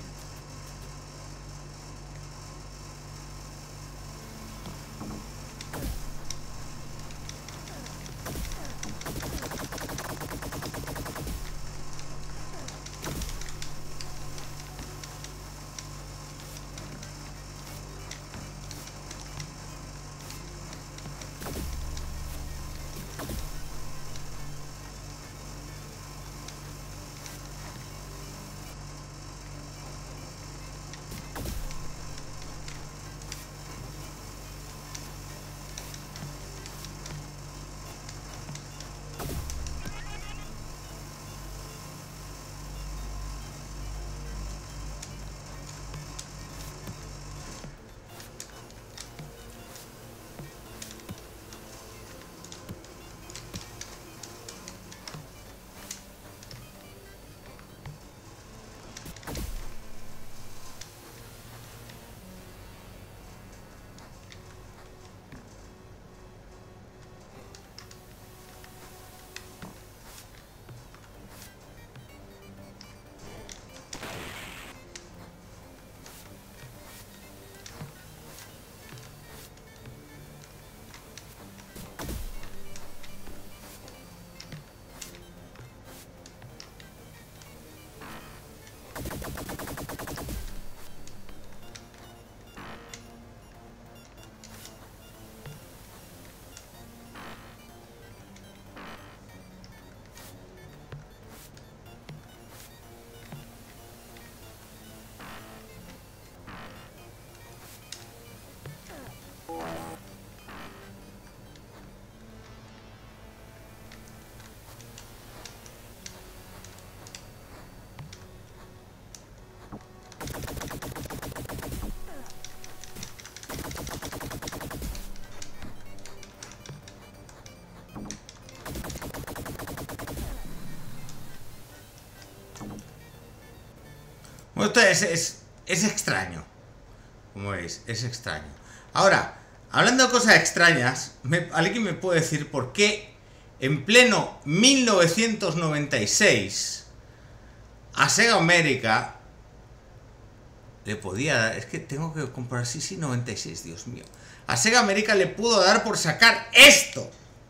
S2: Bueno, esto es, es, es extraño. Como veis, es extraño. Ahora, hablando de cosas extrañas, me, ¿alguien me puede decir por qué en pleno mil novecientos noventa y seis a Sega América le podía dar? Es que tengo que comprar, sí, sí, noventa y seis, Dios mío. A Sega América le pudo dar por sacar esto.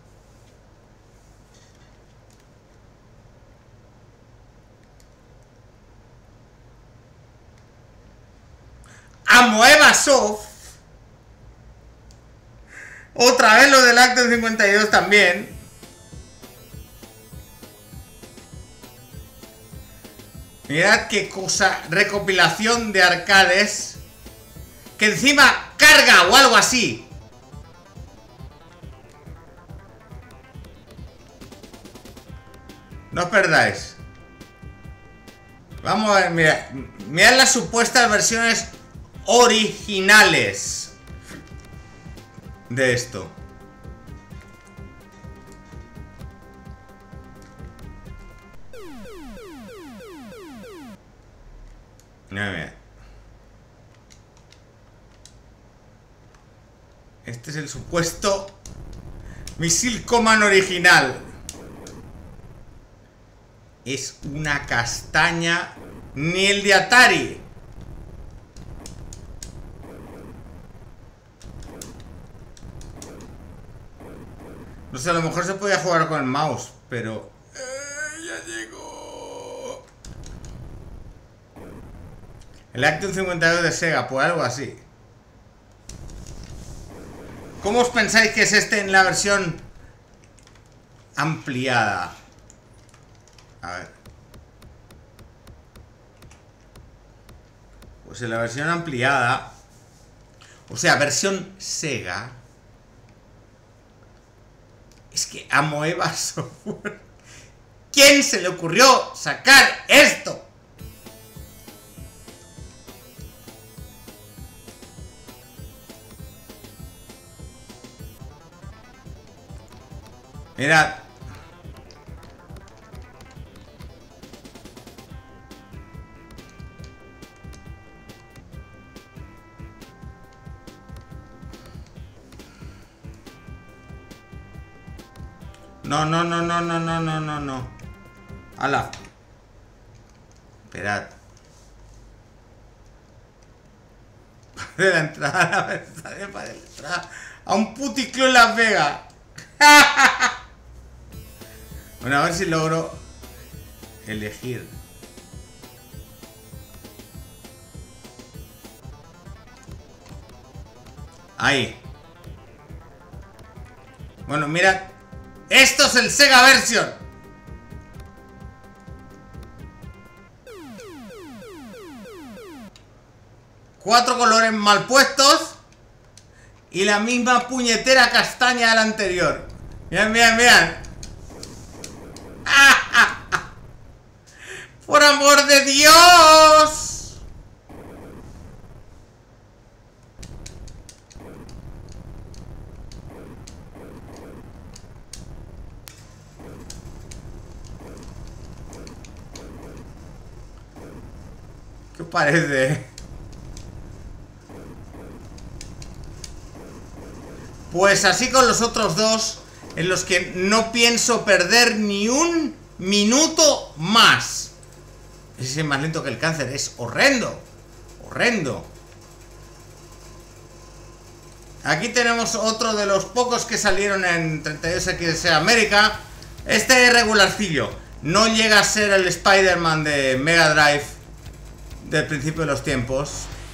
S2: Amoeba Soft. Otra vez lo del Action cincuenta y dos también. Mirad qué cosa. Recopilación de arcades. Que encima carga o algo así. No os perdáis. Vamos a ver, mirad. Mirad las supuestas versiones originales de esto. Mira, mira. Este es el supuesto Misil Command original. Es una castaña. Ni el de Atari. No sé, a lo mejor se podía jugar con el mouse, pero... ¡Eh, ya llegó! El Action cincuenta y dos de Sega, pues algo así. ¿Cómo os pensáis que es este en la versión ampliada? A ver. Pues en la versión ampliada, o sea, versión Sega... Es que Amoeba Software. ¿Quién se le ocurrió sacar esto? Mirad. No, no, no, no, no, no, no, no, no. ¡Hala! Esperad. De la entrada, a ver, sale para la entrada. A un puticlub en Las Vegas. Bueno, a ver si logro elegir. Ahí. Bueno, mirad. ¡Esto es el Sega Version! Cuatro colores mal puestos. Y la misma puñetera castaña de la anterior. Mirad, mirad, mirad. ¡Ah, ah, ah! ¡Por amor de Dios! ¿Qué parece? Pues así con los otros dos, en los que no pienso perder ni un minuto más. Ese es más lento que el cáncer, es horrendo. Horrendo. Aquí tenemos otro de los pocos que salieron en treinta y dos equis de América. Este es regularcillo. No llega a ser el Spider-Man de Mega Drive del principio de los tiempos.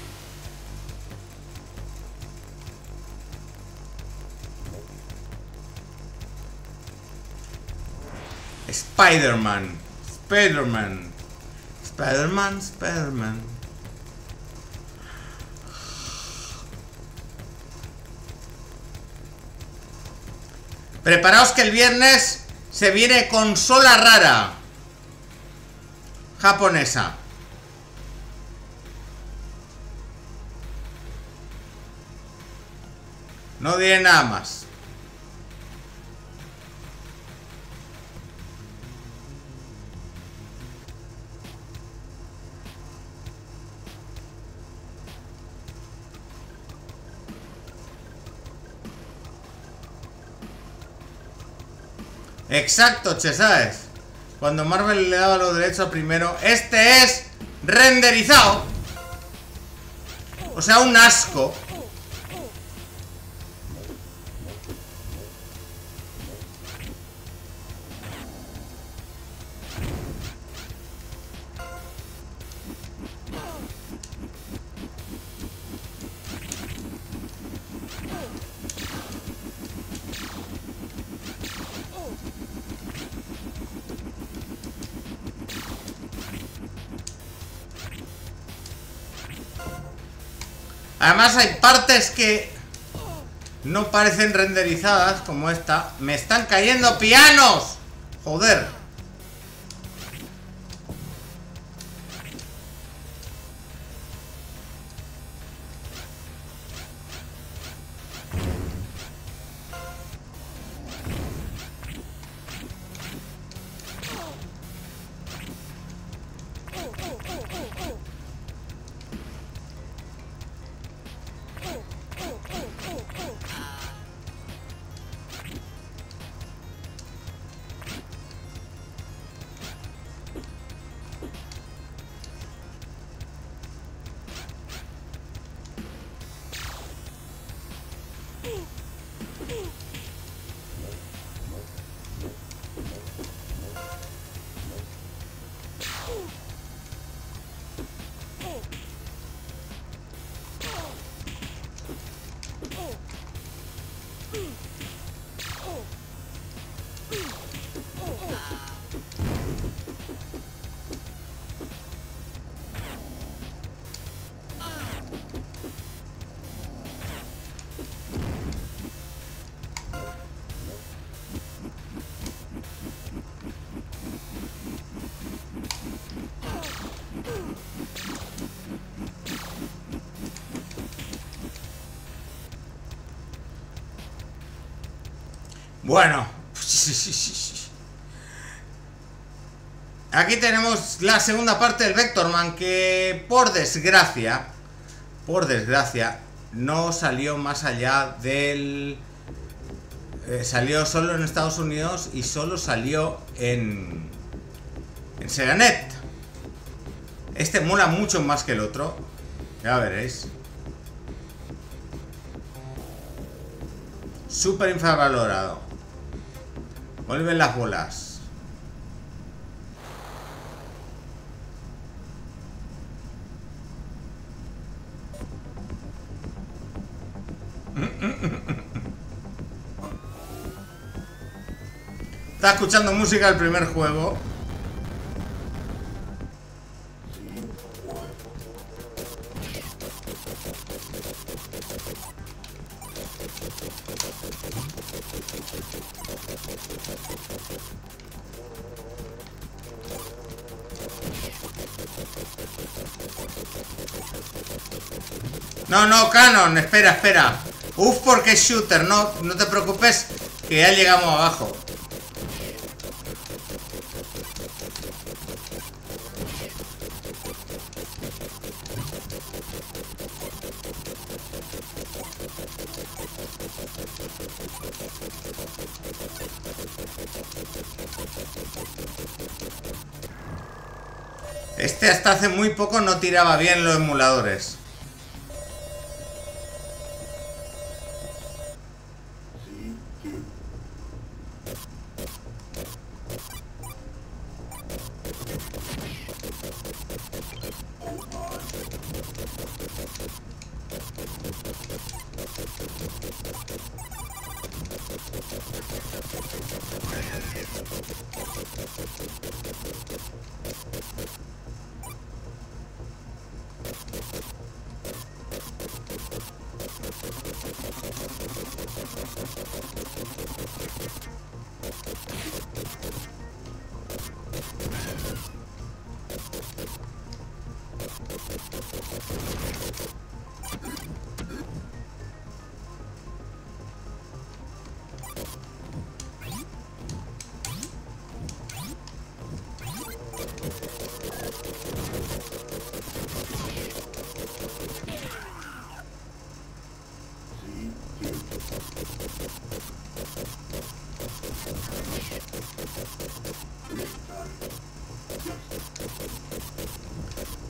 S2: Spider-Man. Spider-Man. Spider-Man, Spider-Man. Preparaos que el viernes se viene consola rara japonesa. No diré nada más. Exacto, che, ¿sabes? Cuando Marvel le daba los derechos al primero. Este es renderizado. O sea, un asco. Además hay partes que no parecen renderizadas, como esta. ¡Me están cayendo pianos! ¡Joder! Bueno, aquí tenemos la segunda parte del Vectorman, que por desgracia, por desgracia, no salió más allá del... Eh, salió solo en Estados Unidos y solo salió en, en Seganet. Este mola mucho más que el otro, ya veréis. Súper infravalorado. Vuelven las bolas. Está escuchando música del primer juego. No, no, Canon, espera, espera. Uf, porque es shooter, no, no te preocupes, que ya llegamos abajo. Este hasta hace muy poco no tiraba bien los emuladores.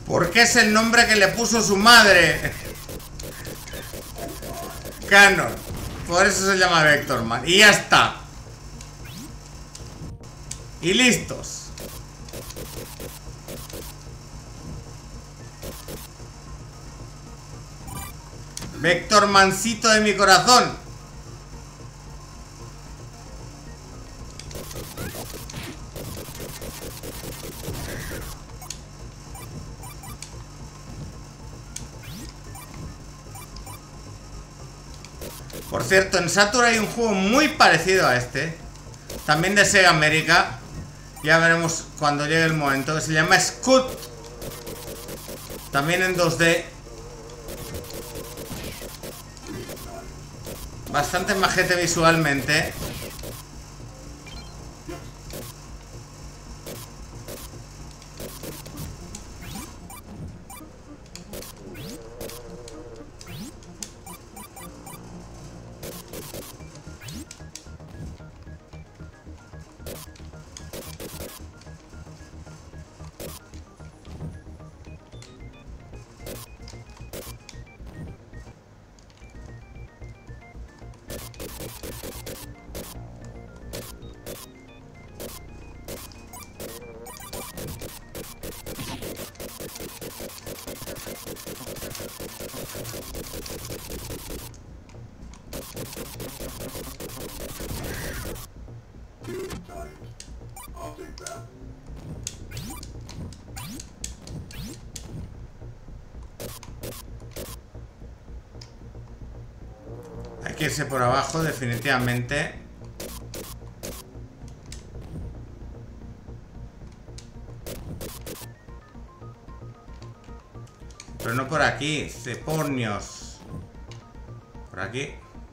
S2: Porque es el nombre que le puso su madre. Cannon. Por eso se llama Vectorman. Y ya está. Y listos. Vectormancito de mi corazón. Por cierto, en Saturn hay un juego muy parecido a este, también de Sega América. Ya veremos cuando llegue el momento. Que se llama Scoot. También en dos D. Bastante majete visualmente. Hay que irse por abajo, definitivamente. Pero no por aquí, cepornios. Por aquí.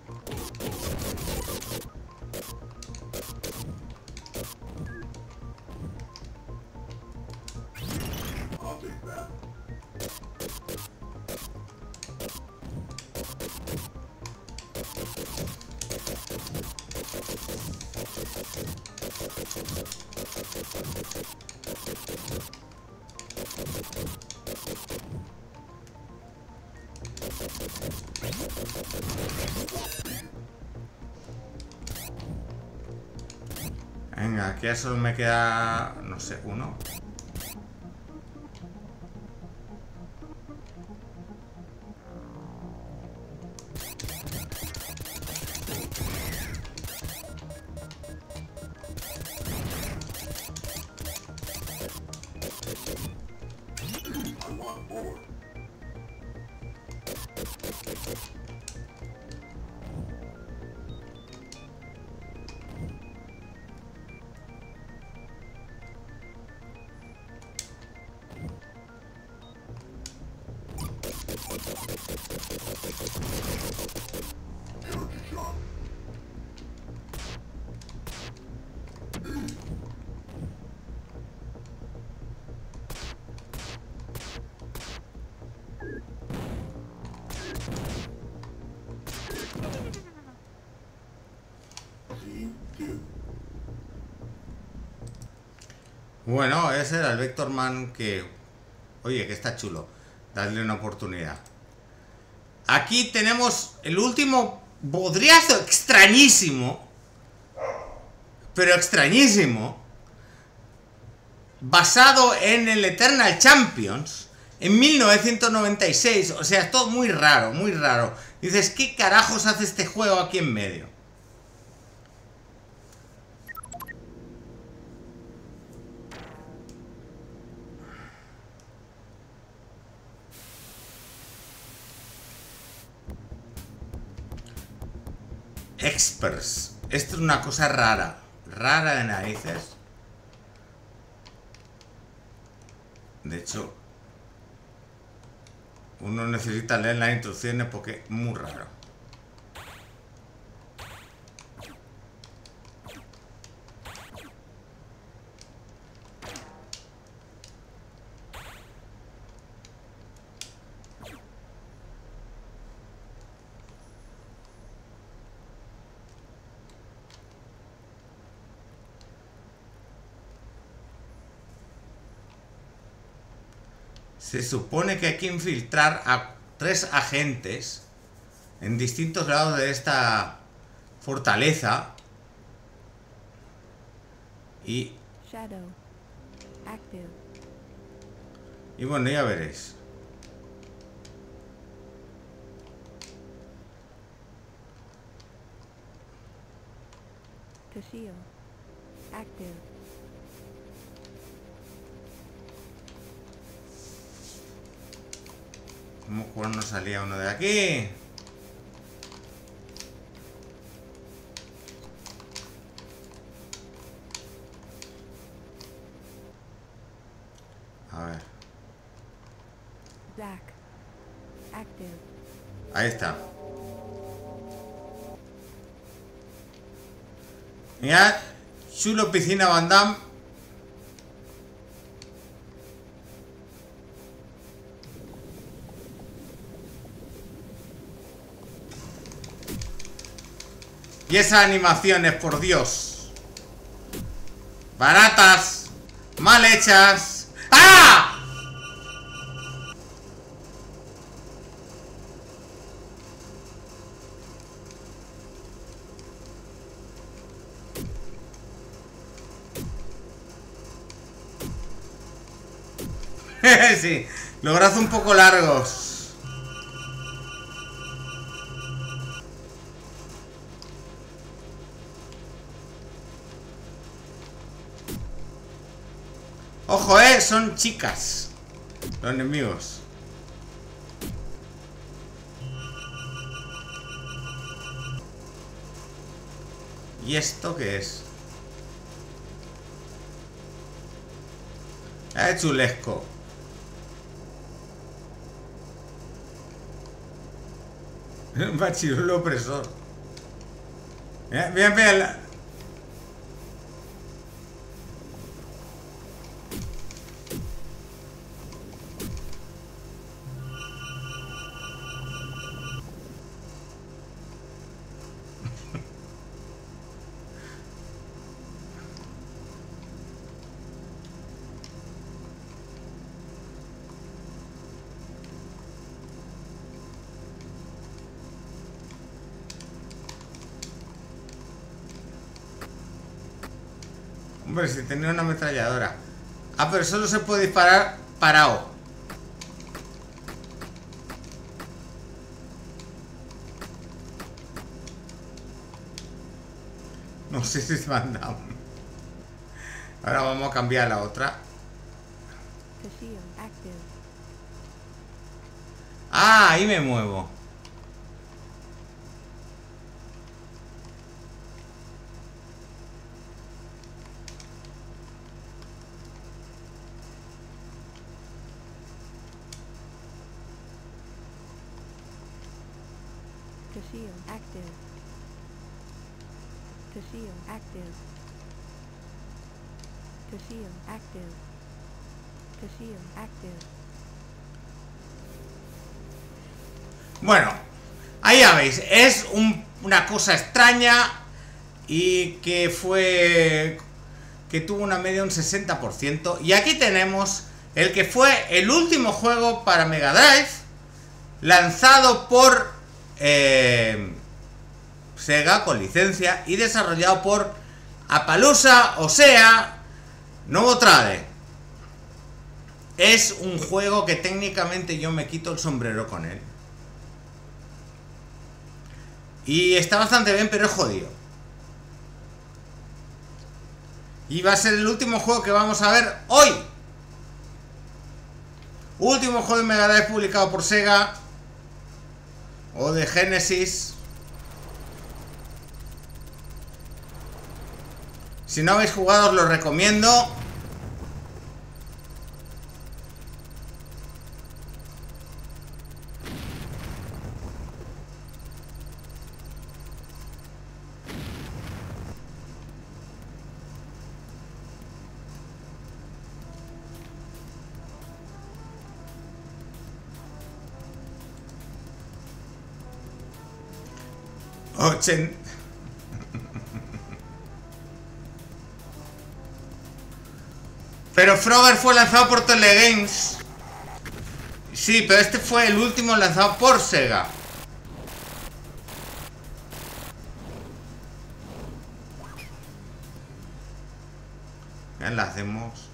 S2: Venga, aquí ya solo me queda, no sé, uno. Bueno, ese era el Vectorman que... Oye, que está chulo. Dadle una oportunidad. Aquí tenemos el último bodriazo extrañísimo. Pero extrañísimo. Basado en el Eternal Champions. En mil novecientos noventa y seis. O sea, es todo muy raro, muy raro. Dices, ¿qué carajos hace este juego aquí en medio? Experts. Esto es una cosa rara. Rara de narices. De hecho, uno necesita leer las instrucciones porque es muy raro. Se supone que hay que infiltrar a tres agentes en distintos lados de esta fortaleza. Y...
S4: Shadow. Active.
S2: Y bueno, ya veréis.
S4: Toshio. Active.
S2: ¿Cómo cuando salía uno de aquí? A ver.
S4: Black. Active.
S2: Ahí está. Mirad, chulo piscina Van Damme. Y esas animaciones, por Dios. Baratas. Mal hechas. ¡Ah! Sí, los brazos un poco largos. Ojo, eh, son chicas los enemigos. ¿Y esto qué es? Es chulesco. Un machirulo opresor. Bien, bien, bien. Hombre, si tenía una ametralladora. Ah, pero solo se puede disparar parado. No sé si es Van Damme. Ahora vamos a cambiar la otra.
S4: Toshio. Active.
S2: Ah, ahí me muevo.
S4: Toshio. Active. Toshio. Active. Toshio. Active. Toshio. Active.
S2: Bueno, ahí ya veis, es un, una cosa extraña y que fue que tuvo una media de un sesenta por ciento. Y aquí tenemos el que fue el último juego para Mega Drive lanzado por eh, Sega con licencia y desarrollado por Appaloosa, o sea, Novotrade. Es un juego que técnicamente yo me quito el sombrero con él. Y está bastante bien, pero es jodido. Y va a ser el último juego que vamos a ver hoy. Último juego de Mega Drive publicado por Sega. O de Genesis. Si no habéis jugado os lo recomiendo. Ochen... Pero Frogger fue lanzado por Telegames. Sí, pero este fue el último lanzado por Sega. Ya la hacemos.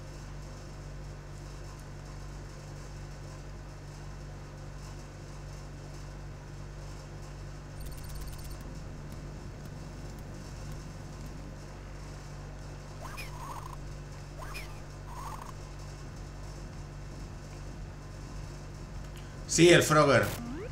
S2: Sí, el Frogger.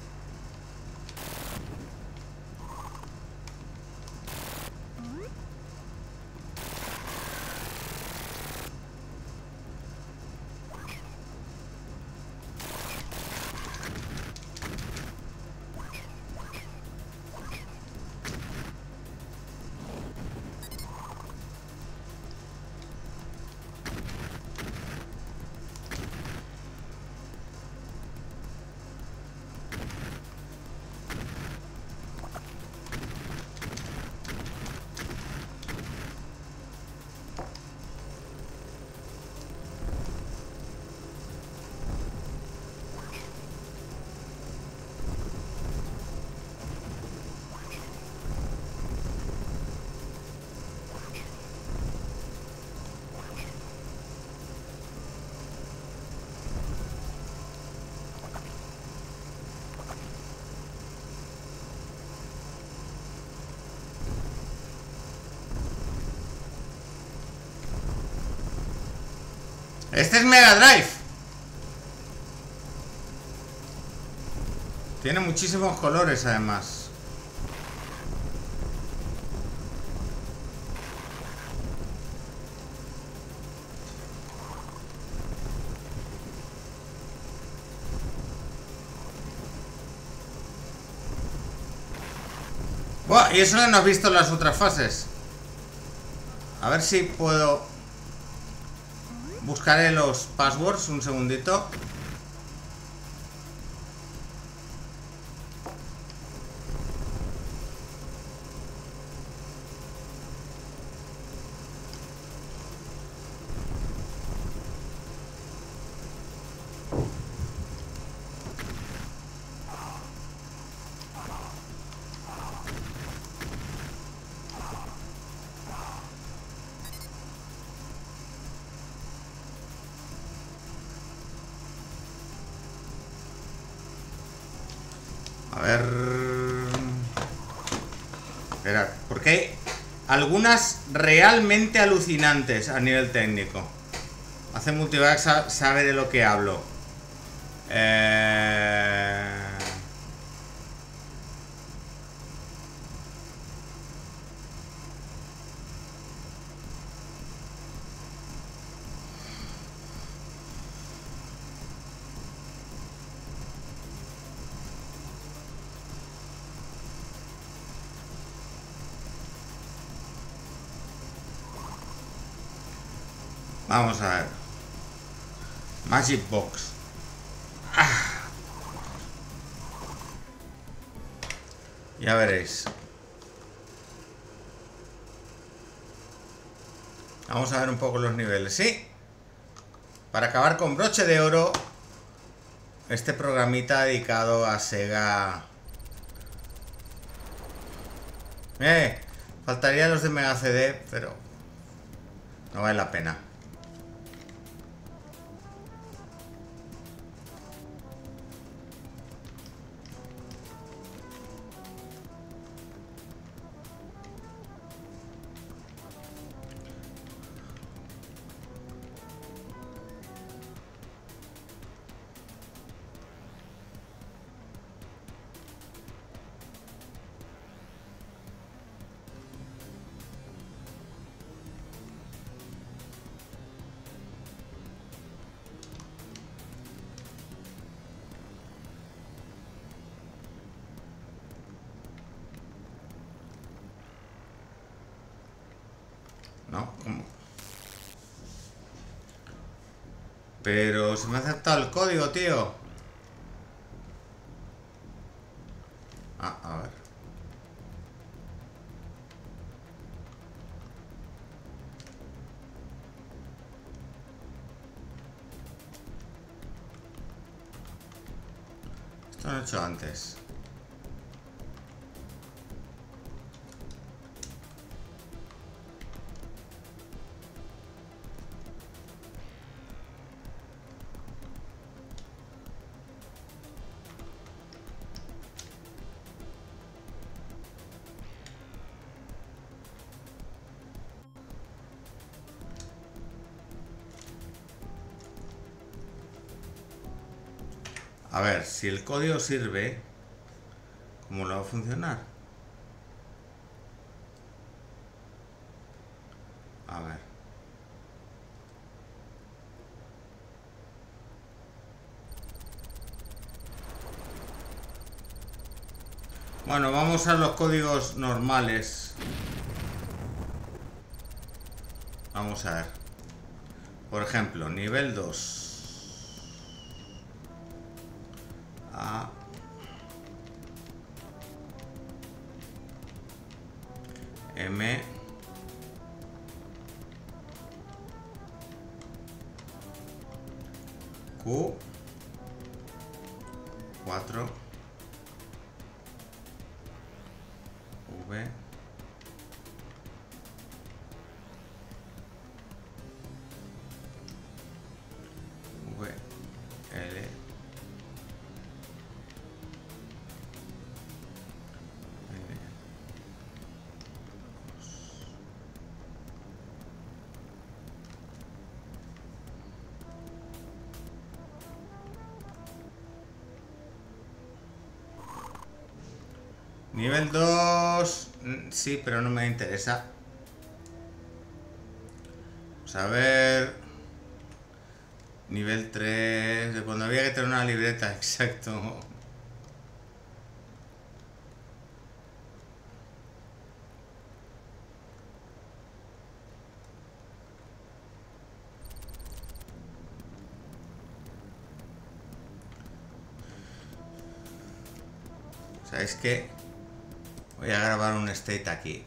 S2: Este es Mega Drive. Tiene muchísimos colores además. Buah, y eso que no has visto las otras fases. A ver si puedo... Buscaré los passwords, un segundito. A ver... Espera, porque hay algunas realmente alucinantes a nivel técnico. Hace Multivac sabe de lo que hablo. Eh... Vamos a ver. Magic Box. Ah. Ya veréis. Vamos a ver un poco los niveles, ¿sí? Para acabar con broche de oro, este programita dedicado a Sega. Eh, faltaría los de Mega C D, pero no vale la pena. No, ¿cómo? Pero se me ha aceptado el código, tío. Ah, a ver. lo he hecho antes. A ver, si el código sirve, ¿cómo lo va a funcionar? A ver. Bueno, vamos a los códigos normales. Vamos a ver. Por ejemplo, nivel dos. A. M. Q. cuatro. V. V. L. Nivel dos, sí, pero no me interesa. Vamos a ver. Nivel tres, de cuando había que tener una libreta, exacto. ¿Sabéis qué? Voy a grabar un state aquí.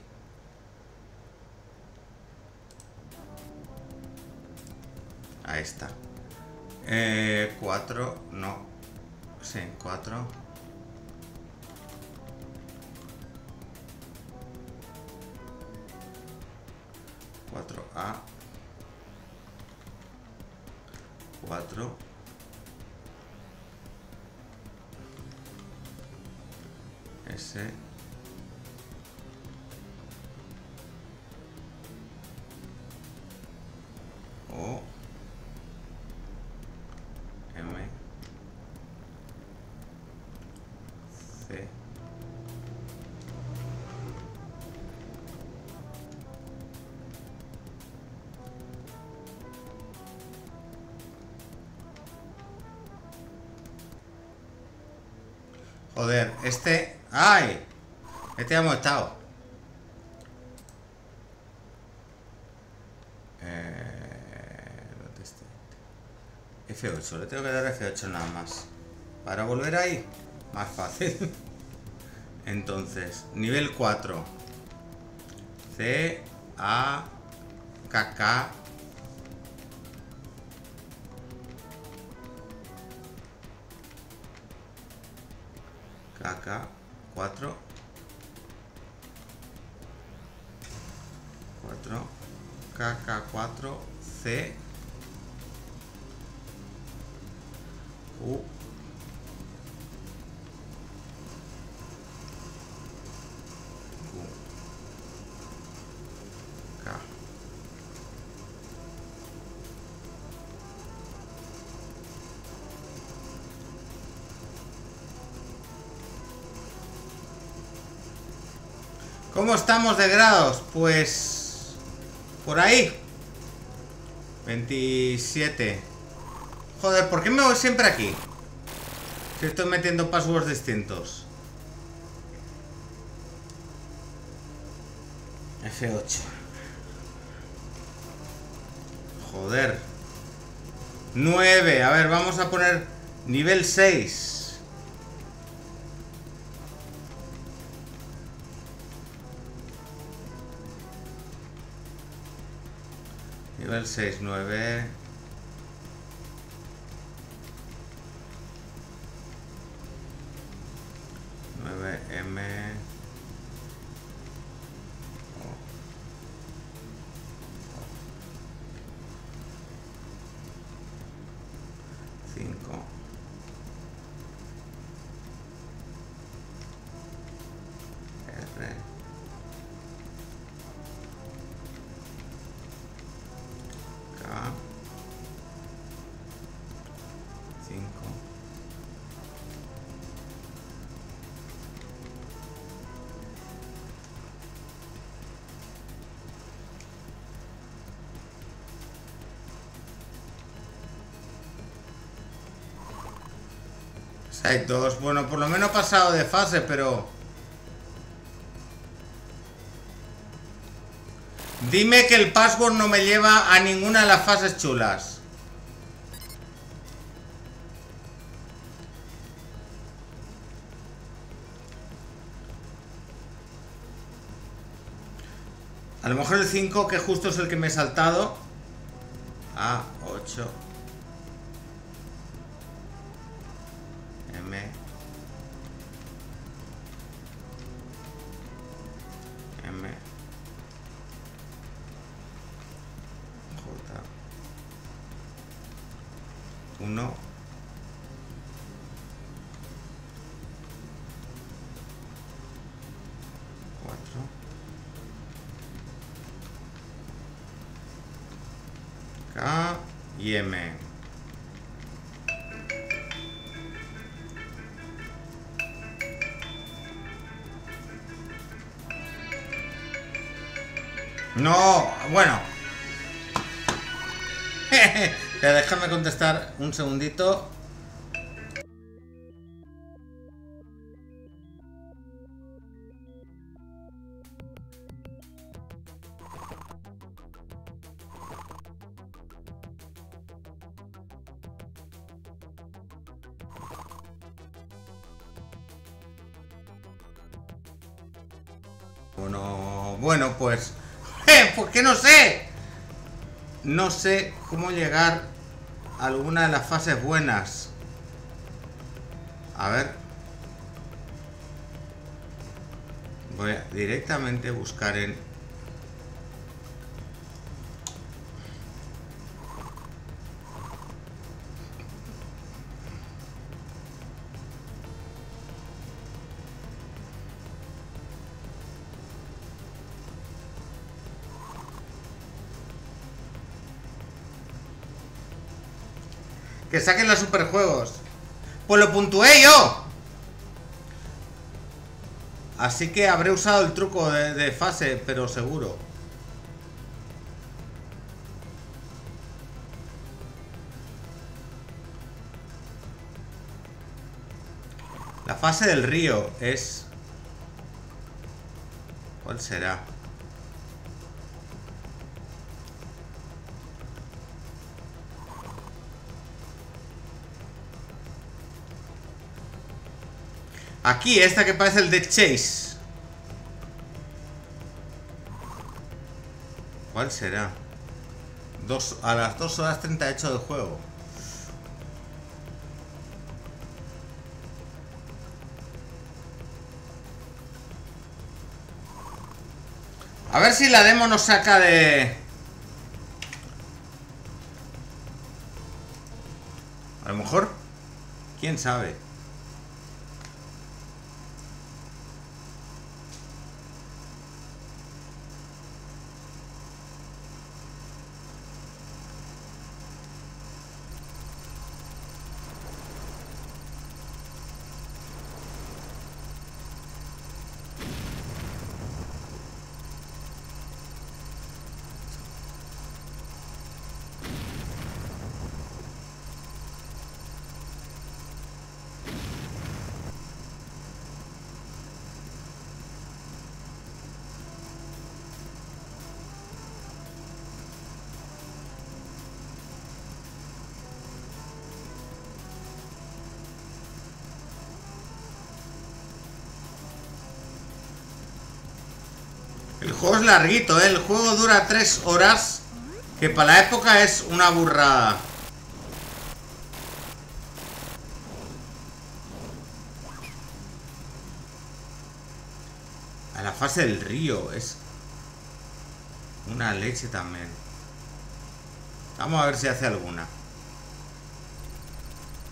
S2: Ahí está. Eh, cuatro, no. Sí, cuatro. cuatro A. cuatro. S. O. M. C. Joder, este... ¡Ay! Este ya hemos estado. Eh, ¿dónde está? F ocho, le tengo que dar F ocho nada más. Para volver ahí, más fácil. Entonces, nivel cuatro. C, A, K, K. K, K, cuatro. cuatro. K, K, cuatro. C. U. K. ¿Cómo estamos de grados? Pues... por ahí. veintisiete. Joder, ¿por qué me voy siempre aquí? Si estoy metiendo passwords distintos. F ocho. Joder. nueve. A ver, vamos a poner nivel seis. Nivel seis, nueve. cinco. R. K. cinco. Hay dos. Bueno, por lo menos he pasado de fase, pero... Dime que el password no me lleva a ninguna de las fases chulas. A lo mejor el cinco, que justo es el que me he saltado. A, ocho. M. M. J. uno. cuatro. K y M. No, bueno. Pero déjame contestar un segundito. Bueno, bueno, pues... ¡Eh! ¿Por qué no sé? No sé cómo llegar a alguna de las fases buenas. A ver. Voy a directamente buscar en... Que saquen los superjuegos. Pues lo puntué yo. Así que habré usado el truco de, de fase, pero seguro. La fase del río es... ¿Cuál será? Aquí, esta que parece el de Chase. ¿Cuál será? Dos, a las dos horas treinta y ocho de juego. A ver si la demo nos saca de... A lo mejor. ¿Quién sabe? El juego es larguito, ¿eh? El juego dura tres horas, que para la época es una burrada. A la fase del río es una leche también. Vamos a ver si hace alguna.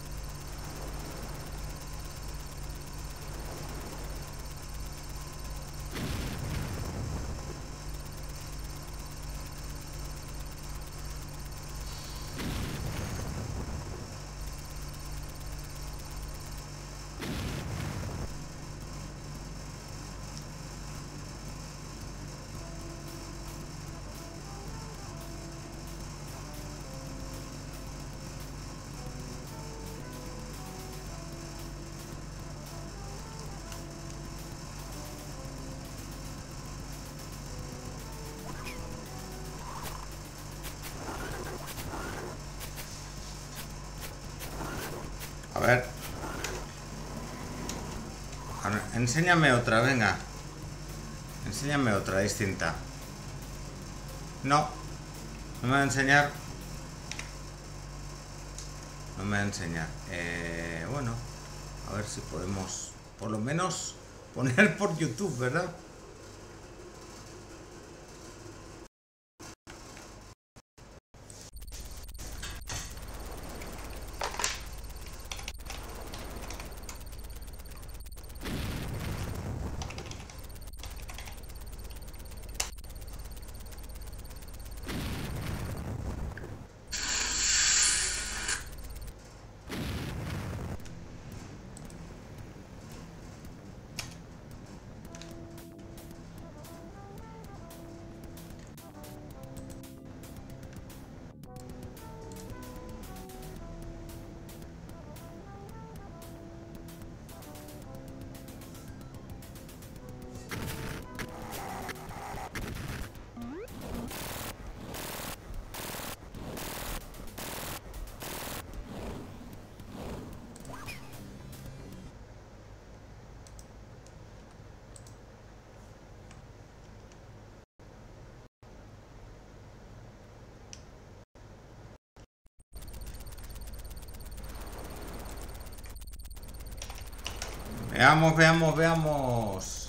S2: ver. Ahora, enséñame otra, venga. Enséñame otra distinta. No. No me va a enseñar. No me va a enseñar. Eh, bueno. A ver si podemos, por lo menos, poner por YouTube, ¿verdad? Veamos, veamos, veamos.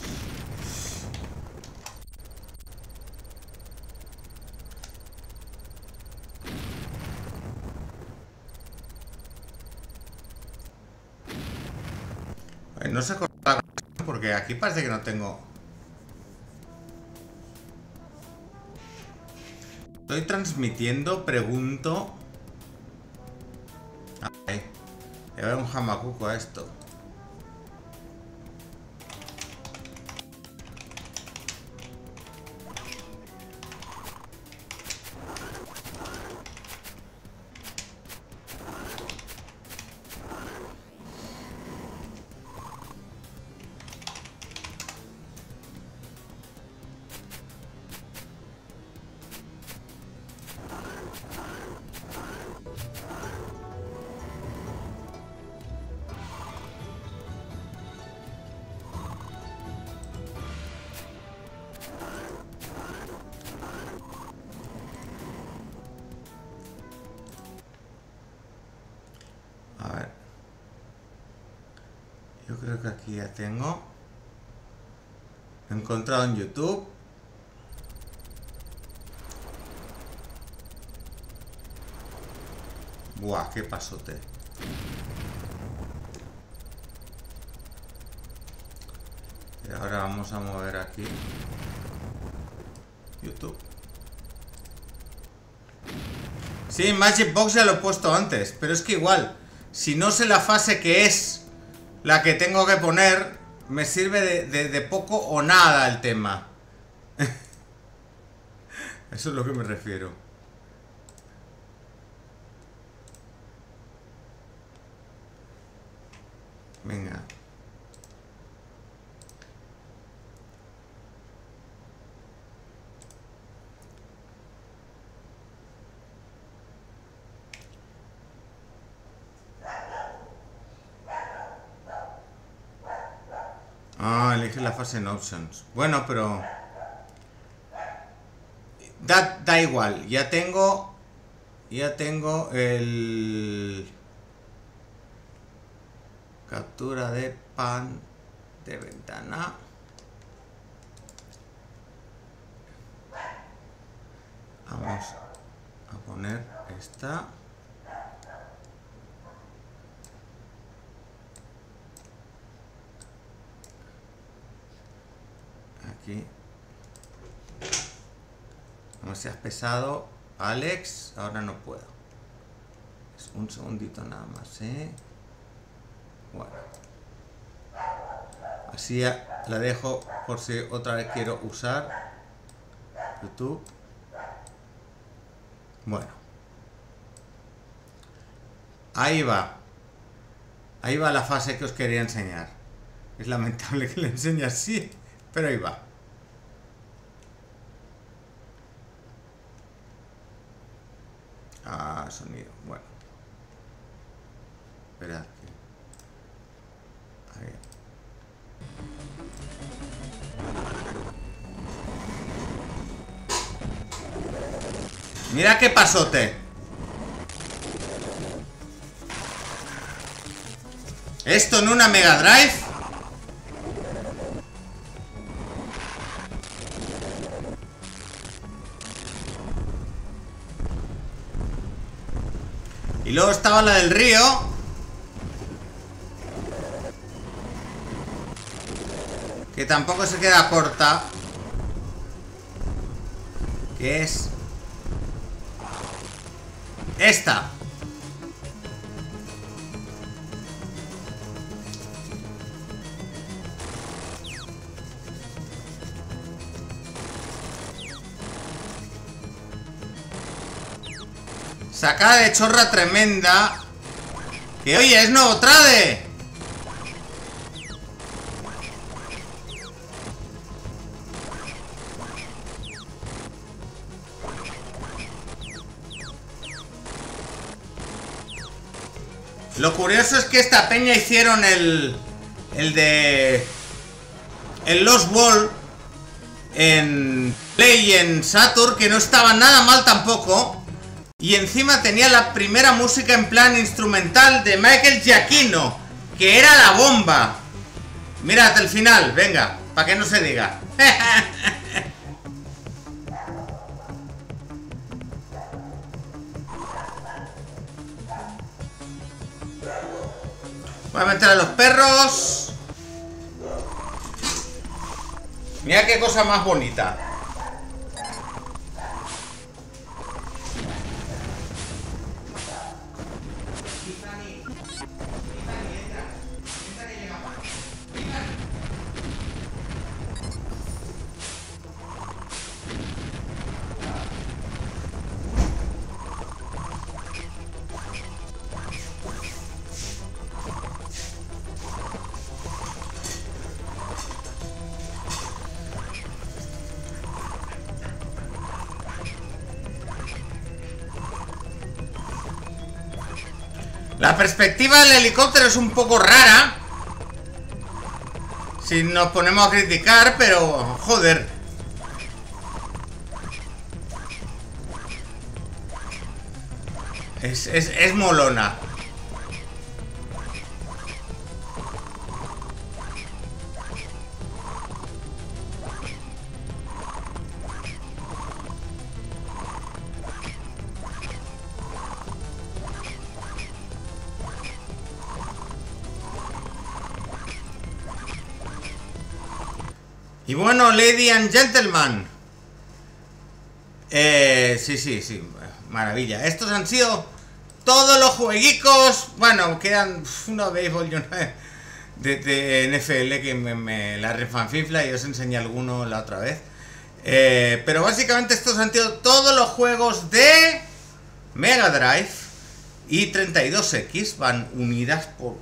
S2: Eh, No se corta la grabación porque aquí parece que no tengo. Estoy transmitiendo, pregunto. Ay, le voy a dar un jamacuco a esto. A ver. Yo creo que aquí ya tengo. He encontrado en YouTube. Buah, qué pasote. Y ahora vamos a mover aquí YouTube. Sí, Magic Box ya lo he puesto antes, pero es que igual, si no sé la fase que es la que tengo que poner, me sirve de, de, de poco o nada el tema. Eso es lo que me refiero. Venga. Ah, elige la fase en Options. Bueno, pero... Da, da igual, ya tengo... Ya tengo el... Captura de pan de ventana. Vamos a poner esta. Aquí. No seas pesado, Alex. Ahora no puedo. Es un segundito nada más, ¿eh? Bueno. Así ya la dejo por si otra vez quiero usar YouTube. Bueno. Ahí va. Ahí va la fase que os quería enseñar. Es lamentable que le enseñe así, pero ahí va. Ah, sonido. Bueno. Esperad. Mira qué pasote. Esto en una Mega Drive. Y luego estaba la del río. Que tampoco se queda corta. Que es esta. Sacada de chorra tremenda. Que oye, es nuevo trade. Lo curioso es que esta peña hicieron el el de el Lost World en Play y en Saturn, que no estaba nada mal tampoco. Y encima tenía la primera música en plan instrumental de Michael Giacchino, que era la bomba. Mírate el final, venga, para que no se diga. Voy a meter a los perros. Mira qué cosa más bonita. La perspectiva del helicóptero es un poco rara, si nos ponemos a criticar, pero joder. Es, es, es molona. Y bueno, lady and gentlemen, eh, sí, sí, sí, maravilla. Estos han sido todos los jueguicos. Bueno, quedan una béisbol yo, de, de N F L que me, me la refanfifla y os enseñé alguno la otra vez. Eh, pero básicamente estos han sido todos los juegos de Mega Drive y treinta y dos equis, van unidas por...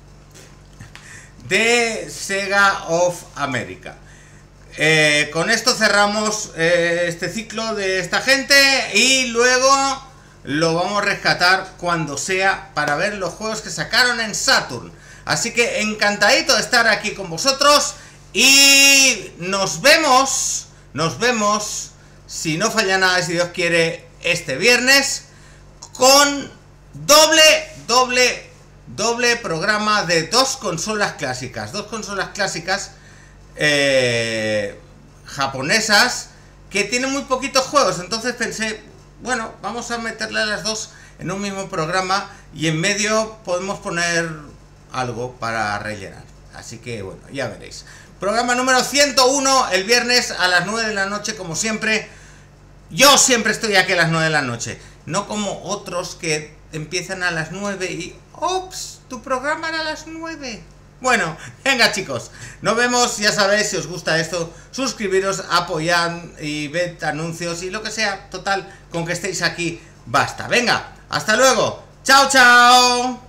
S2: de Sega of America. Eh, con esto cerramos eh, este ciclo de esta gente y luego lo vamos a rescatar cuando sea para ver los juegos que sacaron en Saturn. Así que encantadito de estar aquí con vosotros y nos vemos, nos vemos, si no falla nada, si Dios quiere, este viernes con doble, doble, doble programa de dos consolas clásicas, dos consolas clásicas Eh, japonesas que tienen muy poquitos juegos. Entonces pensé, bueno, vamos a meterle a las dos en un mismo programa y en medio podemos poner algo para rellenar. Así que bueno, ya veréis. Programa número ciento uno el viernes a las nueve de la noche, como siempre. Yo siempre estoy aquí a las nueve de la noche, no como otros que empiezan a las nueve y ¡ops! Tu programa era a las nueve. Bueno, venga chicos, nos vemos, ya sabéis, si os gusta esto, suscribiros, apoyad y ved anuncios y lo que sea, total, con que estéis aquí, basta. Venga, hasta luego, chao chao.